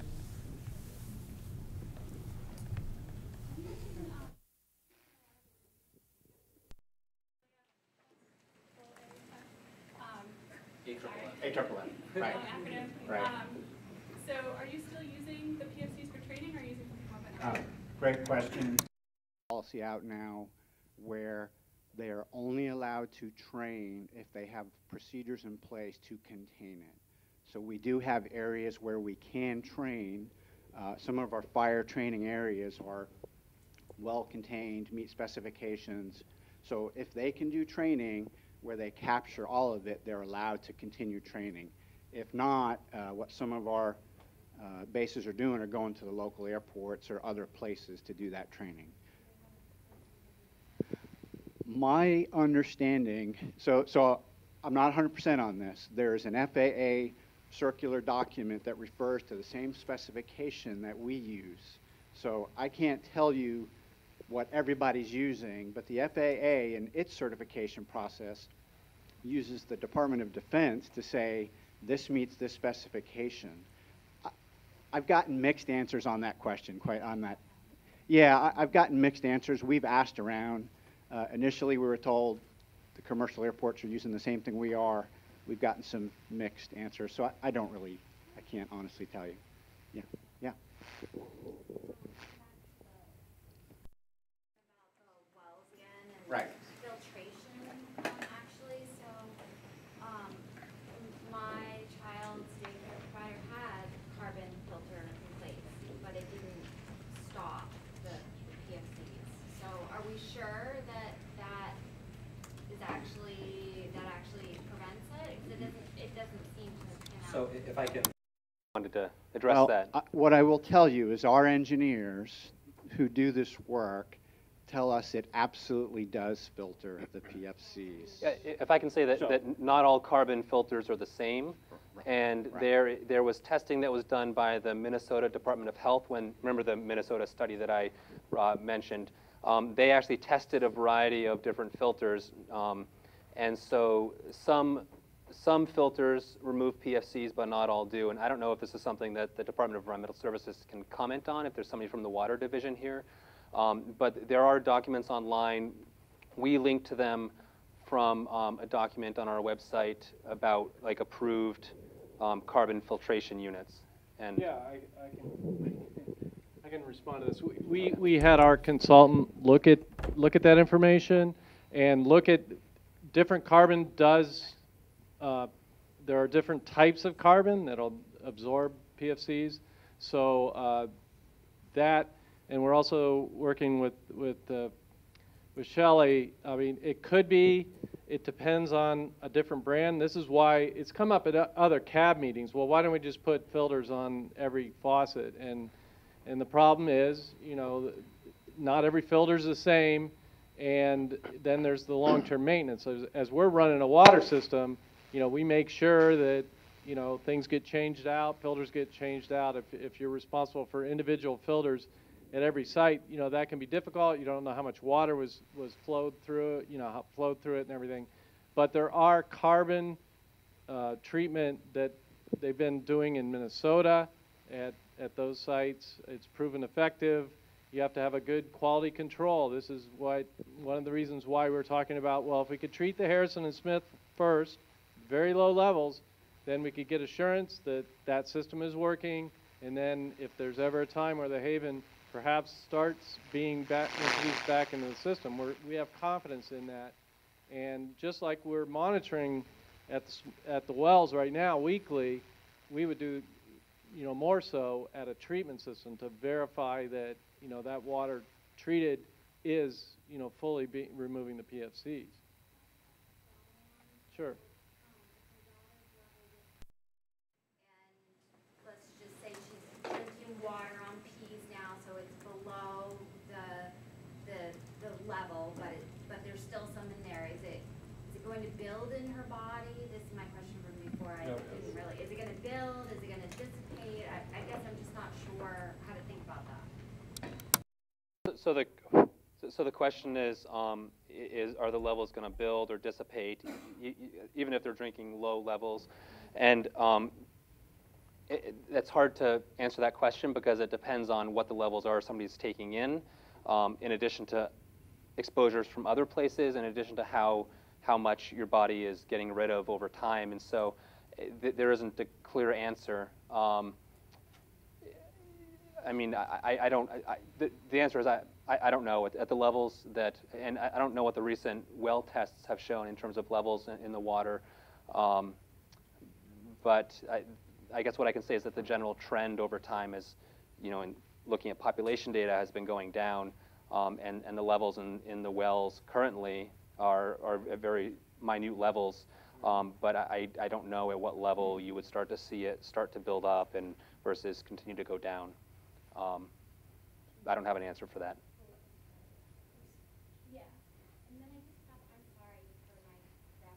A triple F, right. Long acronym. Right. Um, so are you still using the P F Cs for training, or are you using something more Oh, great question. Policy out now where they are only allowed to train if they have procedures in place to contain it. So we do have areas where we can train. Uh, some of our fire training areas are well contained, meet specifications. So if they can do training where they capture all of it, they're allowed to continue training. If not, uh, what some of our uh, bases are doing are going to the local airports or other places to do that training. My understanding, so, so I'm not one hundred percent on this. There's an F A A circular document that refers to the same specification that we use. So I can't tell you what everybody's using, but the F A A in its certification process uses the Department of Defense to say this meets this specification. I, I've gotten mixed answers on that question, quite on that. Yeah, I, I've gotten mixed answers. We've asked around. Uh, initially, we were told the commercial airports are using the same thing we are. We've gotten some mixed answers, so I, I don't really, I can't honestly tell you. Yeah, yeah. Right. Filtration, um, actually, so, um, my child's daycare provider had carbon filter in place, but it didn't stop the P F Cs. So are we sure that that is actually, that actually prevents it? Because it doesn't, it doesn't seem to pan out. So i- if I can, wanted to address Well, that. uh, what I will tell you is our engineers who do this work tell us it absolutely does filter the P F Cs. Yeah, i- If I can say that, So- that not all carbon filters are the same, Right. and Right. there there was testing that was done by the Minnesota Department of Health. When remember the Minnesota study that I uh, mentioned, um, they actually tested a variety of different filters, um, and so some some filters remove P F Cs, but not all do. And I don't know if this is something that the Department of Environmental Services can comment on. If there's somebody from the Water Division here. Um, but there are documents online. We link to them from um, a document on our website about like approved um, carbon filtration units. And Yeah, I, I can I can respond to this. We, we we had our consultant look at look at that information and look at different carbon does. Uh, there are different types of carbon that'll absorb P F Cs. So uh, that. And we're also working with with uh, with Shelley. I mean, it could be. It depends on a different brand. This is why it's come up at other cab meetings. Well, why don't we just put filters on every faucet? And and the problem is, you know, not every filter is the same. And then there's the long-term maintenance. As, as we're running a water system, you know, we make sure that you know things get changed out, filters get changed out. If if you're responsible for individual filters at every site, you know, that can be difficult. You don't know how much water was, was flowed through it, you know, how flowed through it and everything. But there are carbon uh, treatment that they've been doing in Minnesota at, at those sites. It's proven effective. You have to have a good quality control. This is why, one of the reasons why we're talking about, well, if we could treat the Harrison and Smith first, very low levels, then we could get assurance that that system is working. And then if there's ever a time where the Haven perhaps starts being back, introduced back into the system, We're, we have confidence in that. And just like we're monitoring at the, at the wells right now weekly, we would do, you know, more so at a treatment system to verify that, you know, that water treated is, you know, fully be, removing the P F Cs. Sure. Let's just say she's drinking water on peas now, so it's below the the the level, but it, but there's still some in there. Is going to build in her body? This is my question from before. I didn't really. Is it going to build? Is it going to dissipate? I, I guess I'm just not sure how to think about that. So the so the question is, um, is are the levels going to build or dissipate, y y even if they're drinking low levels? And um, it, it, it's hard to answer that question because it depends on what the levels are somebody's taking in, um, in addition to exposures from other places, in addition to how how much your body is getting rid of over time. And so th there isn't a clear answer. Um, I mean, I, I don't, I, I, the, the answer is I, I, I don't know at, at the levels that, and I, I don't know what the recent well tests have shown in terms of levels in, in the water. Um, but I, I guess what I can say is that the general trend over time is, you know, in looking at population data has been going down, um, and, and the levels in, in the wells currently are, are at very minute levels. Um, but I, I don't know at what level you would start to see it start to build up and versus continue to go down. Um, I don't have an answer for that. Yeah. And then I just have, I'm sorry for my breath.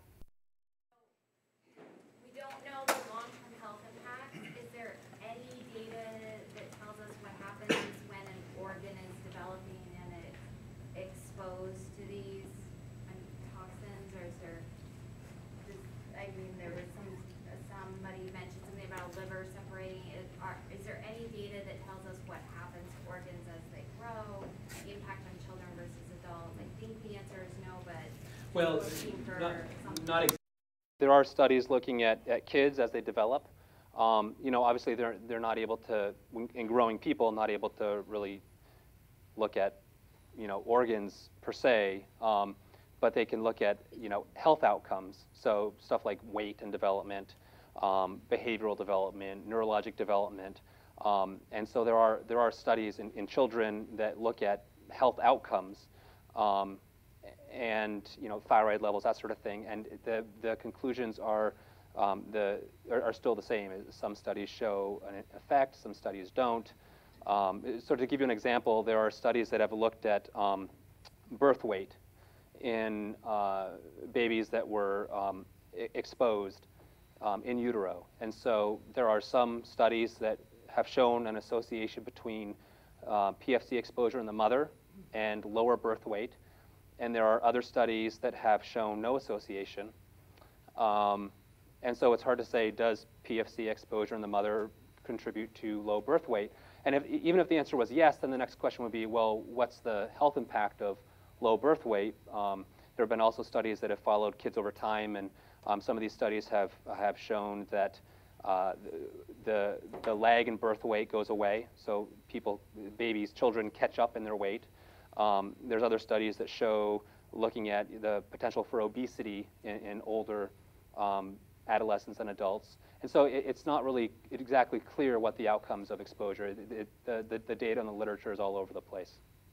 We don't know the long-term health impact. Is there any data that tells us what happens when an organ is developing and it's exposed to these um, toxins, or is there, does, I mean, there was some, uh, somebody mentioned something about a liver separating. Is, are, is there any data that tells us what happens to organs as they grow, the impact on children versus adults? I think the answer is no, but well, looking for not, something. not exactly. There are studies looking at, at kids as they develop. Um, you know, obviously they're, they're not able to, in growing people, not able to really look at, you know, organs per se, um, but they can look at, you know, health outcomes. So stuff like weight and development, um, behavioral development, neurologic development. Um, and so there are, there are studies in, in children that look at health outcomes, um, and, you know, thyroid levels, that sort of thing. And the, the conclusions are, um, the, are, are still the same. Some studies show an effect, some studies don't. Um, so to give you an example, there are studies that have looked at um, birth weight in uh, babies that were um, exposed um, in utero. And so there are some studies that have shown an association between uh, P F C exposure in the mother and lower birth weight. And there are other studies that have shown no association. Um, and so it's hard to say, does P F C exposure in the mother contribute to low birth weight? And if, even if the answer was yes, then the next question would be, well, what's the health impact of low birth weight? Um, there have been also studies that have followed kids over time, and um, some of these studies have, have shown that uh, the, the lag in birth weight goes away. So people, babies, children catch up in their weight. Um, there's other studies that show, looking at the potential for obesity in, in older um, adolescents and adults. And so it, it's not really exactly clear what the outcomes of exposure. It, it, the, the, the data in the literature is all over the place.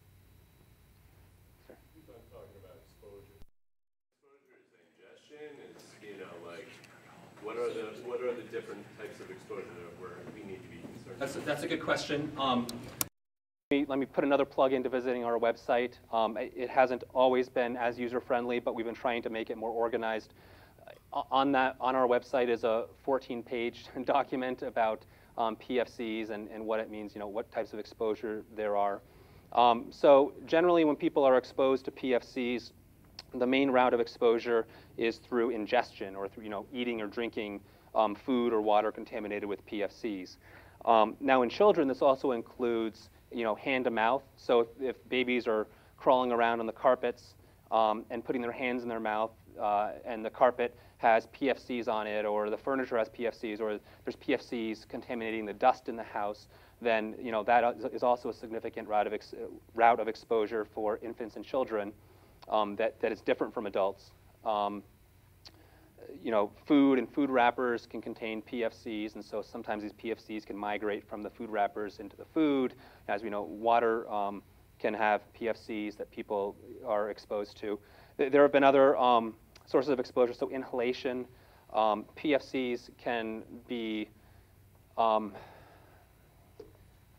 Sir? Keep on talking about exposure. Exposure is ingestion. Is, you know, like, what are the what are the different types of exposure that we're, we need to be concerned That's a, about? that's a good question. Um, Let me put another plug into visiting our website. Um, it, it hasn't always been as user-friendly, but we've been trying to make it more organized. Uh, on that, on our website is a fourteen page document about um, P F Cs and, and what it means, you know, what types of exposure there are. Um, so generally when people are exposed to P F Cs, the main route of exposure is through ingestion or through, you know, eating or drinking um, food or water contaminated with P F Cs. Um, now in children, this also includes, you know, hand to mouth. So if, if babies are crawling around on the carpets um, and putting their hands in their mouth, uh, and the carpet has P F Cs on it, or the furniture has P F Cs, or there's P F Cs contaminating the dust in the house, then, you know, that is also a significant route of, ex route of exposure for infants and children um, that, that is different from adults. Um, you know, food and food wrappers can contain P F Cs, and so sometimes these P F Cs can migrate from the food wrappers into the food. As we know, water um, can have P F Cs that people are exposed to. There have been other um, sources of exposure, so inhalation. Um, P F Cs can be, um,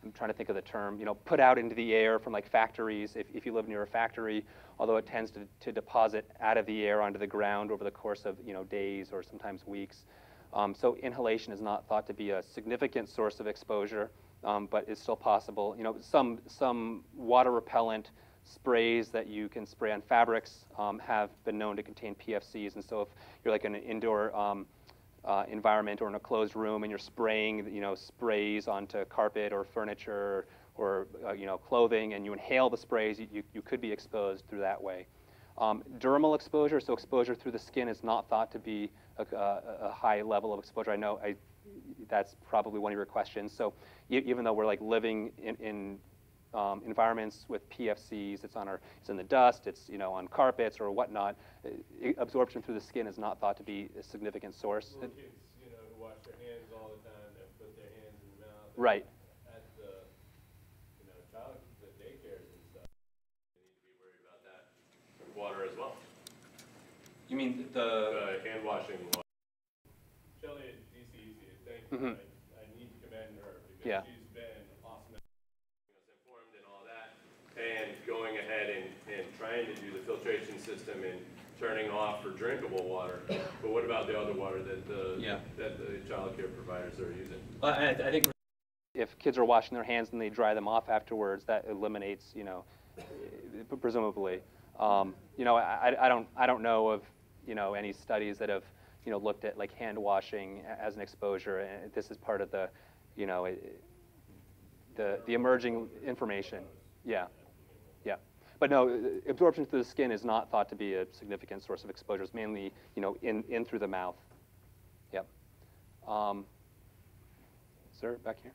I'm trying to think of the term, you know, put out into the air from like factories. If, if you live near a factory, although it tends to, to deposit out of the air onto the ground over the course of, you know, days or sometimes weeks. Um, so inhalation is not thought to be a significant source of exposure, um, but it's still possible. You know, some, some water repellent sprays that you can spray on fabrics um, have been known to contain P F Cs, and so if you're like in an indoor um, uh, environment or in a closed room and you're spraying, you know, sprays onto carpet or furniture or, uh, you know, clothing, and you inhale the sprays, you, you could be exposed through that way. Um, dermal exposure, so exposure through the skin, is not thought to be a, a, a high level of exposure. I know I, that's probably one of your questions. So e even though we're like living in, in um, environments with P F Cs, it's on our, it's in the dust, it's, you know, on carpets or whatnot, I, absorption through the skin is not thought to be a significant source. Little kids, you know, who wash their hands all the time, and put their hands in the mouth. Right. At the, you know, child, the daycares and stuff, they need to be worried about that. Water as well. You mean the... The hand washing water. Shelly at D C E C, thank you. Mm-hmm. I, I need to commend her because Yeah. she's been awesome, keeping us informed and all that, and going ahead and, and trying to do the filtration system and turning off for drinkable water. But what about the other water that the Yeah. that the child care providers are using? Uh, I, I think if kids are washing their hands and they dry them off afterwards, that eliminates, you know, presumably. Um, you know, I, I don't I don't know of, you know, any studies that have, you know, looked at like hand washing as an exposure, and this is part of the, you know, it, the the emerging information. Yeah, yeah. But no, absorption through the skin is not thought to be a significant source of exposure. It's mainly, you know, in in through the mouth. Yep. Um, sir, back here.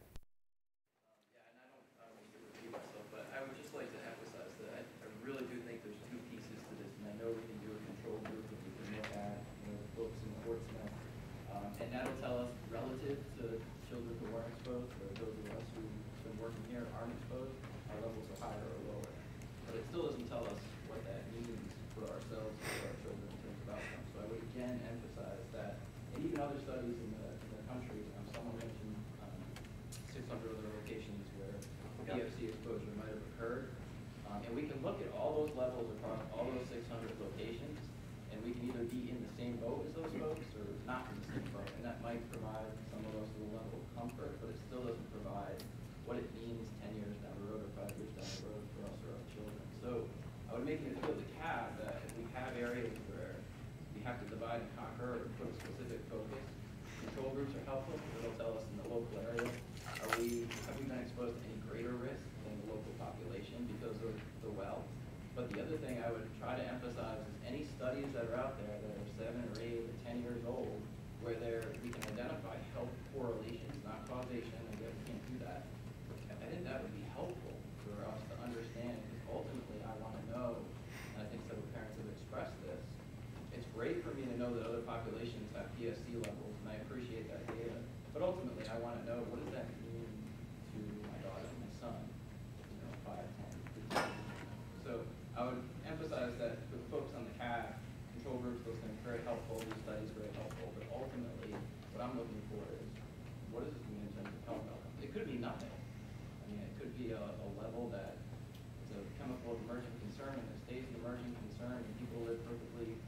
But I would just like to emphasize that I, I really do think there's two pieces to this, and I know we can do a control group that we can look at, you know, books and Portsmouth, um, and that'll tell us relative to children who weren't exposed, or those of us who've been working here aren't exposed, our levels are higher or lower. But it still doesn't tell us what that means for ourselves and for our children in terms of outcomes. So I would again emphasize that, and even other studies in the, in the country, um, someone mentioned um, six hundred other locations where P F C exposure might have occurred. Um, and we can look at all those levels across all those six hundred locations, and we can either be in the same boat as those folks or not in the same boat. And that might provide some of us with a level of comfort, but it still doesn't provide what it means ten years down the road or five years down the road for us or our children. So I would make it feel the cab that if we have areas where we have to divide and conquer or put a specific focus, control groups are helpful. It'll tell us in the local area, are we, have we been exposed to any greater risk than the local population because of the well? But the other thing I would try to emphasize is any studies that are out there that are seven or eight or ten years old, where there we can identify health correlations, not causation. I guess we can't do that. I think that would be helpful for us to understand, because ultimately I want to know, and I think several parents have expressed this. It's great for me to know that other populations have P F C levels, and I appreciate that data. But ultimately, I want to know, what does that mean to my daughter and my son, you know, five, ten, fifteen. So I would emphasize that with folks on the C A B, control groups, those things, very helpful, these studies very helpful. But ultimately, what I'm looking for is, what does this mean in terms of health outcomes? It could be nothing. I mean, it could be a, a level that is a chemical of emergent concern, and it stays an emergent concern, and people live perfectly,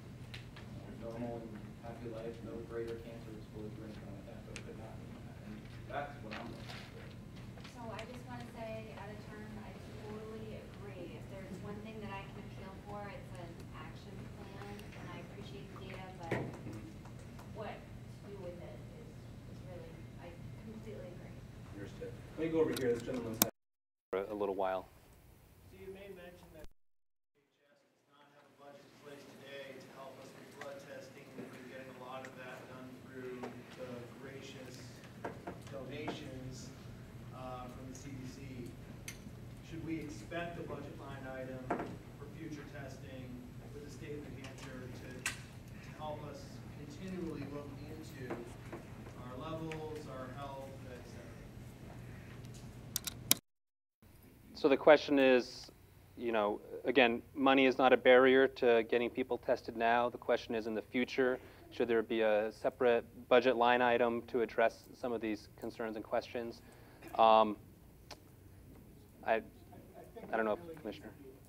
you know, normal and happy life, no greater cancer exposure or anything like that, but it could not be that. And that's what I'm looking for. So I just want to say, out of turn, I totally agree. If there's one thing that I can appeal for, it's an action plan, and I appreciate the data, but what to do with it is, is really, I completely agree. Understood. Let me go over here. This gentleman's had for a little while. So you may mention that H S does not have a budget in place today to help us with blood testing. We've been getting a lot of that done through the gracious donations uh, from the C D C. Should we expect a budget line item for future testing with the state of New Hampshire to, to help us continually look into our levels, our health, et cetera? So the question is, you know, again, money is not a barrier to getting people tested now. The question is, in the future, should there be a separate budget line item to address some of these concerns and questions? Um, I, I don't know if Commissioner.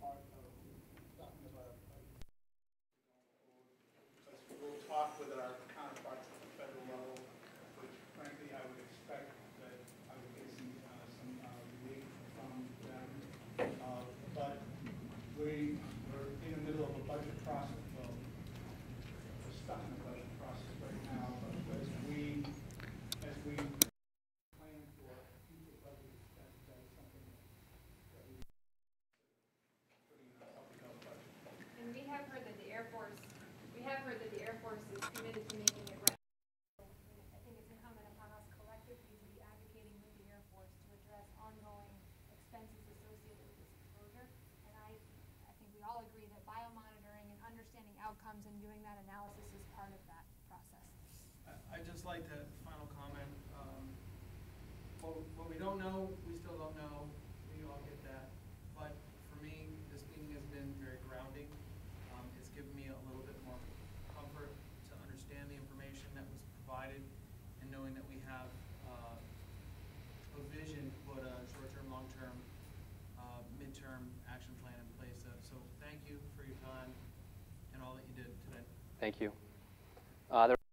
We'll talk with our counterparts at the federal level, which frankly I would expect that I would get some, uh, some uh, relief from them. Uh, but we, we're in the middle of a budget process. Well, we're stuck in the budget process right now, but as we, as we plan for future budgets, that, that is something that we putting in our public health budget. And we have heard that the Air Force, we have heard that the Air Force is committed to making it right. I think it's incumbent upon us collectively to be advocating with the Air Force to address ongoing expenses associated with this exposure. And I, I think we all agree that biomonitoring and understanding outcomes and doing that analysis is part of that process. I- I'd just like to, final comment, um, what, what we don't know, we still don't know, we all get that. But for me, this meeting has been very grounding. Um, it's given me a little bit more comfort to understand the information that was provided and knowing that we have, uh, a vision to put a short-term, long-term, uh, midterm action plan in place. Uh, So thank you for your time and all that you did today. Thank you. Uh, there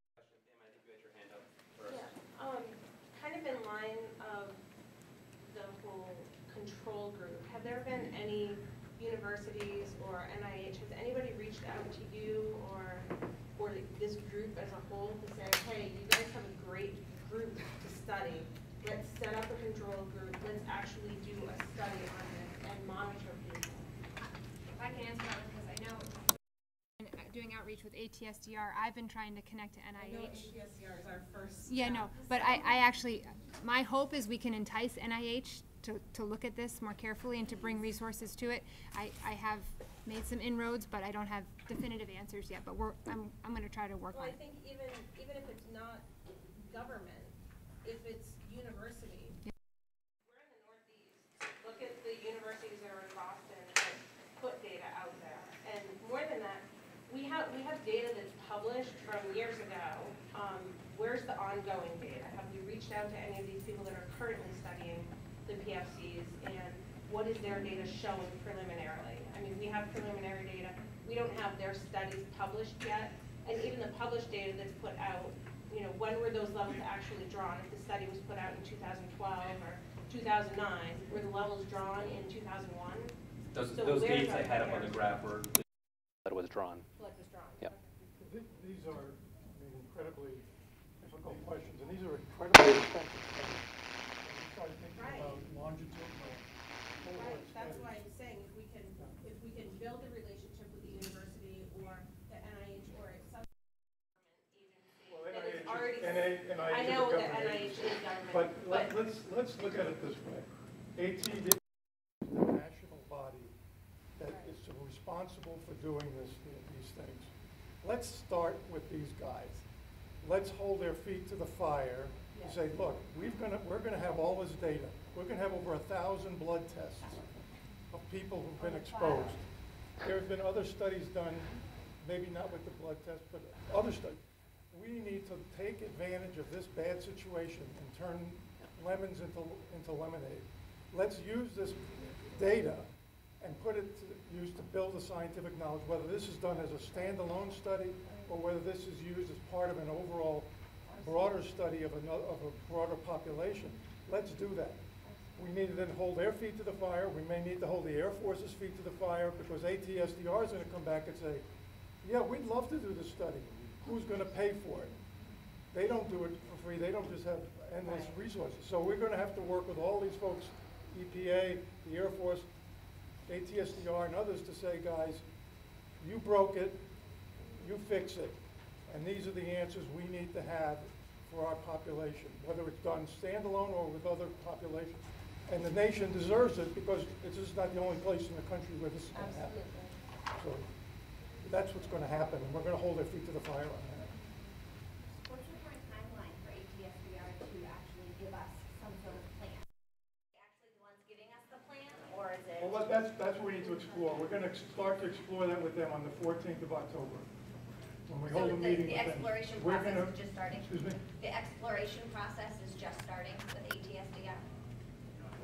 Yeah, um, kind of in line of the whole control group, have there been any universities or N I H, has anybody reached out to you or, or this group as a whole to say, hey, you guys have a great group to study, let's set up a control group, let's actually do a study on this and monitor people? If I can answer that, because I know in doing outreach with A T S D R, I've been trying to connect to N I H. I know A T S D R is our first. Yeah, no, but I, I actually, my hope is we can entice N I H to, to look at this more carefully and to bring resources to it. I, I have made some inroads, but I don't have definitive answers yet, but we're, I'm, I'm gonna try to work Well, on I it. think even, even if it's not government, if it's university, we're in the Northeast. Look at the universities that are in Boston that put data out there. And more than that, we have, we have data that's published from years ago. Um, where's the ongoing data? Have we reached out to any of these people that are currently studying the P F Cs? And what is their data showing preliminarily? I mean, we have preliminary data. We don't have their studies published yet. And even the published data that's put out, you know, when were those levels actually drawn? If the study was put out in two thousand twelve or two thousand nine, were the levels drawn in two thousand one? Those, So those where's dates I our had up on the comparison? graph were that was drawn. Blood was drawn. Yep. Th- These are, I mean, incredibly difficult questions, and these are incredibly expensive studies. When you start thinking Right. about longitudinal cohort Right, that's studies. why I'm saying if we can, if we can build a relationship with the university or the N I H or some Well, that is N I H is- already. N I H I is a know that government N I H agency. is government, But but let- let's, let's look at it this way. AT is the national body that is responsible for doing this, these things. Let's start with these guys. Let's hold their feet to the fire and say, look, we've gonna, we're gonna have all this data. We're gonna have over a thousand blood tests of people who've been exposed. There have been other studies done, maybe not with the blood test, but other studies. We need to take advantage of this bad situation and turn lemons into, into lemonade. Let's use this data and put it to use to build the scientific knowledge, whether this is done as a standalone study or whether this is used as part of an overall broader study of, another, of a broader population. Let's do that. We need to then hold their feet to the fire. We may need to hold the Air Force's feet to the fire because A T S D R is going to come back and say, yeah, we'd love to do this study. Who's going to pay for it? They don't do it for free. They don't just have endless resources. So we're going to have to work with all these folks, E P A, the Air Force, A T S D R, and others to say, guys, you broke it, you fix it. And these are the answers we need to have for our population, whether it's done standalone or with other populations. And the nation deserves it because it's just not the only place in the country where this is going to happen. So that's what's going to happen, and we're going to hold their feet to the fire on that. What's the current timeline for A T S D R to actually give us some sort of plan? Are they actually the ones giving us the plan, or is it? Well, that- that's, that's what we need to explore. We're going to start to explore that with them on the fourteenth of October, when we So hold a the- meeting the with them. exploration We're process gonna- is just starting? Excuse me? The exploration process is just starting with A T S D R?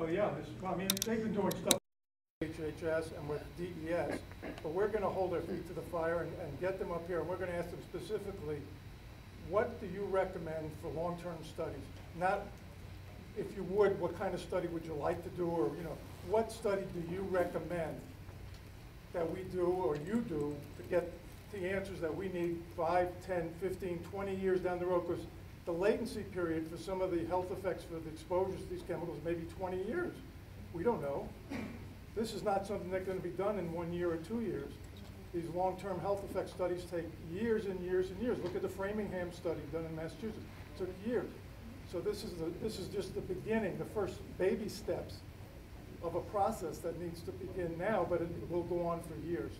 Well, yeah, this, I mean, they've been doing stuff with H H S and with D E S, but we're gonna hold their feet to the fire and, and get them up here, and we're gonna ask them specifically, what do you recommend for long-term studies? Not, if you would, what kind of study would you like to do, or, you know, what study do you recommend that we do or you do to get the answers that we need five, ten, fifteen, twenty years down the road? Because the latency period for some of the health effects for the exposures to these chemicals may be twenty years. We don't know. This is not something that's going to be done in one year or two years. These long-term health effect studies take years and years and years. Look at the Framingham study done in Massachusetts. It took years. So this is, the, this is just the beginning, the first baby steps of a process that needs to begin now, but it will go on for years.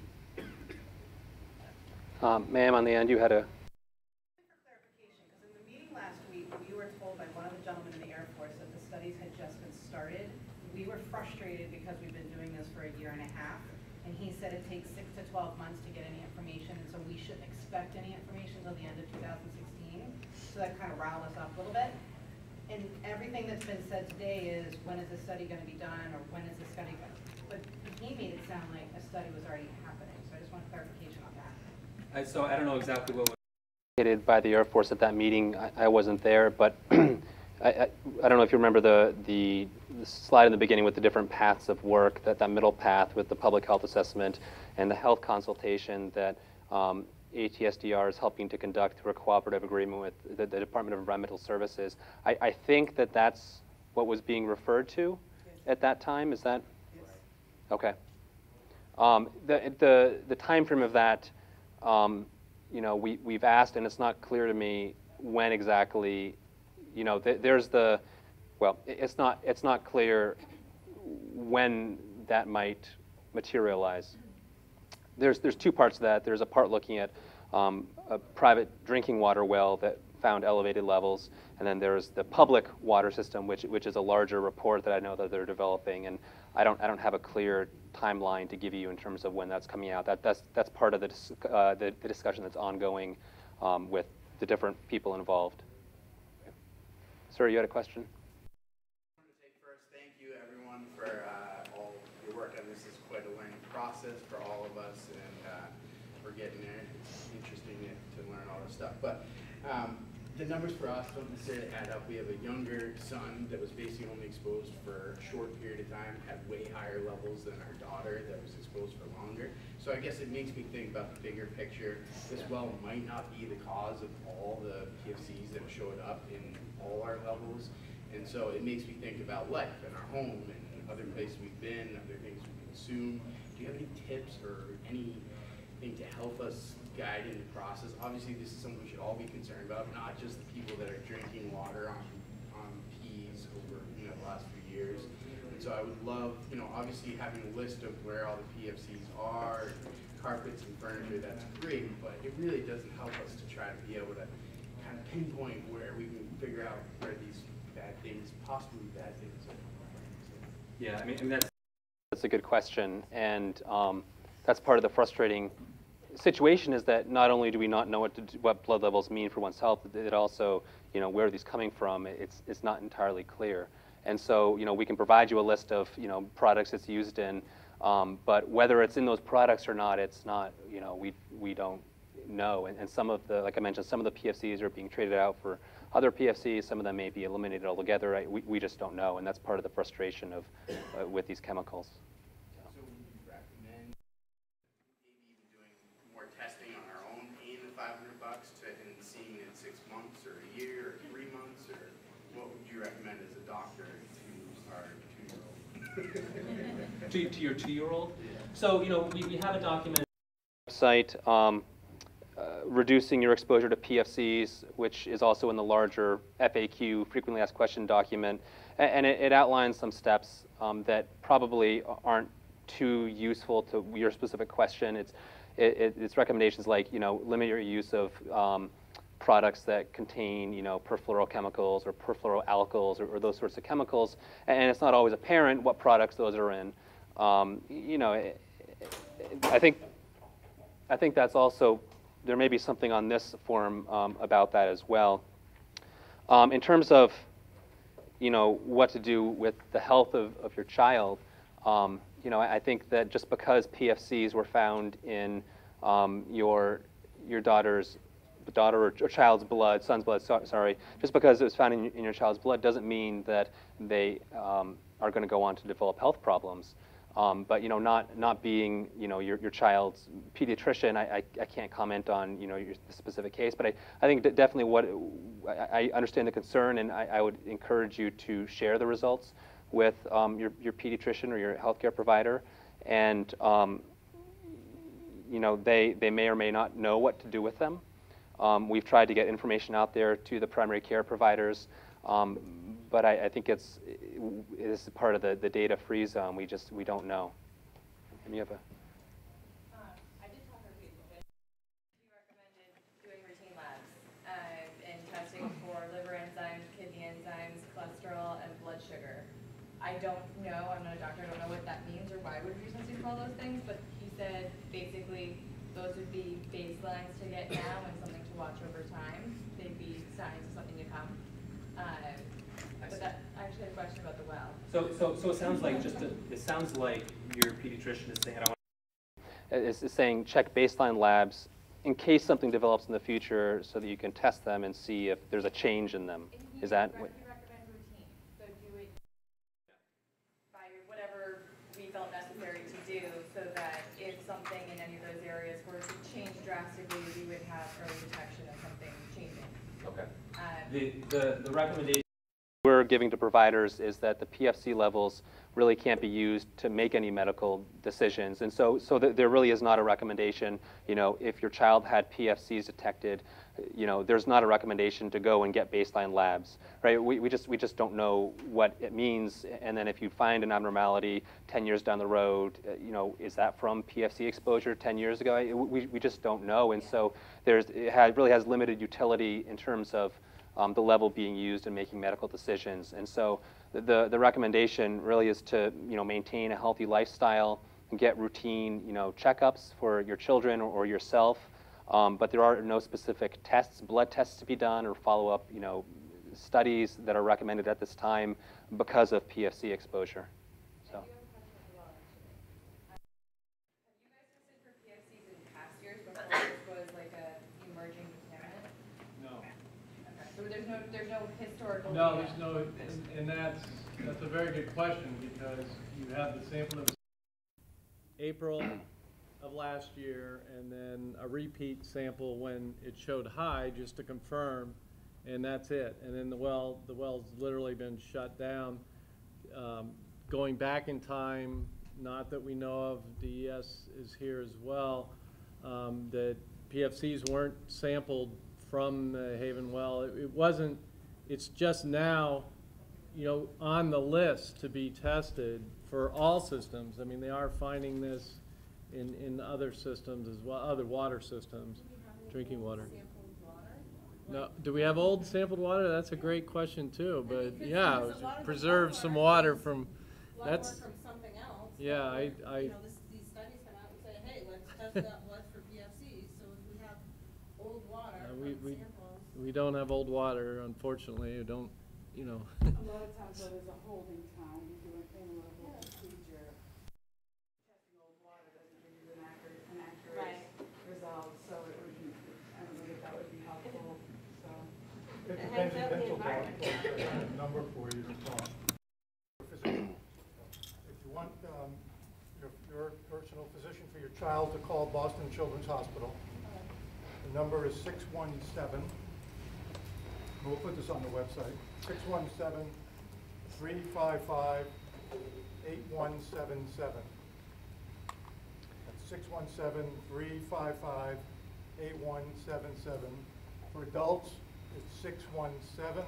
Um, Ma'am, on the end, you had a... In the meeting last week, we were told by one of the gentlemen in the Air Force that the studies had just been started. We were frustrated because we've been doing this for a year and a half, and he said it takes six to twelve months to get any information, and so we shouldn't expect any information until the end of two thousand sixteen. So that kind of riled us up a little bit. And everything that's been said today is, when is the study going to be done, or when is the study going to... But he made it sound like a study was already happening, so I just want clarification on that. I, so I don't know exactly what was indicated by the Air Force at that meeting. I, I wasn't there, but I, I, I don't know if you remember the, the, the slide in the beginning with the different paths of work, that, that middle path with the public health assessment and the health consultation that um, A T S D R is helping to conduct through a cooperative agreement with the, the Department of Environmental Services. I, I think that that's what was being referred to at that time. Is that? Yes. Okay. Um, the, the, the time frame of that, um, you know, we, we've asked, and it's not clear to me when exactly, you know, th there's the, well, it's not, it's not clear when that might materialize. There's, there's two parts to that. There's a part looking at um, a private drinking water well that found elevated levels, and then there's the public water system, which, which is a larger report that I know that they're developing, and I don't, I don't have a clear timeline to give you in terms of when that's coming out. That, that's, that's part of the, dis uh, the, the discussion that's ongoing um, with the different people involved. Okay. Sir, you had a question? I wanted to take first, thank you everyone for uh, all your work on this. Is quite a learning process for all of us, and uh, we're getting there. It's interesting to learn all this stuff. But um, the numbers for us don't necessarily add up. We have a younger son that was basically only exposed for a short period of time, had way higher levels than our daughter that was exposed for longer. So I guess it makes me think about the bigger picture. This well might not be the cause of all the P F Cs that showed up in all our levels. And so it makes me think about life in our home and other places we've been, other things we consume. Do you have any tips or anything to help us guide in the process? Obviously, this is something we should all be concerned about, not just the people that are drinking water on, on P's over you know, the last few years. And so I would love, you know, obviously having a list of where all the P F Cs are, carpets and furniture, that's great, but it really doesn't help us to try to be able to kind of pinpoint where we can figure out where these bad things, possibly bad things are. Yeah, I mean, I mean that's, that's a good question, and um, that's part of the frustrating situation is that not only do we not know what, to do, what blood levels mean for one's health, it also, you know, where are these coming from, it's, it's not entirely clear. And so, you know, we can provide you a list of, you know, products it's used in, um, but whether it's in those products or not, it's not, you know, we, we don't know. And, and some of the, like I mentioned, some of the P F Cs are being traded out for other P F Cs, some of them may be eliminated altogether. Right? We, we just don't know, and that's part of the frustration of, uh, with these chemicals. So would you recommend maybe even doing more testing on our own, paying the five hundred bucks to, and seeing in six months or a year or three months, or what would you recommend as a doctor to our two-year-old? to, to your two-year-old? Yeah. So, you know, we, we have a document website, um, uh, reducing your exposure to P F Cs, which is also in the larger F A Q, frequently asked question document, and, and it, it outlines some steps um, that probably aren't too useful to your specific question. It's, it, it's recommendations like, you know, limit your use of um, products that contain, you know, perfluorochemicals or perfluoroalkyls or, or those sorts of chemicals, and it's not always apparent what products those are in. Um, you know, it, it, I think, I think that's also, there may be something on this forum um, about that as well. Um, in terms of, you know, what to do with the health of, of your child, um, you know, I, I think that just because P F Cs were found in um, your your daughter's daughter or, or child's blood, son's blood, so, sorry, just because it was found in, in your child's blood doesn't mean that they um, are going to go on to develop health problems. Um, but you know, not not being you know your your child's pediatrician, I, I, I can't comment on you know your the specific case. But I, I think that definitely what I, I understand the concern, and I, I would encourage you to share the results with um, your your pediatrician or your healthcare provider, and um, you know they they may or may not know what to do with them. Um, we've tried to get information out there to the primary care providers. Um, but I, I think it's it is part of the, the data free zone. We just we don't know. And you have a Um, I did talk to people, but you recommended doing routine labs uh, and testing for liver enzymes, kidney enzymes, cholesterol, and blood sugar. I don't know. I'm not a doctor. I don't know what that means or why would be sensitive to all those things. But he said basically those would be baselines to get now and something to watch over time. They'd be signs of something to come. Uh, but that, I actually had a question about the well. So, so, so it sounds like just a, it sounds like your pediatrician is saying, I don't want is, is saying check baseline labs in case something develops in the future, so that you can test them and see if there's a change in them. Is that what? He recommends routine, so do it by whatever we felt necessary to do, so that if something in any of those areas were to change drastically, we would have early detection of something changing. Okay. Um, The, the, the recommendation we're giving to providers is that the P F C levels really can't be used to make any medical decisions. And so, so th there really is not a recommendation, you know, if your child had P F Cs detected, you know, there's not a recommendation to go and get baseline labs, right? We, we, just, we just don't know what it means. And then if you find an abnormality ten years down the road, uh, you know, is that from P F C exposure ten years ago? I, we, we just don't know. And so there's, it has, really has limited utility in terms of Um, the level being used in making medical decisions. And so the, the recommendation really is to you know, maintain a healthy lifestyle and get routine you know, checkups for your children or, or yourself. Um, but there are no specific tests, blood tests to be done or follow-up you know, studies that are recommended at this time because of P F C exposure. So. Have you guys tested for P F Cs in past years before this was like a emerging contaminant? No. Okay, so there's no, there's no historical No, data? there's no, and, and that's, that's a very good question, because you have the sample that was April of last year, and then a repeat sample when it showed high, just to confirm, and that's it. And then the well, the well's literally been shut down. Um, going back in time, not that we know of, D E S is here as well, um, that P F Cs weren't sampled from the Haven well. It, it wasn't, it's just now, you know, on the list to be tested for all systems. I mean, they are finding this in, in other systems as well, other water systems, drinking water. No, do we have old sampled water? That's a great question too, but yeah, preserve some water from, that's, from something else. yeah, I, I, You know, this, these studies come out and say, hey, let's test that blood for P F Cs, so if we have old water uh, from we, we, samples. we don't have old water, unfortunately. We don't, you know. A lot of times though, there's a holding time, you do an analytical procedure. Testing old water doesn't give you an accurate, an accurate result, so it would be, I don't know if that would be helpful, so. It And depends, then the dental environment. doctor, number for you to call. Physician. If you want um, your, your personal physician for your child to call Boston Children's Hospital, the number is six one seven, we'll put this on the website, six one seven, three five five, eight one seven seven. That's six one seven, three five five, eight one seven seven. For adults, it's six one seven,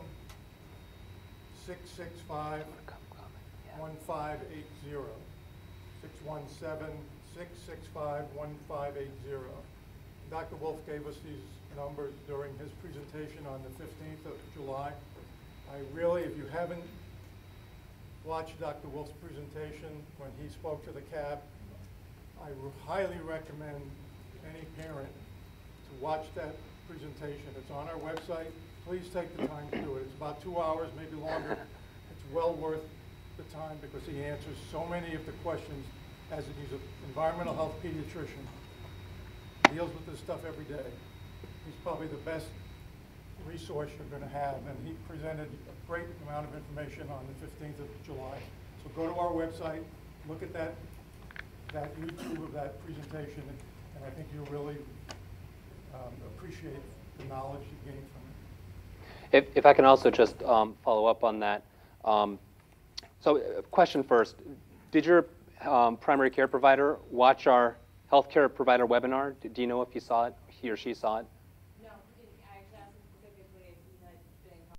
six six five, one five eight zero. six one seven, six six five, one five eight zero. Doctor Wolf gave us these numbers during his presentation on the fifteenth of July. I really, if you haven't watched Doctor Wolf's presentation when he spoke to the cab, I highly recommend any parent to watch that presentation. It's on our website. Please take the time to do it. It's about two hours, maybe longer. well worth the time because he answers so many of the questions as he's an environmental health pediatrician, deals with this stuff every day. He's probably the best resource you're going to have, and he presented a great amount of information on the fifteenth of July. So go to our website, look at that, that YouTube of that presentation, and I think you'll really um, appreciate the knowledge you gain from it. If, if I can also just um, follow up on that. Um, so uh, question first, did your um, primary care provider watch our healthcare provider webinar? Do you know if he saw it, he or she saw it? No, he didn't. I actually asked him specifically if he had been in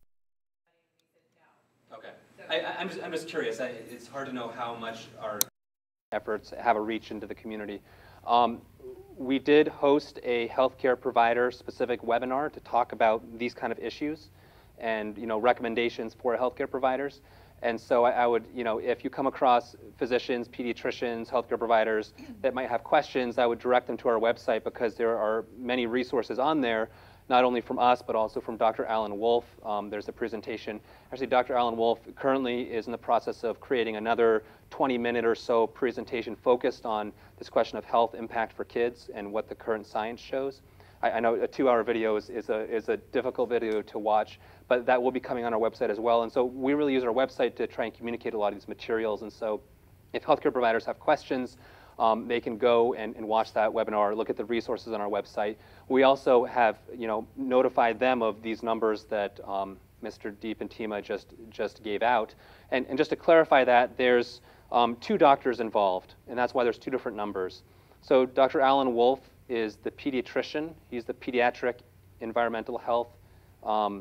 contact with anybody, and he said no. Okay. I, I'm, just, I'm just curious. I, it's hard to know how much our efforts have a reach into the community. Um, we did host a healthcare provider specific webinar to talk about these kind of issues and, you know, recommendations for healthcare providers. And so I, I would, you know, if you come across physicians, pediatricians, healthcare providers that might have questions, I would direct them to our website because there are many resources on there, not only from us, but also from Doctor Alan Wolf. Um, there's a presentation. Actually, Doctor Alan Wolf currently is in the process of creating another twenty minute or so presentation focused on this question of health impact for kids and what the current science shows. I, I know a two hour video is, is, a, is a difficult video to watch, but that will be coming on our website as well. And so we really use our website to try and communicate a lot of these materials. And so if healthcare providers have questions, um, they can go and, and watch that webinar, look at the resources on our website. We also have, you know, notified them of these numbers that um, Mister Deep and Tima just, just gave out. And, and just to clarify that, there's um, two doctors involved, and that's why there's two different numbers. So Doctor Alan Wolf is the pediatrician. He's the pediatric environmental health um,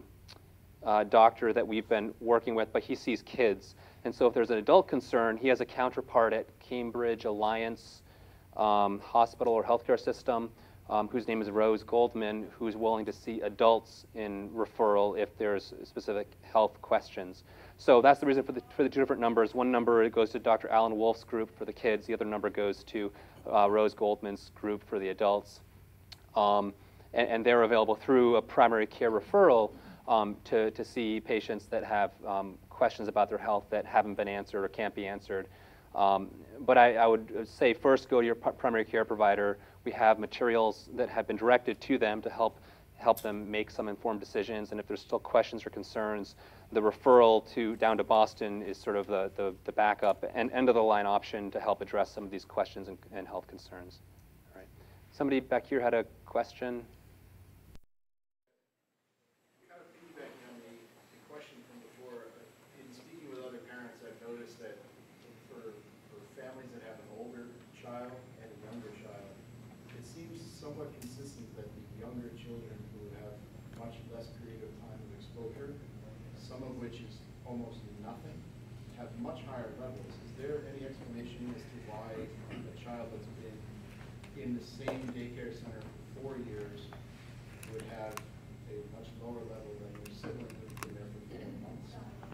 uh, doctor that we've been working with, but he sees kids. And so if there's an adult concern, he has a counterpart at Cambridge Alliance um, Hospital or Healthcare System, um, whose name is Rose Goldman, who's willing to see adults in referral if there's specific health questions. So that's the reason for the, for the two different numbers. One number goes to Doctor Alan Wolf's group for the kids. The other number goes to uh, Rose Goldman's group for the adults. Um, and, and they're available through a primary care referral um, to, to see patients that have um, questions about their health that haven't been answered or can't be answered. Um, but I, I would say first go to your primary care provider. We have materials that have been directed to them to help help them make some informed decisions. And if there's still questions or concerns, the referral to down to Boston is sort of the, the, the backup and end of the line option to help address some of these questions and, and health concerns. All right. Somebody back here had a question. Kind of piggybacking on the, the question from before, in speaking with other parents, I've noticed that for, for families that have an older child and a younger child, it seems somewhat consistent that the younger children who have much less period of time of exposure, some of which is almost nothing, have much higher levels. Is there any explanation as to why a child that's been in the same daycare center for four years would have a much lower level than their sibling who's been there for four months?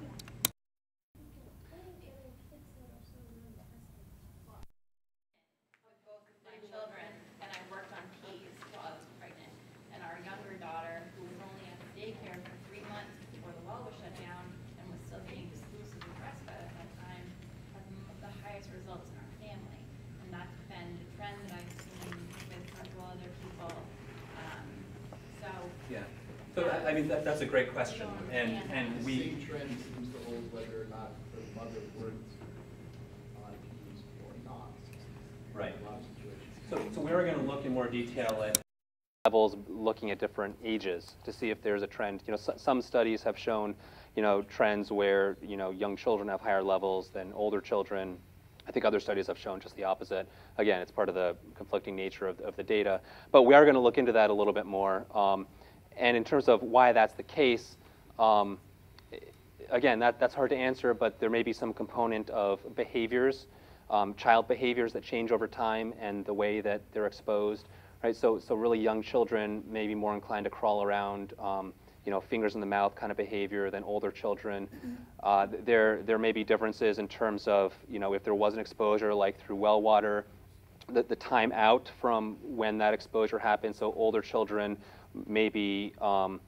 With both of my children, and I worked on P's while I was pregnant, and our younger daughter, who was only at daycare for three months before the well was shut down and was still being exclusively breastfed at that time, had the highest results in our family. And that's been the trend that I've seen with several other people. Um, so Yeah. So I, I mean that, that's a great question, and and The we. same trend seems to hold whether or not the mother worked on P's or not. Right. In a lot of situations. So, so we are going to look in more detail at levels, looking at different ages to see if there's a trend. You know, so, some studies have shown, you know, trends where, you know, young children have higher levels than older children. I think other studies have shown just the opposite. Again, it's part of the conflicting nature of, of the data. But we are going to look into that a little bit more. Um, and in terms of why that's the case, um, again, that, that's hard to answer, but there may be some component of behaviors, um, child behaviors that change over time and the way that they're exposed, right? So, so really young children may be more inclined to crawl around, um, you know, fingers in the mouth kind of behavior than older children. Uh, there, there may be differences in terms of, you know, if there was an exposure like through well water, the, the time out from when that exposure happened. So older children may be um,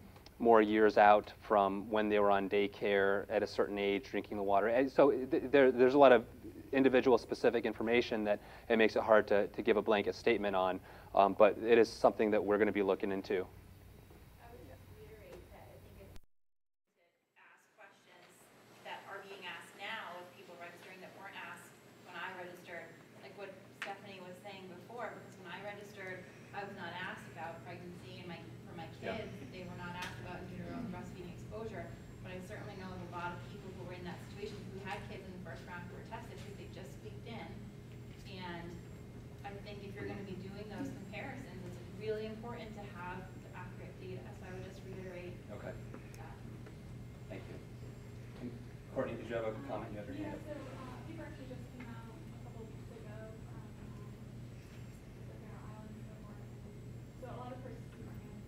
more years out from when they were on daycare at a certain age, drinking the water. And so th there, there's a lot of individual specific information that it makes it hard to, to give a blanket statement on, um, but it is something that we're going to be looking into. I would just reiterate that I think it's to ask questions that are being asked now of people registering that weren't asked when I registered, like what Stephanie was saying before, because when I registered, I was not asked about pregnancy and my, for my kids, Yeah. they were not asked about in utero and breastfeeding exposure, but I certainly know of a lot of people who were in that situation who had kids in the first round who were tested because they just speaked in. And I think if you're going to be doing those comparisons, it's really important to have the accurate data. So I would just reiterate Okay. that. Thank you. And Courtney, did you have a comment? You had your hand Yeah, up. so uh, a paper actually just came out a couple of weeks ago from um, the Faroe Islands and so forth. So a lot of persistent organic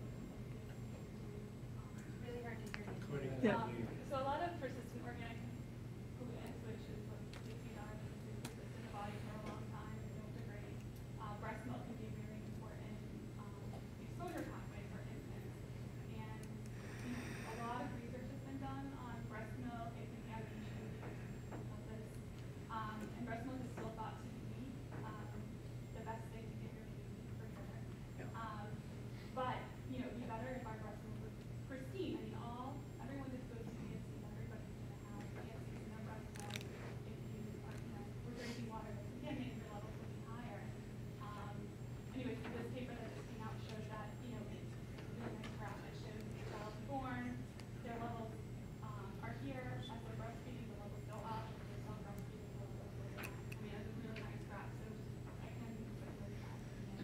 um, Really hard to hear you. Yeah. Um, so a lot of persistent organic pollutants, which is what species are, because they persist in the body for a long time and don't degrade. Uh, breast milk can be a really important um, exposure pathway for infants. And you know, a lot of research has been done on breast milk and contamination of this. Um, and breast milk is still thought to be um, the best thing to give your baby for sure. Um, but you know, it'd be better if our breast milk was pristine. I mean, all everyone's exposed to P F Cs. Everybody's going to have P F Cs in their breast milk. If you are, you know, we're drinking water that's contaminated, your levels will be higher. Um, anyways, so this paper that just came out shows that, you know, it's a really nice graph that shows the child born, their levels um, are here. As they're breastfeeding, the levels go up. If they're still breastfeeding, the levels go down. I mean, it's a really nice graph. So I can circulate that.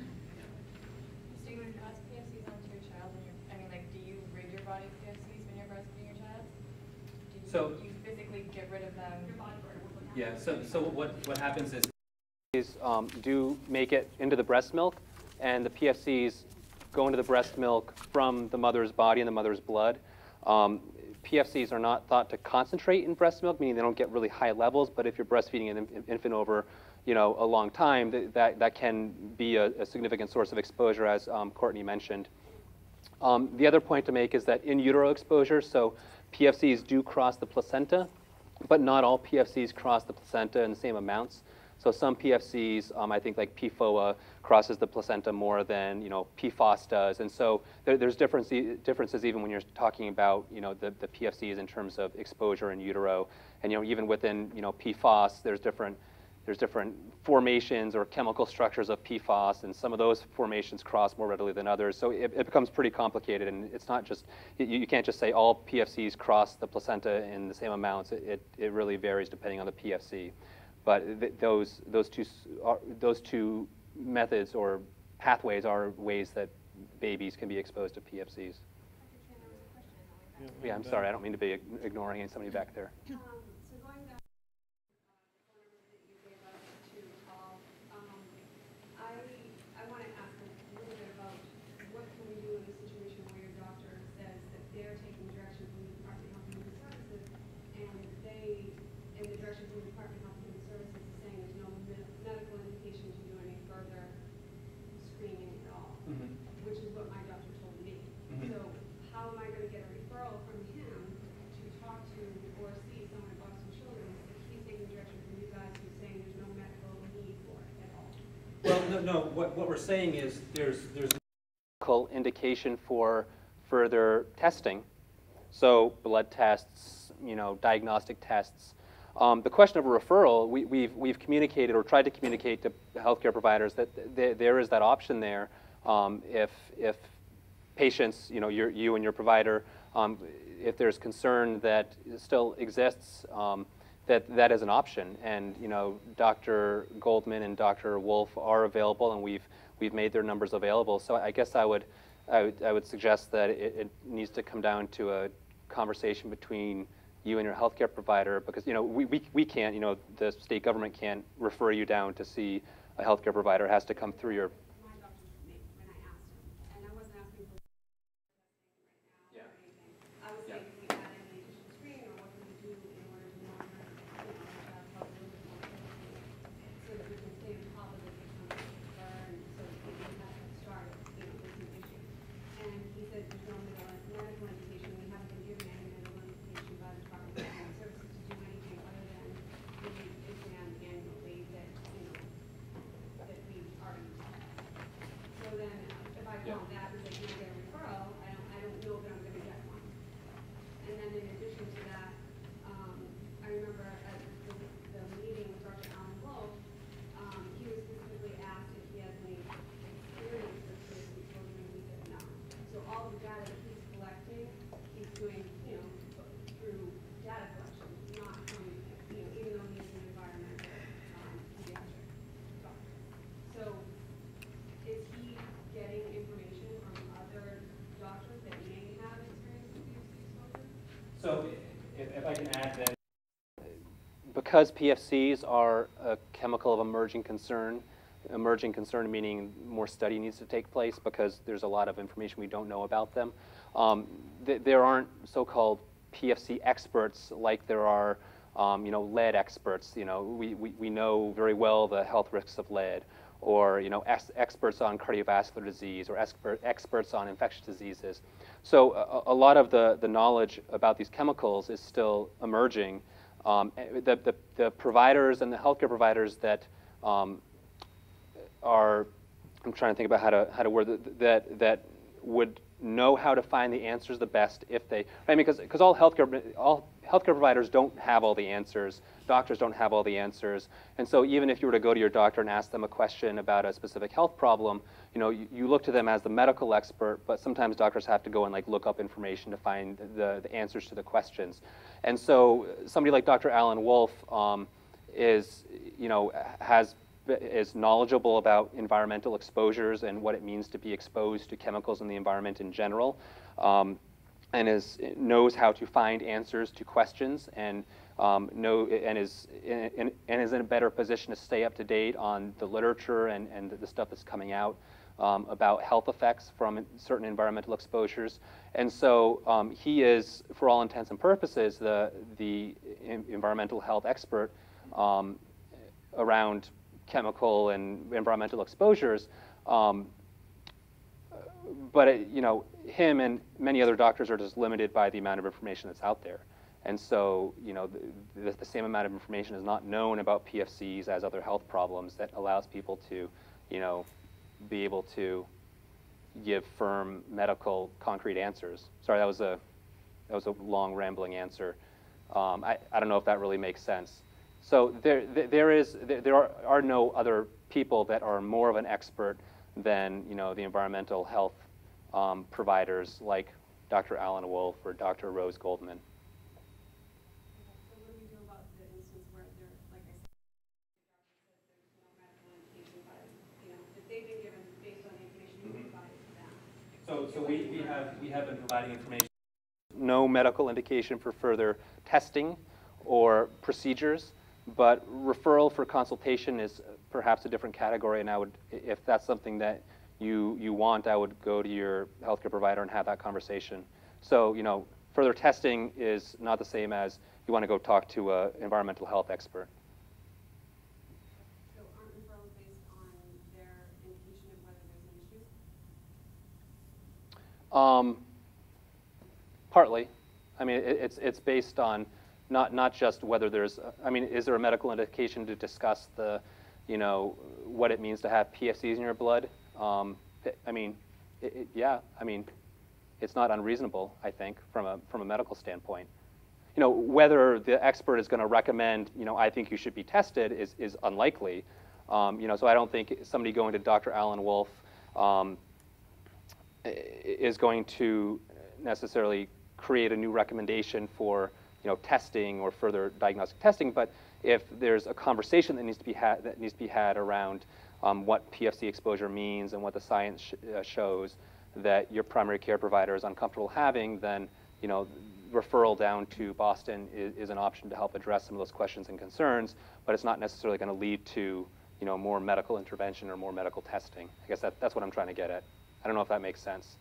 So you would pass P F Cs onto your child when you're, I mean, like, do you rid your body of P F Cs when you're breastfeeding your child? Do you, So- you physically get rid of them? Your body Yeah, so, so what, what happens is, is um, do make it into the breast milk, and the P F Cs go into the breast milk from the mother's body and the mother's blood. Um, P F Cs are not thought to concentrate in breast milk, meaning they don't get really high levels, but if you're breastfeeding an in- infant over, you know, a long time, th that, that can be a, a significant source of exposure, as um, Courtney mentioned. Um, the other point to make is that in utero exposure, so P F Cs do cross the placenta, but not all P F Cs cross the placenta in the same amounts. So some P F Cs, um, I think like P F O A, crosses the placenta more than, you know, P F O S does. And so there, there's difference, differences even when you're talking about, you know, the, the P F Cs in terms of exposure in utero. And, you know, even within, you know, P F O S, there's different, there's different formations or chemical structures of P F O S, and some of those formations cross more readily than others. So it, it becomes pretty complicated, and it's not just, you, you can't just say all P F Cs cross the placenta in the same amounts. It, it, it really varies depending on the P F C. But th those, those, two, are, those two methods or pathways are ways that babies can be exposed to P F Cs. Yeah, Yeah, I'm and, sorry, uh, I don't mean to be ignoring somebody back there. Um, so going back to the phone number that you gave us to call, um, I, I want to ask a little bit about what can we do in a situation where your doctor says that they're taking direction from the Department of Health and Human Services, and they, and the direction from the Department of Health and Human Services is saying there's no med medical indication to do any further screening at all, Mm-hmm. which is what my doctor told me. Mhm. So how am I going to get a referral from him to talk to or see someone at Boston Children's if he's taking direction from you guys who's saying there's no medical need for it at all? Well, no, no. What, what we're saying is there's there's medical indication for further testing, so blood tests, you know, diagnostic tests. Um, the question of a referral, we, we've we've communicated or tried to communicate to healthcare providers that th there is that option there um, if if patients, you know, your, you and your provider, um, if there's concern that still exists, um, that that is an option. And you know, Doctor Goldman and Doctor Wolf are available, and we've we've made their numbers available. So I guess I would I would, I would suggest that it, it needs to come down to a conversation between you and your healthcare provider, because you know we, we we can't, you know, the state government can't refer you down to see a healthcare provider. It has to come through your. My doctor told me when I asked him, and I wasn't asking for testing right now Yeah. or anything. I was Yeah. saying if we had any additional screening or what can we do in order to monitor, you know, our child health a little bit more closely, so that we can stay on top of it if something occurs, and so that we can have it started, you know, with some issues. And he said there's no medical medical indication because P F Cs are a chemical of emerging concern, emerging concern meaning more study needs to take place because there's a lot of information we don't know about them. Um, th there aren't so-called P F C experts like there are, um, you know, lead experts. You know, we, we, we know very well the health risks of lead, or, you know, ex experts on cardiovascular disease, or expert, experts on infectious diseases. So a, a lot of the, the knowledge about these chemicals is still emerging. Um, the, the, the providers and the healthcare providers that um, are, I'm trying to think about how to, how to word it, that, that would know how to find the answers the best if they, I mean, because because all healthcare all healthcare providers don't have all the answers, doctors don't have all the answers, and so even if you were to go to your doctor and ask them a question about a specific health problem, you know, you, you look to them as the medical expert, but sometimes doctors have to go and like look up information to find the, the answers to the questions, and so somebody like Doctor Alan Wolf um, is, you know, has is knowledgeable about environmental exposures and what it means to be exposed to chemicals in the environment in general, um, and is knows how to find answers to questions, and um, know and is in, and is in a better position to stay up to date on the literature and and the stuff that's coming out um, about health effects from certain environmental exposures. And so um, he is, for all intents and purposes, the the environmental health expert um, around chemical and environmental exposures, um, but it, you know, him and many other doctors are just limited by the amount of information that's out there, and so you know, the, the same amount of information is not known about P F Cs as other health problems that allows people to, you know, be able to give firm medical concrete answers. Sorry, that was a that was a long rambling answer. Um, I I don't know if that really makes sense. So there, there is, there are, are no other people that are more of an expert than, you know, the environmental health um, providers like Doctor Alan Wolf or Doctor Rose Goldman. So what do we do about the instance where there, like I said, the doctor says there's no medical indication, but, you know, if they've been given based on the information you Mm-hmm. provided to them? So, so we, we have, we have been providing information. No medical indication for further testing or procedures, but referral for consultation is perhaps a different category, and I would, if that's something that you, you want, I would go to your healthcare provider and have that conversation. So, you know, further testing is not the same as you want to go talk to an environmental health expert. So aren't referrals based on their indication of whether there's an issue? Um, partly. I mean, it, it's, it's based on Not, not just whether there's, I mean, is there a medical indication to discuss the, you know, what it means to have P F Cs in your blood? Um, I mean, it, it, yeah, I mean, it's not unreasonable, I think, from a, from a medical standpoint. You know, whether the expert is going to recommend, you know, I think you should be tested is, is unlikely. Um, you know, so I don't think somebody going to Doctor Alan Wolf um, is going to necessarily create a new recommendation for, you know, testing or further diagnostic testing, but if there's a conversation that needs to be had that needs to be had around um, what P F C exposure means and what the science sh uh, shows that your primary care provider is uncomfortable having, then, you know, referral down to Boston is, is an option to help address some of those questions and concerns, but it's not necessarily going to lead to, you know, more medical intervention or more medical testing. I guess that, that's what I'm trying to get at. I don't know if that makes sense.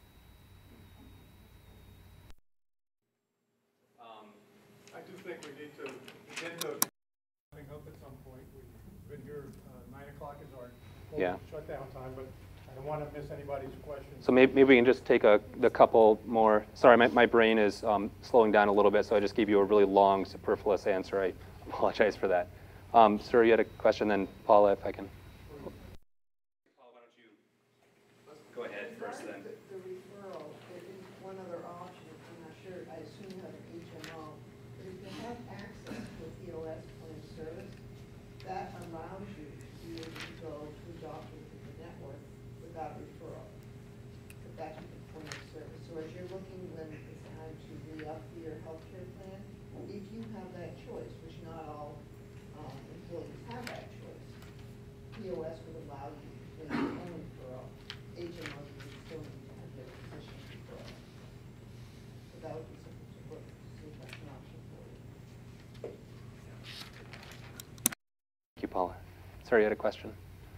I do think we need to get to wrapping up at some point. We've been here, uh, nine o'clock is our Yeah. shutdown time, but I don't want to miss anybody's questions. So maybe, maybe we can just take a the couple more. Sorry, my, my brain is um, slowing down a little bit, so I just gave you a really long, superfluous answer. I apologize for that. Um, sir, you had a question, then Paula, if I can. Paula, why don't you go ahead first, then. The, the referral, there is one other option. I'm not sure. I assume you have an H M O. But if you have access to a P O S point of service, that allows you to be able to go to a doctor within the network without referral. But that's with the point of service. So as you're looking when it's time to re-up your healthcare plan, if you have that choice, which not all um, employees have that choice, P O S would allow you to make your own referral. H M O, you still need to have their physician referral. So that would be something to look, to see if that's an option for you. smaller. Sorry, you had a question?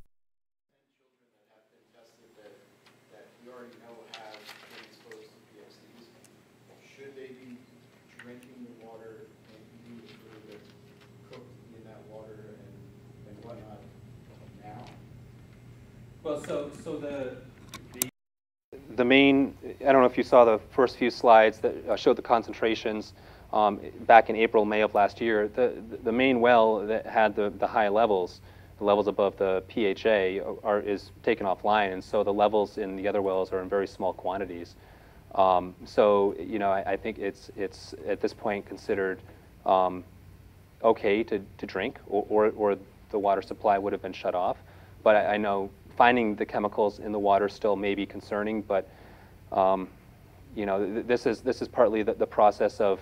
That we already know have been exposed to P F Cs, should they be drinking the water and eating the food that's cooked in that water and, and whatnot now? Well, so so the the the main, I don't know if you saw the first few slides that uh, showed the concentrations um, back in April, May of last year. The the main well that had the the high levels, the levels above the P H A, are is taken offline, and so the levels in the other wells are in very small quantities. Um, so you know, I, I think it's it's at this point considered um, okay to to drink, or, or or the water supply would have been shut off. But I, I know finding the chemicals in the water still may be concerning. But um, you know, th this is this is partly the, the process of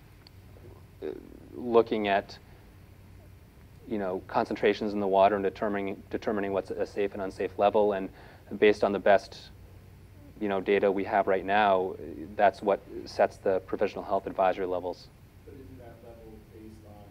looking at, you know, concentrations in the water and determining determining what's a safe and unsafe level, and based on the best, you know, data we have right now, that's what sets the provisional health advisory levels. But isn't that level based on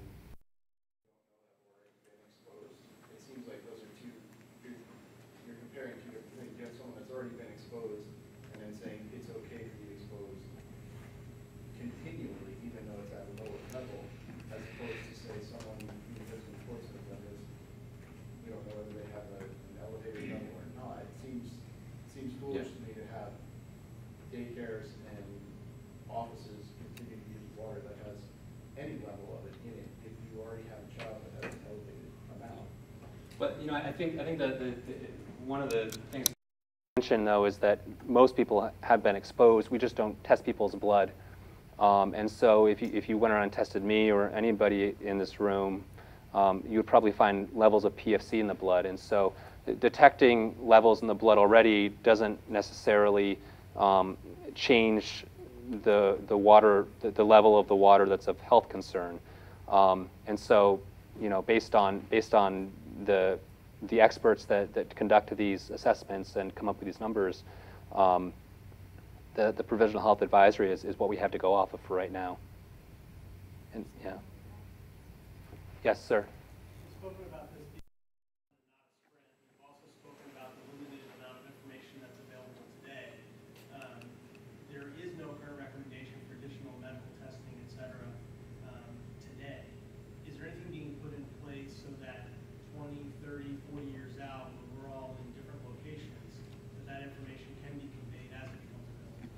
been exposed? It seems like those are two, you're, you're comparing two different things. You have someone that's already been exposed and then saying it's okay to be exposed continually, even though it's at a lower level, as opposed to say someone who lives in Portsmouth and is, we don't know whether they have a, an elevated level or not. It seems, it seems foolish Yeah. to me to have daycares and offices continue to use water that has any level of it in it if you already have a child that has an elevated amount. But you know, I think I think that the, the, one of the things to mention though is that most people have been exposed. We just don't test people's blood. Um, and so if you, if you went around and tested me or anybody in this room, um, you would probably find levels of P F C in the blood. And so detecting levels in the blood already doesn't necessarily um, change the, the water, the, the level of the water that's of health concern. Um, and so, you know, based on, based on the, the experts that, that conduct these assessments and come up with these numbers, um, The, the provisional health advisory is, is what we have to go off of for right now. And yeah. Yes, sir. You've spoken about this being not a sprint. You've also spoken about the limited amount of information that's available today. Um, there is no current recommendation for additional medical testing, et cetera, um, today. Is there anything being put in place so that twenty, thirty, forty years out, when we're all in different locations, that that information can be conveyed as it becomes available?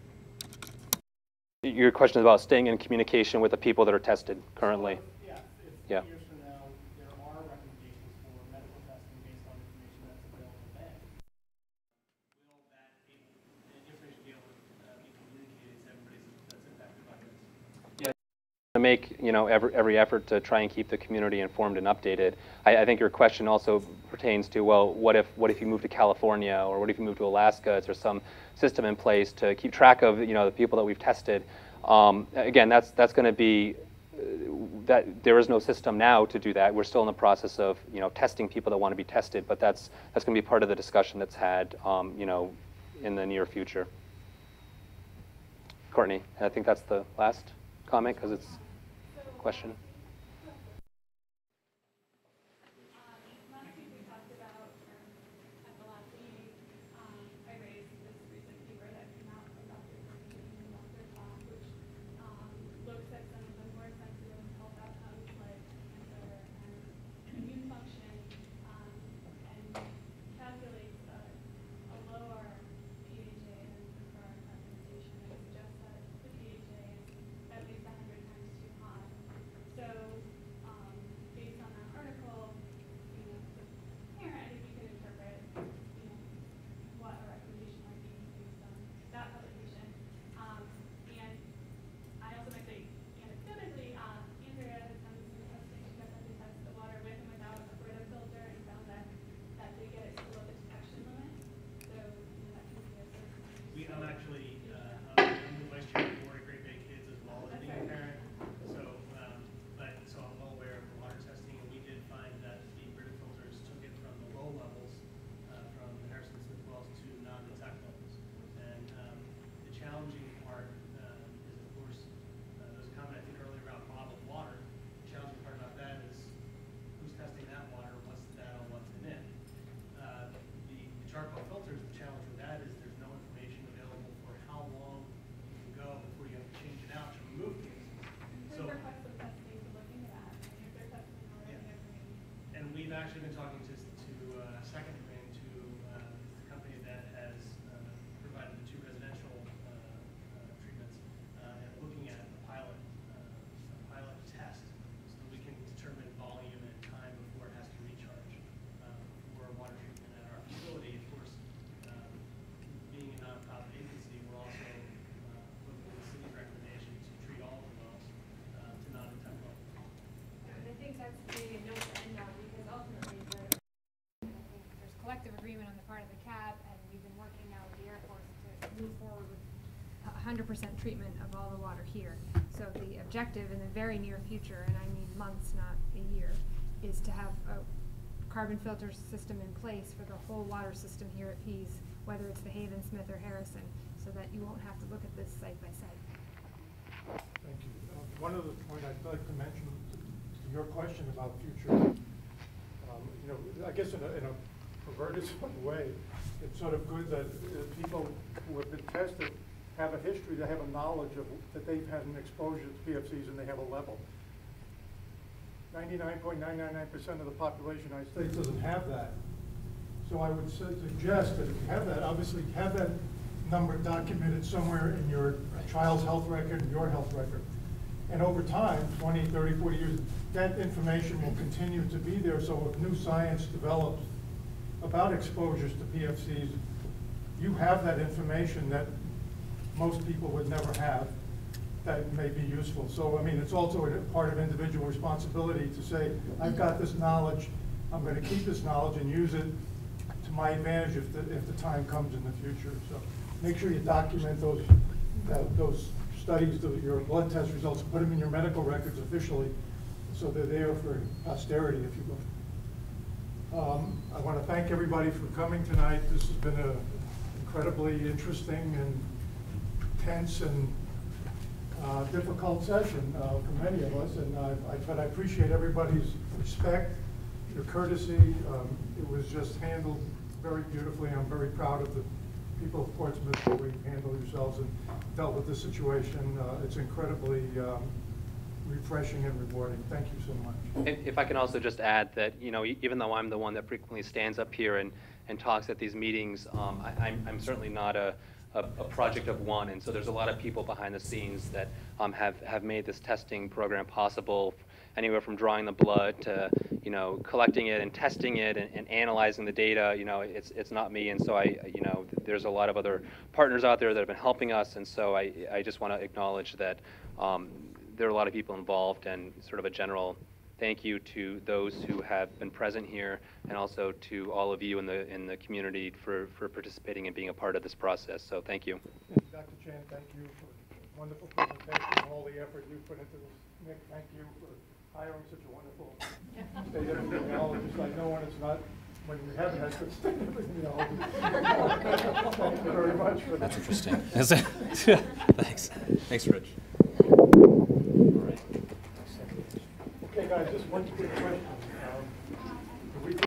Your question is about staying in communication with the people that are tested currently. So, yeah, if Yeah. years from now there are recommendations for medical testing based on information that's available then, will that able, information be able to uh, be communicated to everybody that's impacted by this? Yeah. To make, you know, every, every effort to try and keep the community informed and updated. I, I think your question also pertains to, well, what if what if you move to California, or what if you move to Alaska? Is there some system in place to keep track of, you know, the people that we've tested? Um, again, that's that's going to be uh, that there is no system now to do that. We're still in the process of, you know, testing people that want to be tested, but that's that's going to be part of the discussion that's had, um, you know, in the near future. Courtney, I think that's the last comment because it's a question. Looks at some of the more sensitive health outcomes like cancer and immune function, um, and calculates a, a lower P H A than the current recommendation, and suggests that the P H A is at least one hundred times too high. So actually been talking to, to uh, Second Green, to uh, the company that has uh, provided the two residential uh, uh, treatments, uh, and looking at a pilot, uh, a pilot test, so that we can determine volume and time before it has to recharge uh, for water treatment at our facility. Of course, um, being a nonprofit agency, we're also uh, looking at the city's recommendation to treat all the wells uh, to non-detect levels. And I think that's maybe a note to end on, because ultimately the, I think there's collective agreement on the part of the C A B, and we've been working now with the Air Force to move forward with one hundred percent treatment of all the water here. So the objective in the very near future, and I mean months, not a year, is to have a carbon filter system in place for the whole water system here at Pease, whether it's the Haven, Smith, or Harrison, so that you won't have to look at this site by site. Thank you. Uh, one other point I'd like to mention to, to your question about future, um, you know, I guess in a, in a perverted sort of way, it's sort of good that uh, people who have been tested have a history, they have a knowledge of that they've had an exposure to P F Cs and they have a level. ninety-nine point nine nine nine percent of the population of the United States doesn't have that. So I would su suggest that if you have that, obviously have that number documented somewhere in your child's health record and your health record. And over time, twenty, thirty, forty years, that information will continue to be there. So if new science develops about exposures to P F Cs, you have that information that most people would never have that may be useful. So, I mean, it's also a part of individual responsibility to say, I've got this knowledge, I'm going to keep this knowledge and use it to my advantage if the, if the time comes in the future. So make sure you document those, uh, those studies, the, your blood test results, put them in your medical records officially so they're there for posterity, if you will. Um, I want to thank everybody for coming tonight. This has been an incredibly interesting and tense and uh, difficult session uh, for many of us, and I, I, but I appreciate everybody's respect, your courtesy. Um, it was just handled very beautifully. I'm very proud of the people of Portsmouth the way you handled yourselves and dealt with this situation. Uh, it's incredibly um, refreshing and rewarding. Thank you so much. If if I can also just add that, you know, e- even though I'm the one that frequently stands up here and, and talks at these meetings, um, I, I'm, I'm certainly not a, a, a project of one, and so there's a lot of people behind the scenes that um, have, have made this testing program possible, anywhere from drawing the blood to, you know, collecting it and testing it and, and analyzing the data. You know, it's, it's not me, and so I, you know, there's a lot of other partners out there that have been helping us, and so I, I just want to acknowledge that um, there are a lot of people involved, and sort of a general thank you to those who have been present here, and also to all of you in the in the community for, for participating and being a part of this process. So thank you. And Doctor Chan, thank you for a wonderful presentation and all the effort you put into this. Nick, thank you for hiring such a wonderful state epidemiologist. I know when it's not, when we haven't had good state epidemiologists. Thank you very much for that. That's interesting. Thanks. Thanks, Rich. Okay, guys, just one quick question. Um,